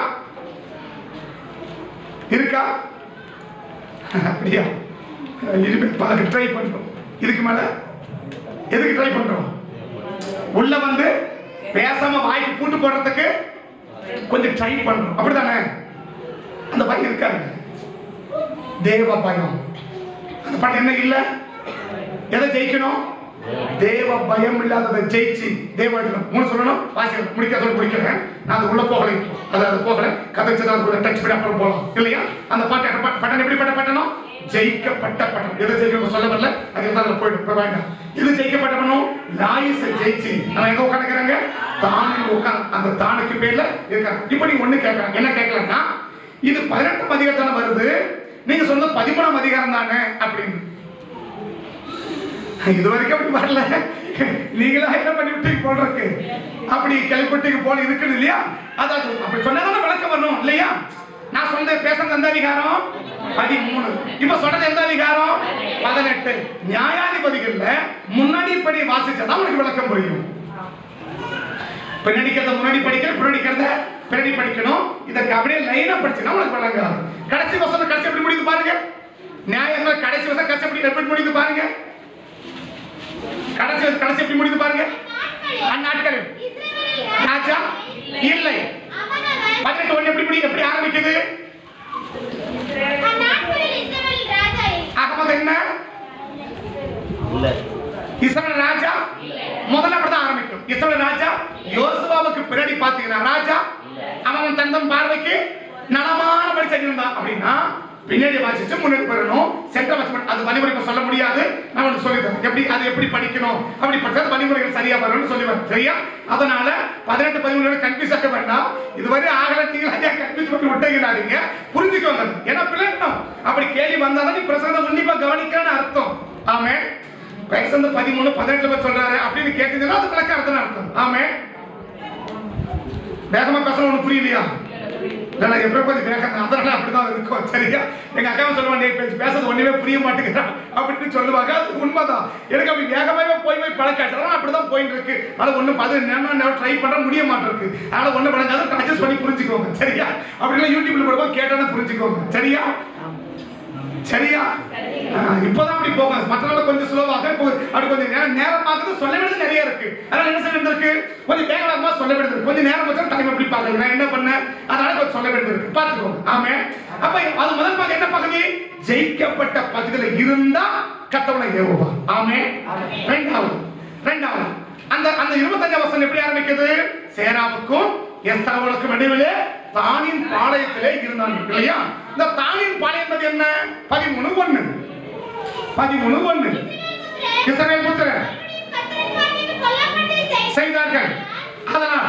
இருக்கா? அப்படியா? இனிமேல் பார்க்க ட்ரை பண்றோம். இதுக்கு மேல எதுக்கு ட்ரை பண்றோம்? உள்ள வந்து பேசாம வாய்க்கு பூட்டு போடுறதுக்கு கொஞ்சம் ட்ரை பண்றோம், அப்படிதானே? அந்த பயம் இருக்காங்க, தேவ பயம். அந்த பயம் என்ன இல்ல, எதை ஜெயிக்கணும்? தேவ பயம் இல்லாததை ஜெயிச்சு தேவ சொல்லணும். வாசிக்க முடிக்கிறதோடு முடிக்கிறேன். நான் அது உள்ள போகலை, அது போகல, கதைச்சதான் கூட டச் பண்ணி அப்புறம் போகலாம் இல்லையா? அந்த பட்டன் எப்படிப்பட்ட பட்டணம்? ஜெயிக்கப்பட்ட பட்டம். எதை ஜெயிக்க சொல்ல வரல, அது இருந்தாலும் போயிட்டு வேண்டாம். இது ஜெயிக்கப்பட்ட பட்டம். லாயிஸை ஜெயிச்சு நம்ம எங்க உட்காந்துக்கிறாங்க? தானில் உட்காந்து அந்த தானுக்கு பேர்ல இருக்காங்க. இப்ப நீங்க ஒண்ணு கேட்கலாம், என்ன கேட்கலன்னா, இது 18ஆம் அதிகாரம் வருது, நீங்க சொன்னது 13ஆம் அதிகாரம் தானே அப்படின்னு. இது வரைக்கும் அப்படி வரல, நீங்களா என்ன பண்ணி விட்டு போடுறதுக்கு அப்படி கிளப்பிட்டு போல இருக்குது இல்லையா? அதாவது அப்படி சொன்னதான விளக்கம் வரணும் இல்லையா? நான் சொன்ன பேசுறது எந்த அதிகாரம்? 13. இப்ப சொன்னது எந்த அதிகாரம்? 18. நியாயாதிபதிகள்ல முன்னாடி படி வாசிச்சதான் உனக்கு விளக்கம் புரியும். பின்னாடிக்கிறத முன்னாடி படிக்கிற, பின்னாடிக்கிறத பின்னாடி படிக்கணும். இதற்கு அப்படியே லைனா படிச்சுன்னா உனக்கு விளங்காது. கடைசி வசனம் கடைசி எப்படி முடியுது பாருங்க. நியாயங்கள் கடைசி வசனம் கடைசி எப்படி முடியுது பாருங்க. கடைசி எப்படி முடியுது பாருங்க. அந்நாட்களில் ராஜா இல்லை. 18 எப்படி ஆரம்பிக்குது? அகமது என்ன இஸ்ரவேல் ராஜா முதல்ல அப்படிதான் ஆரம்பிக்கும். இஸ்ரவேல் ராஜா யோசுவாவுக்கு பின்னாடி பாத்தீங்கன்னா ராஜா அவன் தந்தம் பார்வைக்கு நலமானபடி செஞ்சிருந்தான் அப்படின்னா பின்னாடி வாசிச்சு முன்னாடி வரணும். சென்டர் வாட்ச்மேன் அது வழிமுறை சொல்ல முடியாது, நான் உனக்கு சொல்லித்தரேன் எப்படி அது எப்படி படிக்கணும். அப்படி படிச்சா வழிமுறைகள் சரியா வரணும்னு சொல்லுவேன். சரியா? அதனால 18 13 கன்ஃபியூஸ் ஆக வேண்டாம். இதுவரை ஆகல, நீங்க ஐயா கன்ஃபியூஸ் பண்ணி விட்டீங்களாதீங்க, புரிஞ்சுக்கோங்க. ஏன்னா பிள்ளைங்க அப்படி கேள்வி வந்தாதான் நீ பிரசங்கத்தை உன்னிப்பா கவனிக்கணும்னு அர்த்தம். ஆமென். பிரசங்க 13 18 சொல்றாரு அப்படின்னு கேட்டீங்கன்னா அது விளக்க அர்த்தம். ஆமென். வேகமா பேச ஒண்ணு புரியலையா? நான் எப்ப கொஞ்சம் வேகம் அதனால அப்படிதான் இருக்கும். சரியா? எங்க அக்காவும் சொல்லுவாங்க, பேசுறது ஒண்ணுமே புரிய மாட்டேங்கிறான் அப்படின்னு சொல்லுவாங்க. அது உண்மைதான். எனக்கு அப்படி வேகமாவே போய் பழக்காட்டுறோம், அப்படிதான் போயிட்டு இருக்கு. ஆனா ஒண்ணு அது ட்ரை பண்ண முடிய மாட்டிருக்கு. அதனால ஒண்ணு பண்ணாலும் அட்ஜஸ்ட் பண்ணி புரிஞ்சுக்கோங்க. சரியா? அப்படின்னா யூடியூப்ல போடுவோம், கேட்டாலும் புரிஞ்சுக்கோங்க. சரியா? சரியா? இப்பதான் அப்படி போங்க. மற்றவங்க கொஞ்சம் ஸ்லோவாக அப்படி கொஞ்சம் நேரம் பார்க்கறது சொல்ல வேண்டியது நிறைய இருக்கு. அதனால என்ன சொல்ல இருக்கு, கொஞ்சம் வேகமா சொல்ல வேண்டியது, கொஞ்சம் நேரம் வச்சா டைம் எப்படி பார்க்கறது, நான் என்ன பண்ணேன் அதனால கொஞ்சம் சொல்ல வேண்டியது இருக்கு, பார்த்துக்கோங்க. ஆமே. அப்ப அது முதல் பகுதி என்ன பகுதி? ஜெயிக்கப்பட்ட பகுதியில இருந்தா கர்த்தருடைய யெகோவா. ஆமே. இரண்டாவது அந்த 25ஆம் வசனம் எப்படி ஆரம்பிக்குது? சேராவுக்கும் எஸ்தாவோலுக்கும் இடையிலே தானின் பாளையத்திலே இருந்தாங்க இல்லையா? இந்த தானின் பாளையம் என்பது என்ன? 13:1 இஸ்ரவேல் புத்திரர் செய்தார்கள். அதனால்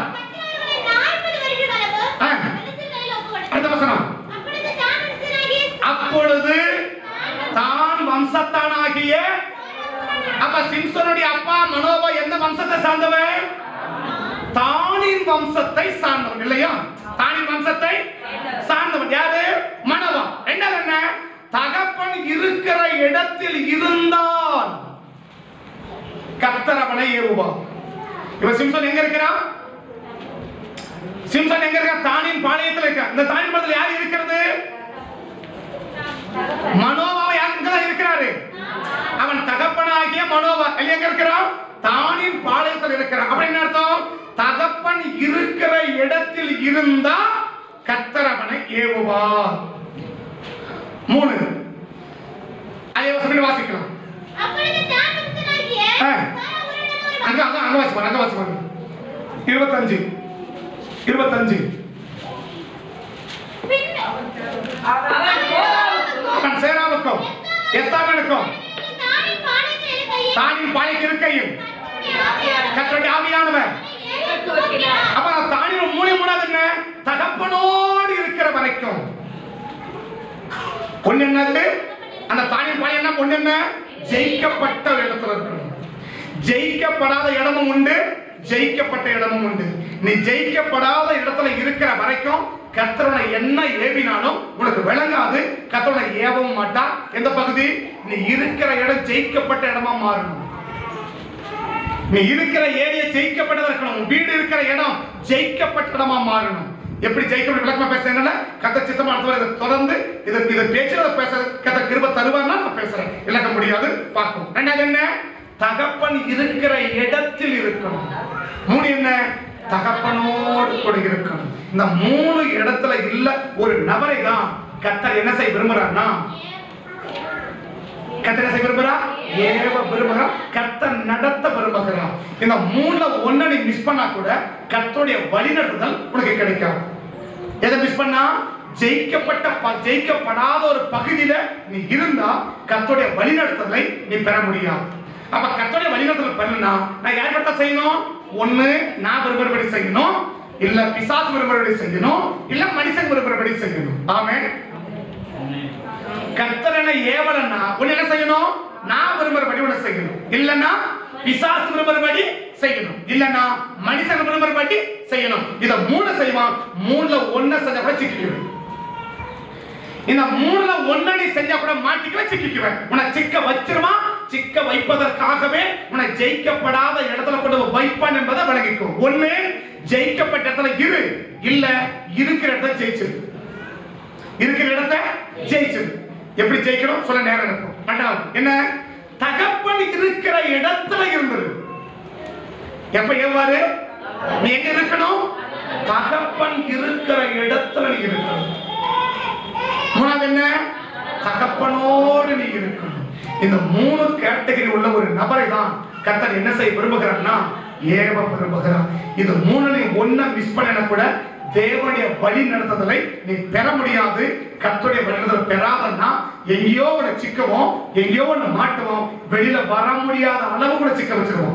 அடுத்த வசனம், அப்பொழுது தான் வம்சத்தானாகிய, அப்ப சிம்சோனுடைய அப்பா மனோவா எந்த வம்சத்தை சார்ந்தவன்? தானின் வம்சத்தை சார்ந்தவன் இல்லையா? தானின் வம்சத்தை சார்ந்தவன் யாரு? மனோவா. ரெண்டாவது என்ன? தகப்பன் இருக்கிற இடத்தில் இருந்தான் கர்த்தர் அவனை ஏவுவார். இவன் சிம்சோன் எங்க இருக்கிறான்? சிம்சோன் எங்க இருக்கான்? தானின் பாளையத்தில் இருக்கான். இந்த தானின் பாளையத்தில் யார் இருக்கிறது? மனோவா எங்க இருக்கிறாரு? அவன் தகப்பனாகிய மனோவா எங்க இருக்கிறான்? தானின் பாளையத்தில் இருக்கிறான். அப்படி என்ன அர்த்தம்? தகப்பன் இருக்கிற இடத்தில் இருந்தா கர்த்தர் அவனை ஏவுவார். 3 அதே வசனம் வாசிக்கலாம். அங்க வாசிப்பாங்க 25 அவன் சேராவுக்கும் எஸ்தாவனுக்கும் தானின் பாளையத்தில் இருக்கையில் கர்த்தருடைய ஆவியானவர். அப்ப தானின் மூணாவது என்ன? தகப்பனோடு இருக்கிற வரைக்கும். ஒண்ணு என்னது? அந்த தானின் பாளையம் என்ன? ஒண்ணு என்ன? ஜெயிக்கப்பட்ட இடத்துல இருக்கணும். ஜெயிக்கப்படாத இடமும் உண்டு, ஜெயிக்கப்பட்ட இடமும் உண்டு. நீ ஜெயிக்கப்படாத இடத்துல இருக்கிற வரைக்கும் கர்த்தருடைய என்ன ஏவினாலும் உனக்கு விளங்காது. கர்த்தருடைய ஏவவும் மாட்டா. எந்த பகுதி? நீ இருக்கிற இடம் ஜெயிக்கப்பட்ட இடமா மாறணும். நீ இருக்கிற ஏரியா ஜெயிக்கப்பட்டதா இருக்கணும். வீடு இருக்கிற இடம் ஜெயிக்கப்பட்ட இடமா மாறணும். எப்படி ஜெயிக்கப்பட்ட விளக்கமா பேசுறேன்? கர்த்தர் சித்தமா தொடர்ந்து இதை பேசுறத பேச கர்த்தர் கிருபை தருவார்னா நான் பேசுறேன். விளக்க முடியாது பார்ப்போம். ரெண்டாவது என்ன? தகப்பன் இருக்கிற இடத்தில் இருக்கணும். 3 என்ன? தகப்பனோடு கூட இருக்கணும். இந்த 3 இடத்துல இல்ல ஒரு நபரை தான் கர்த்தர் என்ன செய்ய விரும்புறார்னா, கர்த்தர் என்ன செய்ய விரும்புறார்? ஏவ விரும்புகிறார். கர்த்தர் நடத்த விரும்புகிறார். இந்த 3ல ஒண்ணை நீ மிஸ் பண்ணா கூட கர்த்தருடைய வழிநடத்துதல் உனக்கு கிடைக்காது. எதை மிஸ் பண்ணா? ஜெயிக்கப்படாத ஒரு பகுதியில நீ இருந்தா கர்த்தருடைய வழிநடத்துதலை நீ பெற முடியாது. அப்ப கர்த்தருடைய வழிநடத்துதல் பெறணும்னா நான் யார் பட்ட செய்யணும்? ஒண்ணு நான் விரும்புறபடி செய்யணும், இல்ல பிசாசு விரும்புறபடி செய்யணும், இல்ல மனுஷன் விரும்புறபடி செய்யணும். ஆமென். கர்த்தர் என்ன ஏவலன்னா ஒண்ணு என்ன செய்யணும்? நான் விரும்புறபடி ஒண்ணு செய்யணும், இல்லன்னா பிசாசு விரும்புறபடி செய்யணும், இல்லன்னா மனுஷன் விரும்புறபடி செய்யணும். இத 3 செய்வான். 3ல 1 செஞ்சா கூட சிக்கிக்குவேன். இந்த 3ல 1 நீ செஞ்சா கூட மாட்டிக்குவே, சிக்கிக்குவேன். உன்னை சிக்க வச்சிருமா? சிக்க வைப்பதற்காகவே உன்னை ஜெயிக்கப்படாத இடத்துல கொண்டு வைப்பான் என்பதை விளங்கிக்கோ. ஒண்ணு ஜெயிக்கப்பட்ட இடத்துல இரு, இல்ல இருக்கிற இடத்துல ஜெயிச்சிரு. இருக்கிற இடத்தை ஜெயிச்சிரு. எப்படி ஜெயிக்கணும் சொல்ல நேரம் இருக்கும். ரெண்டாவது என்ன? தகப்பன் இருக்கிற இடத்துல இருந்தது. எப்ப எவ்வாறு? நீ எங்க இருக்கணும்? தகப்பன் இருக்கிற இடத்துல நீ இருக்கணும். 3வது என்ன? தகப்பனோடு நீ இருக்கணும். இந்த 3 கேட்டகரி உள்ள ஒரு நபரை தான் கர்த்தர் என்ன செய்ய விரும்புகிறார்னா ஏவ விரும்புகிறார். இது 3ல 1 மிஸ் பண்ணனா கூட தேவனுடைய வழி நடத்துதலை நீ பெற முடியாது. கர்த்தருடைய வழி நடத்துதலை பெறாதன்னா எங்கேயோ உன்னை சிக்குவோம், எங்கேயோ உன்னை மாட்டுவோம், வெளியில வர முடியாத அளவு கூட சிக்க வச்சிருவோம்.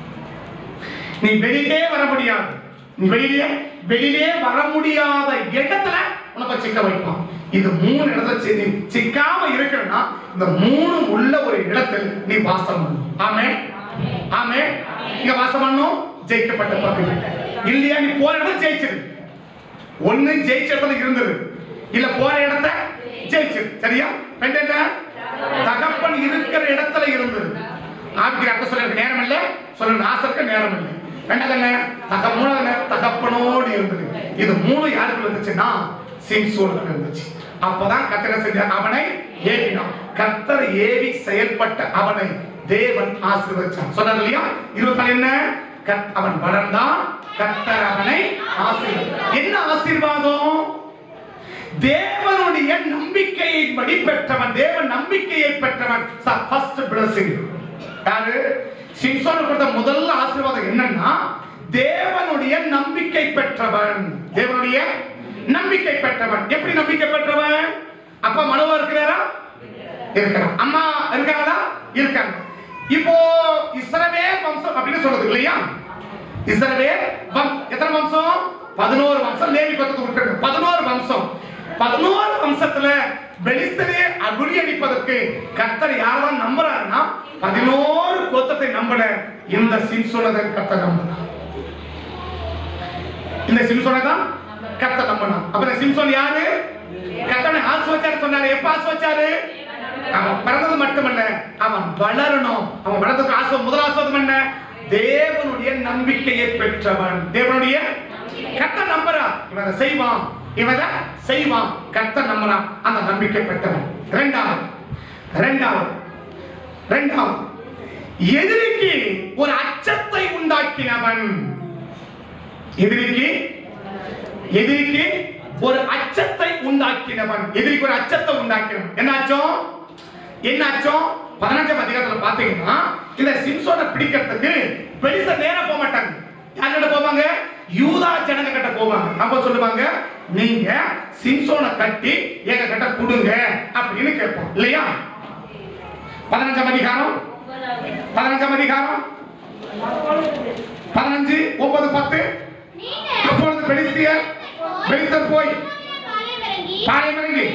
நீ வெளியிலே வர முடியாது. நீ வெளியிலே வர முடியாத இடத்துல உனக்கு சிக்க வைப்பான். இது 3 இடத்துல நீ சிக்காம இருக்கணும்னா இந்த 3 உள்ள ஒரு இடத்தில் நீ வாசம் பண்ணணும். ஆமென், ஆமென். இங்க வாசம் பண்ணணும். ஜெயிக்கப்பட்ட பகுதி இல்லையா? நீ போற இடத்துல ஜெயிச்சிரு. ஒண்ணு ஜெயிச்ச இடத்துல இருந்தது, இல்ல போற இடத்தை ஜெயிச்சிரு. சரியா? ரெண்டு என்ன? தகப்பன் இருக்கிற இடத்துல இருந்தது. ஆபிக்கிற அர்த்தம் சொல்ல நேரம் இல்லை, சொல்ல ஆசைக்கு நேரம் இல்லை. ரெண்டாவது என்ன? மூணாவது தகப்பனோடு இருந்தது. இது 3 யாருக்கு இருந்துச்சுன்னா சிம்சோனுக்கு இருந்துச்சு. அப்பதான் கர்த்தர் செஞ்ச அவனை ஏவினான். கர்த்தர் ஏவி செயல்பட்ட அவனை தேவன் ஆசீர்வதிச்சார். சொன்னார் இல்லையா? 24 என்ன? அவன் வளர்ந்தான், கர்த்தர் அவனை ஆசீர்வதித்தார். என்ன ஆசீர்வாதம்? தேவனுடைய நம்பிக்கையின்படி பெற்றவன். தேவன் நம்பிக்கையை பெற்றவன். ஃபர்ஸ்ட் பிளஸிங் யாரு? சிம்சோனுக்கு கொடுத்த முதல் ஆசீர்வாதம் என்னன்னா தேவனுடைய நம்பிக்கை பெற்றவன். தேவனுடைய நம்பிக்கை பெற்றவன். எப்படி நம்பிக்கை பெற்றவன்? அப்பா மனோவா இருக்கிறாரா? இருக்கிறார். அம்மா இருக்காங்களா? இருக்காங்க. இப்போ இஸ்ரவேல் வம்சம் அப்படின்னு சொல்றது இல்லையா? இஸ்ரவேல் எத்தனை வம்சம்? 11 வம்சம். லேவி கோத்திரத்துக்கு உட்பட்டது 11 வம்சம். 11 வம்சத்துல பெலிஸ்தரை முறியடிப்பதற்கு கர்த்தர் யாரெல்லாம் நம்புறாருன்னா 11 கோத்திரத்தை நம்பல இந்த சிம்சோனை கர்த்தர் நம்பினார். இந்த சிம்சோனை தான் கர்த்தர் நம்பினார். அப்ப இந்த சிம்சோன் யாரு? கர்த்தனை ஆசீர்வதிச்சாரு சொன்னாரு. எப்ப ஆசீர்வதிச்சாரு? அவன் பிறந்தது மட்டுமல்ல, அவன் வளரணும். அவன் வளர்ந்ததுக்கு ஆசீர்வாதம். முதல் ஆசீர்வாதம் என்ன? தேவனுடைய நம்பிக்கையை பெற்றவன். தேவனுடைய கர்த்தர் நம்புறான், இவன் செய்வான், இவன் செய்வான், கர்த்தர் நம்புறான், அந்த நம்பிக்கை பெற்றவன். இரண்டாவது எதிரிக்கு ஒரு அச்சத்தை உண்டாக்கினவன். எதிரிக்கு ஒரு அச்சத்தை உண்டாக்கினவன். எதிரிக்கு ஒரு அச்சத்தை உண்டாக்கினவன். என்னாச்சோ 15ஆம் அதிகாரத்துல பாத்தீங்கன்னா இந்த சிம்சோனை பிடிக்கிறதுக்கு பெலிஸ்தர் நேரா போக மாட்டாங்க. யார்கிட்ட போவாங்க? யூதா ஜனங்க கிட்ட போவாங்க. அப்ப சொல்லுவாங்க, நீங்க சிம்சோனை கட்டி எங்க கிட்ட கொடுங்க அப்படின்னு கேட்போம் இல்லையா? 15ஆம் அதிகாரம் 15 9 10. அப்பொழுது பெலிஸ்தர் போய் பாளையம் இறங்கி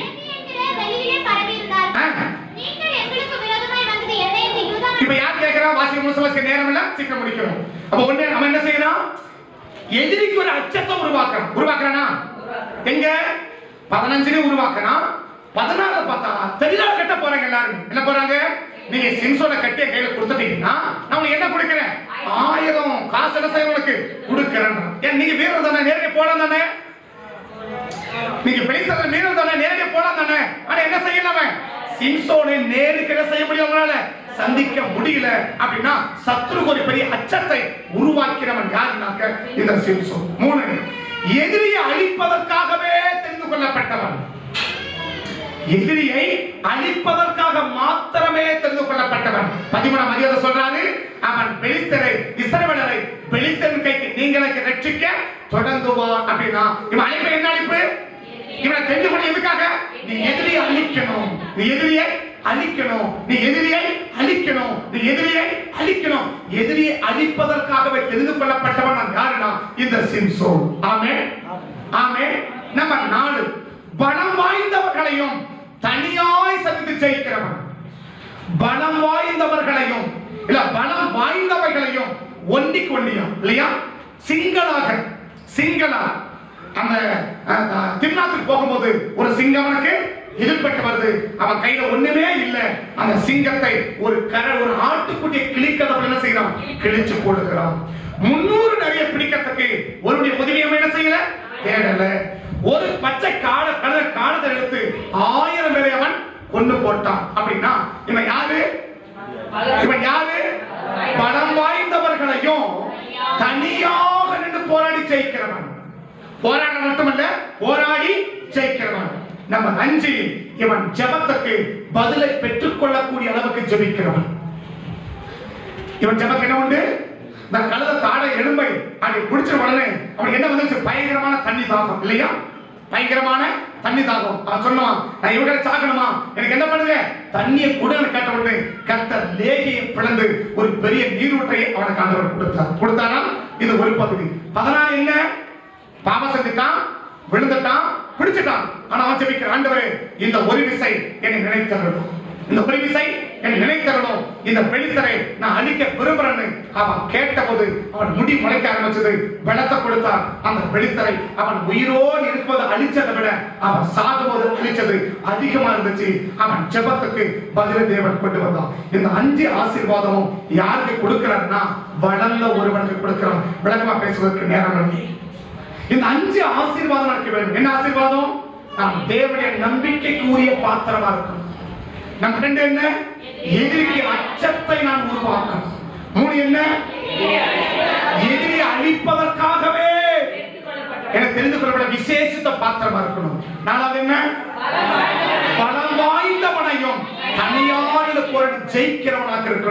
இப்ப யார் கேட்கிறா? வாசிக்க முழுசு நேரம் இல்ல, சீக்கிரம் முடிக்கிறோம். அப்ப ஒண்ணே நம்ம என்ன செய்யணும்? எதிரிக்கு ஒரு அச்சத்தை உருவாக்குறானா? எங்க 15 உருவாக்குறான். 16 பார்த்தா தெளிவா கட்ட போறாங்க. எல்லாரும் என்ன போறாங்க? நீங்க சிம்சோனை கட்டிய கையில கொடுத்துட்டீங்கன்னா நான் உங்களுக்கு என்ன கொடுக்கிறேன்? 1000 காசு என்ன செய்ய உங்களுக்கு கொடுக்கிறேன். ஏன் நீங்க வீரர் தானே, நேரடியா போலாம் தானே? நீங்க பெலிஸ்தர் வீரர் தானே, நேரடியா போலாம் தானே? ஆனா என்ன செய்யலாம? சிம்சோனை நேருக்கு என்ன செய்ய முடியும்? அவங்களால சந்திக்க முடியல. அப்படின்னா சத்ருக்கு ஒரு பெரிய அச்சத்தை உருவாக்கிறவன் யாருனாக்க இந்த சிம்சோன். 3 எதிரியை அழிப்பதற்காகவே தெரிந்து கொள்ளப்பட்டவன். எதிரியை அழிப்பதற்காக மாத்திரமே தெரிந்து கொள்ளப்பட்டவன். 13ஆம் அதிகாரம் சொல்றாரு, அவன் பெலிஸ்தரை இஸ்ரவேலரை பெலிஸ்தரின் கைக்கு நீங்களுக்கு ரட்சிக்க தொடங்குவான். அப்படின்னா இவன் அழிப்பு என்ன அழிப்பு? இவனை தெரிந்து கொள்ள எதுக்காக? நீ எதிரியை அழிக்கணும், நீ எதிரியை அழிக்கணும், நீ எதிரியை அழிக்கணும், நீ எதிரியை அழிக்கணும். எதிரியை அழிப்பதற்காகவே தெரிந்து கொள்ளப்பட்டவன் யாருன்னா இந்த சிம்சோன். ஆமென், ஆமென். நம்பர் 4 பலம் வாய்ந்தவர்களையும் தனியாய் சந்தித்து ஜெயிக்கிறவன். பலம் வாய்ந்தவர்களையும் இல்ல பலம் வாய்ந்தவர்களையும் ஒண்டிக்கு ஒண்டியும் இல்லையா? சிங்களா அந்த திம்னாத்துக்கு போகும்போது ஒரு சிங்கவனுக்கு எதிர்பட்டு வருது. அவன் கையில ஒண்ணுமே இல்ல. அந்த சிங்கத்தை ஒரு ஆட்டுக்குட்டியை கிழிக்கிறத என்ன செய்யறான்? கிழிச்சு போடுகிறான். 300 நிறைய பிடிக்கிறதுக்கு ஒருடைய உதவியை என்ன செய்யல? தேடல. ஒரு பச்சை காலத்தை எடுத்து 1000 பேரை அவன் கொண்டு போட்டான். அப்படின்னா இவன் யாரு? பலம் வாய்ந்தவர்களையும் தனியாக நின்று போராடி ஜெயிக்கிறவன். போராட மட்டுமல்ல, போராடி ஜெயிக்கிறவன். நம்ம 5 இவன் ஜெபத்துக்கு பதிலை பெற்றுக் கொள்ளக்கூடிய அளவுக்கு ஜெபிக்கிறவன். இவன் ஜெபம் என்ன உண்டு? இந்த கழுத தாடை எலும்பை அப்படி பிடிச்ச உடனே அவனுக்கு என்ன வந்துச்சு? பயங்கரமான தண்ணி தாகம் இல்லையா? பயங்கரமான தண்ணி தாகம். அவன் சொன்னான், நான் இவங்களை சாக்கணுமா, எனக்கு என்ன பண்ணுங்க? தண்ணியை கொடுன்னு கேட்ட உடனே கர்த்தர் லேகியை பிளந்து ஒரு பெரிய நீரூற்றை அவனுக்கு ஆண்டவர் கொடுத்தானா? இது ஒரு பகுதி. 14 என்ன? பாவம் செஞ்சுட்டான், விழுந்துட்டான், பிடிச்சிட்டான். ஆனா அவன் ஜெபிக்கிற, ஆண்டவரே இந்த ஒரு விசை என்னை நினைத்தரணும், இந்த ஒரு விசை என்னை நினைத்தரணும், இந்த பெலிஸ்தரை நான் அழிக்க விரும்புறேன்னு அவன் கேட்டபோது அவன் முடி முளைக்க ஆரம்பிச்சது. பலத்தை கொடுத்தான். அந்த பெலிஸ்தரை அவன் உயிரோடு இருக்கும்போது அழிச்சதை விட அவன் சாகும்போது அழிச்சது அதிகமா இருந்துச்சு. அவன் ஜெபத்துக்கு பதில தேவன் கொண்டு வந்தான். இந்த 5 ஆசீர்வாதமும் யாருக்கு கொடுக்கிறான்னா வளர்ந்த ஒருவனுக்கு கொடுக்கிறான். விளக்கமா பேசுவதற்கு நேரம் இல்லை. இந்த 5 ஆசீர்வாதம் எனக்கு வேண்டும். என்ன ஆசீர்வாதம்? நாம் தேவனுடைய நம்பிக்கைக்கு உரிய பாத்திரமா இருக்கணும். நம்ம 2 என்ன? எதிரிக்கு அச்சத்தை நான் உருவாக்கணும். 3 என்ன? எதிரியை அழிப்பதற்காகவே எனக்கு தெரிந்து கொள்ளப்பட விசேஷித்த பாத்திரமா இருக்கணும். 4வது என்ன? பலம் வாய்ந்தவனையும் தனியாக போராடி ஜெயிக்கிறவனாக இருக்கணும்.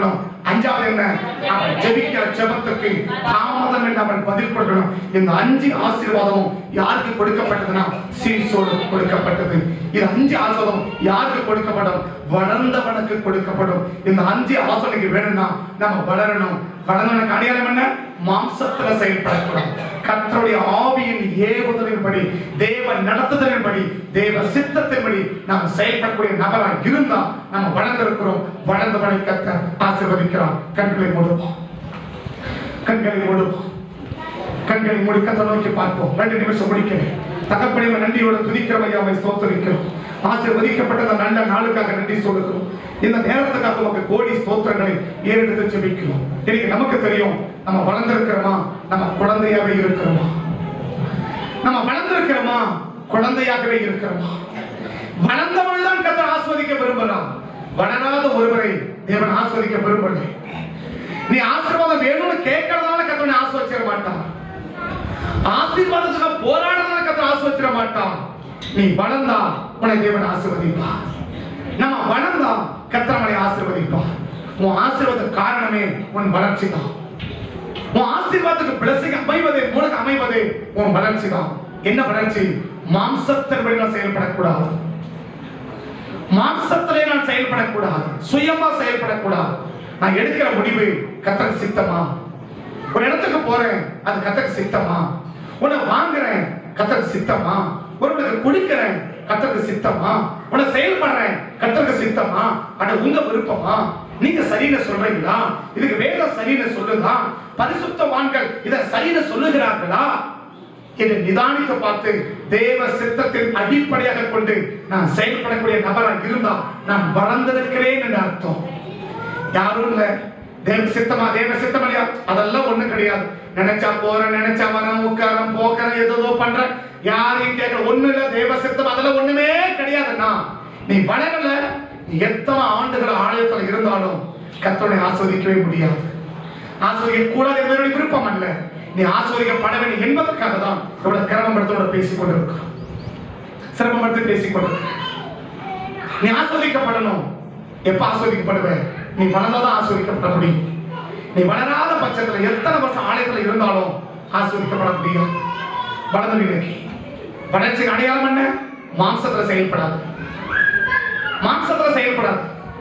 அஞ்சாவது என்ன? அவன் ஜெபிக்கிற ஜெபத்துக்கு தாமதம் என்று அவன் பதில் கொடுக்கணும். இந்த 5 ஆசீர்வாதமும் யாருக்கு கொடுக்கப்பட்டதுன்னா சீசோடு கொடுக்கப்பட்டது. இது 5 ஆசீர்வாதம் யாருக்கு கொடுக்கப்படும்? வளர்ந்தவனுக்கு கொடுக்கப்படும். இந்த 5 ஆசீர்வாதம் வேணும்னா நம்ம வளரணும். வளர்ந்தவனுக்கு அடையாளம் என்ன? மாம்சத்துல செயல்படக்கூடாது. கர்த்தருடைய ஆவியின் ஏவுதலின்படி, தேவ நடத்துதலின்படி, தேவ சித்தத்தின்படி நாம் செயல்படக்கூடிய நபராக இருந்தா நம்ம வளர்ந்திருக்கிறோம். வளர்ந்தவனை கர்த்தர் ஆசீர்வதிக்கிறார். கண்களை மூடுவோம், கண்களை மூடுவோம், கண்களை மூடி கர்த்தரை நோக்கி பார்ப்போம். 2 நிமிஷம் முடிக்கிறேன். தகப்பனே, நன்றியோட துதிக்கிறோம் ஐயா, ஸ்தோத்திரிக்கிறோம். ஆசீர்வதிக்கப்பட்ட அந்த நல்ல நாளுக்காக நன்றி சொல்லுகிறோம். இந்த நேரத்துக்காக நமக்கு கோடி ஸ்தோத்திரங்களை ஏறெடுத்து ஜெபிக்கிறோம். இன்னைக்கு நமக்கு தெரியும், நம்ம வளர்ந்திருக்கிறோமா, நம்ம குழந்தையாவே இருக்கிறோமா? நம்ம வளர்ந்திருக்கிறோமா, குழந்தையாகவே இருக்கிறோமா? வளர்ந்தவள்தான் கர்த்தர் ஆசீர்வதிக்க விரும்புகிறான். வளராத ஒருவரை தேவன் ஆசீர்வதிக்க விரும்பவில்லை. நீ ஆசீர்வாதம் வேணும்னு கேட்கறதுனால கர்த்தர் ஆசீர்வதிக்க மாட்டான். ஆசீர்வாதத்துக்கு போராடுறதுனால கர்த்தர் ஆசீர்வதிக்க மாட்டான். நீ வளர்ந்தா உன்னை தேவன் ஆசீர்வதிப்பார். நம்ம வளர்ந்தா கர்த்தர் நம்மை ஆசீர்வதிப்பார். உன் ஆசீர்வாத காரணமே உன் வளர்ச்சி தான். உன் ஆசீர்வாதத்துக்கு பிளஸிங் அமைவதே, மூலக்கு அமைவதே உன் வளர்ச்சி தான். என்ன வளர்ச்சி? மாம்சத்தின்படி நான் செயல்படக்கூடாது. மாம்சத்திலே நான் செயல்படக்கூடாது. சுயமா செயல்படக்கூடாது. நான் எடுக்கிற முடிவு கர்த்தருக்கு சித்தமா? ஒரு இடத்துக்கு போறேன், அது கர்த்தருக்கு சித்தமா? உன்னை வாங்குறேன், கர்த்தருக்கு சித்தமா? ஒருவனுக்கு குடிக்கிறேன், கர்த்தருக்கு சித்தமா? உன்னை செயல்படுறேன், கர்த்தருக்கு சித்தமா? அட உங்க விருப்பமா? நீங்க சரின்னு சொல்றீங்களா? இதுக்கு வேதம் சரின்னு சொல்லுதா? பரிசுத்தவான்கள் இதை சரின்னு சொல்லுகிறார்களா என்று நிதானித்து பார்த்து தேவ சித்தத்தின் அடிப்படையாக கொண்டு நான் செயல்படக்கூடிய நபராக இருந்தா நான் வளர்ந்திருக்கிறேன் என்று அர்த்தம். யாரும் இல்ல தேவ சித்தமா, தேவ சித்தம் இல்லையா, அதெல்லாம் ஒண்ணு கிடையாது. நினைச்சா போறேன், நினைச்சா வரேன், உட்காரன், போக்குறேன், ஏதோ பண்றேன், யாரையும் கேட்க ஒண்ணு இல்ல. தேவ சித்தம் அதெல்லாம் ஒண்ணுமே கிடையாதுன்னா நீ வளரல. எத்தனை ஆண்டுகள் ஆலயத்துல இருந்தாலும் கர்த்தரை ஆஸ்வதிக்கவே முடியாது. ஆஸ்வதிக்க கூடாது என்பதனுடைய விருப்பம் அல்ல, நீ ஆஸ்வதிக்கப்பட வேண்டும் என்பதற்காக தான் இவ்வளவு கிரமப்படுத்தோட பேசிக் கொண்டிருக்கிறோம், சிரமப்படுத்தி பேசிக் கொண்டிருக்கிறோம். நீ ஆஸ்வதிக்கப்படணும். எப்ப ஆஸ்வதிக்கப்படுவேன்? நீ வளர்ந்தாதான் ஆஸ்வதிக்கப்பட முடியும். நீ வளராத பட்சத்துல எத்தனை வருஷம் ஆலயத்துல இருந்தாலும் ஆஸ்வதிக்கப்பட முடியும். வளர்ந்த நிலைக்கு வளர்ச்சிக்கு அடையாளம் என்ன? மாம்சத்துல செயல்படாது, மாம்சத்துல செயல்படாது,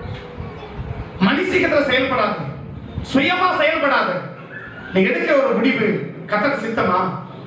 மனுஷிகத்துல செயல்படாது, சுயமா செயல்படாது. நீ எடுக்கிற ஒரு முடிவு கர்த்தருக்கு சித்தமா?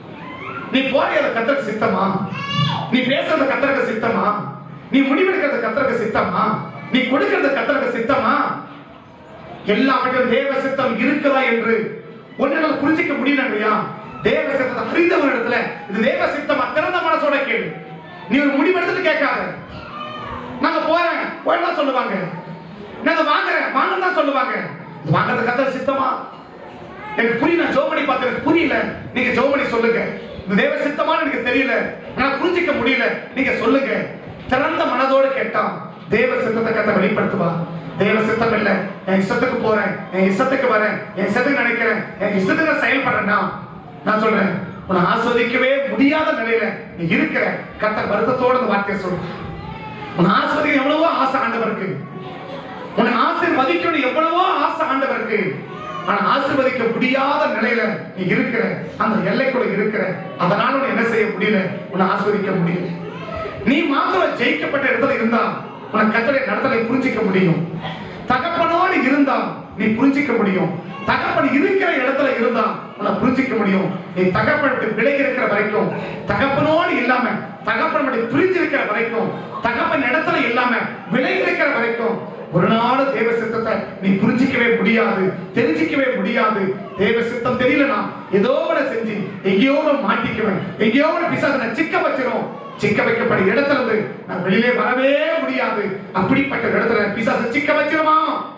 நீ போறது கர்த்தருக்கு சித்தமா? நீ பேசுறது கர்த்தருக்கு சித்தமா? நீ முடிவெடுக்கிறது கர்த்தருக்கு சித்தமா? நீ கொடுக்கிறது கர்த்தருக்கு சித்தமா? எல்லாவற்றிலும் தேவ சித்தம் இருக்குதா என்று ஒன்றால புரிஞ்சிக்க முடியல இல்லையா? தேவ சித்தத்தை அறிந்தவன் இடத்துல இது தேவ சித்தமா திறந்த மனசோட கேளு. நீ ஒரு முடிவெடுத்துட்டு கேட்காத. நாங்க போறேன் போயிடலாம் சொல்லுவாங்க, நாங்க வாங்குறேன் வாங்க தான் சொல்லுவாங்க. வாங்குறது கர்த்தருக்கு சித்தமா? எனக்கு புரியல, ஜோமணி பார்த்து புரியல, நீங்க ஜோமணி சொல்லுங்க. இது தேவ சித்தமான்னு எனக்கு தெரியல, நான் புரிஞ்சிக்க முடியல, நீங்க சொல்லுங்க. திறந்த மனதோடு கேட்டா தேவ சித்தத்தை கர்த்தர் வெளிப்படுத்துவா. தேவ சித்தம் இல்ல, என் இஷ்டத்துக்கு போறேன், என் இஷ்டத்துக்கு வரேன், என் இஷ்டத்துக்கு நினைக்கிறேன், என் இஷ்டத்துக்கு செயல்படுறேன்னா நான் சொல்றேன் உன்னை ஆஸ்வதிக்கவே முடியாத நிலையில நீ இருக்கிற. கர்த்தர் வருத்தத்தோட இந்த வார்த்தையை சொல்றேன். உன் ஆஸ்வதிக்க எவ்வளவோ ஆசை ஆண்டவருக்கு, உன்னை ஆசீர்வதிக்கணும் எவ்வளவோ ஆசை ஆண்டவருக்கு. ஆனா ஆசீர்வதிக்க முடியாத நிலையில நீ இருக்கிற, அந்த எல்லைக்குள்ள இருக்கிற. அதனால உன்னை என்ன செய்ய முடியல? உன்னை ஆசீர்வதிக்க முடியல. நீ மாத்திரம் ஜெயிக்கப்பட்ட இடத்துல இருந்தா உனக்கு கர்த்தருடைய நடத்தலை புரிஞ்சிக்க முடியும். தகப்பனோடு இருந்தா நீ புரிஞ்சிக்க முடியும். தகப்பன் இருக்கிற இடத்துல இருந்தா உன்னை புரிஞ்சிக்க முடியும். நீ தகப்பன் விலகி இருக்கிற வரைக்கும், தகப்பனோடு இல்லாம தகப்பன் புரிஞ்சு இருக்கிற வரைக்கும், தகப்பன் இடத்துல இல்லாம விலகி இருக்கிற வரைக்கும் ஒரு நாள் தேவ சித்தத்தை நீ புரிஞ்சிக்கவே முடியாது, தெரிஞ்சிக்கவே முடியாது. தேவ சித்தம் தெரியலனா ஏதோ ஒன்று செஞ்சு எங்கேயோ மாட்டிக்குவேன், எங்கேயோ பிசாசனை சிக்க வச்சிரும். சிக்க வைக்கப்பட்ட இடத்துல இருந்து நான் வெளியிலே வரவே முடியாது. அப்படிப்பட்ட இடத்துல பிசாசு சிக்க வச்சிருமா,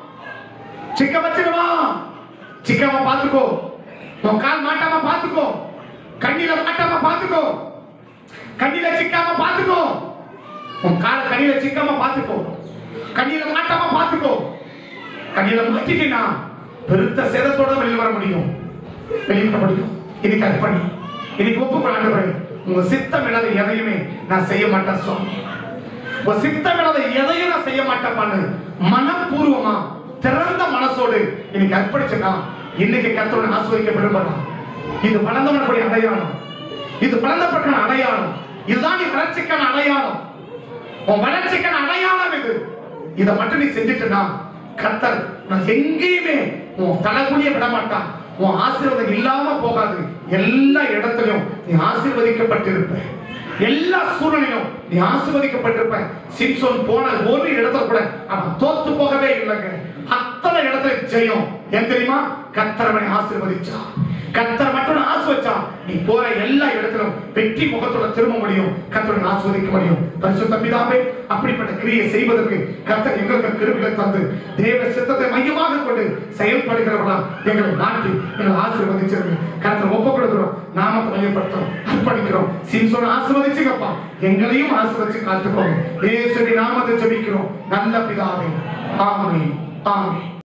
சிக்க வச்சிருமா. சிக்காம பாத்துக்கோ, உன் கால் மாட்டாம பாத்துக்கோ, கண்ணில மாட்டாம பாத்துக்கோ, கண்ணில சிக்காம பாத்துக்கோ, உன் கால் கண்ணில சிக்காம பாத்துக்கோ, கண்ணில மாட்டாம பாத்துக்கோ. கண்ணில மாட்டிக்கினா பெருத்த சேதத்தோட வெளியில் வர முடியும், வெளியிட முடியும். இன்னைக்கு அது பண்ணி இன்னைக்கு ஒப்புக்கொள்ள, உங்க சித்தம் இல்லாத எதையுமே நான் செய்ய மாட்டேன் சுவாமி, உங்க சித்தம் இல்லாத எதையும் நான் செய்ய மாட்டேன். மனப்பூர்வமா திறந்த மனசோடு இன்னைக்கு அர்ப்பணிச்சா இன்னைக்கு கர்த்தருடன் ஆசீர்வதிக்க விரும்பலாம். இது வளர்ந்தவனுடைய அடையாளம், இது வளர்ந்தப்பட்ட அடையாளம், இதுதான் நீ வளர்ச்சிக்கான அடையாளம். உன் வளர்ச்சிக்கான அடையாளம் இது. இதை மட்டும் நீ செஞ்சுட்டா கர்த்தர் நான் எங்கேயுமே உன் தலைகுனிய விட மாட்டான். உன் ஆசீர்வாதம் இல்லாம போகாது. எல்லா இடத்திலும் நீ ஆசீர்வதிக்கப்பட்டிருப்ப, எல்லா சூழ்நிலையிலும் நீ ஆசீர்வதிக்கப்பட்டிருப்ப. சிம்சோன் போன ஒரு இடத்துல கூட அவன் தோத்து போகவே இல்லைங்க. அத்தனை இடத்துல ஜெயம். ஏன் தெரியுமா? கர்த்தரவனை ஆசீர்வதிச்சா. கர்த்தர் மட்டும் ஆசீர்வதிச்சா நீ போற எல்லா இடத்திலும் வெற்றி முகத்தோட திரும்ப முடியும், கர்த்தரை ஆசீர்வதிக்க முடியும். பரிசுத்த பிதாவே, அப்படிப்பட்ட கிரியை செய்வதற்கு கர்த்தர் எங்களுக்கு கிருபைகளை தந்து தேவ சித்தத்தை மையமாக கொண்டு செயல்படுகிறவர்களா எங்களை நாட்டி எங்களை ஆசீர்வதிச்சிருங்க. கர்த்தர் ஒப்புக் கொடுக்கிறோம், நாமத்தை மையப்படுத்துறோம், அர்ப்பணிக்கிறோம். சிம்சோனை ஆசீர்வதிச்சுங்கப்பா, எங்களையும் ஆசீர்வதிச்சு காத்துக்கோங்க. இயேசுவின் நாமத்தை ஜெபிக்கிறோம் நல்ல பிதாவே. ஆமென். ஆமென்.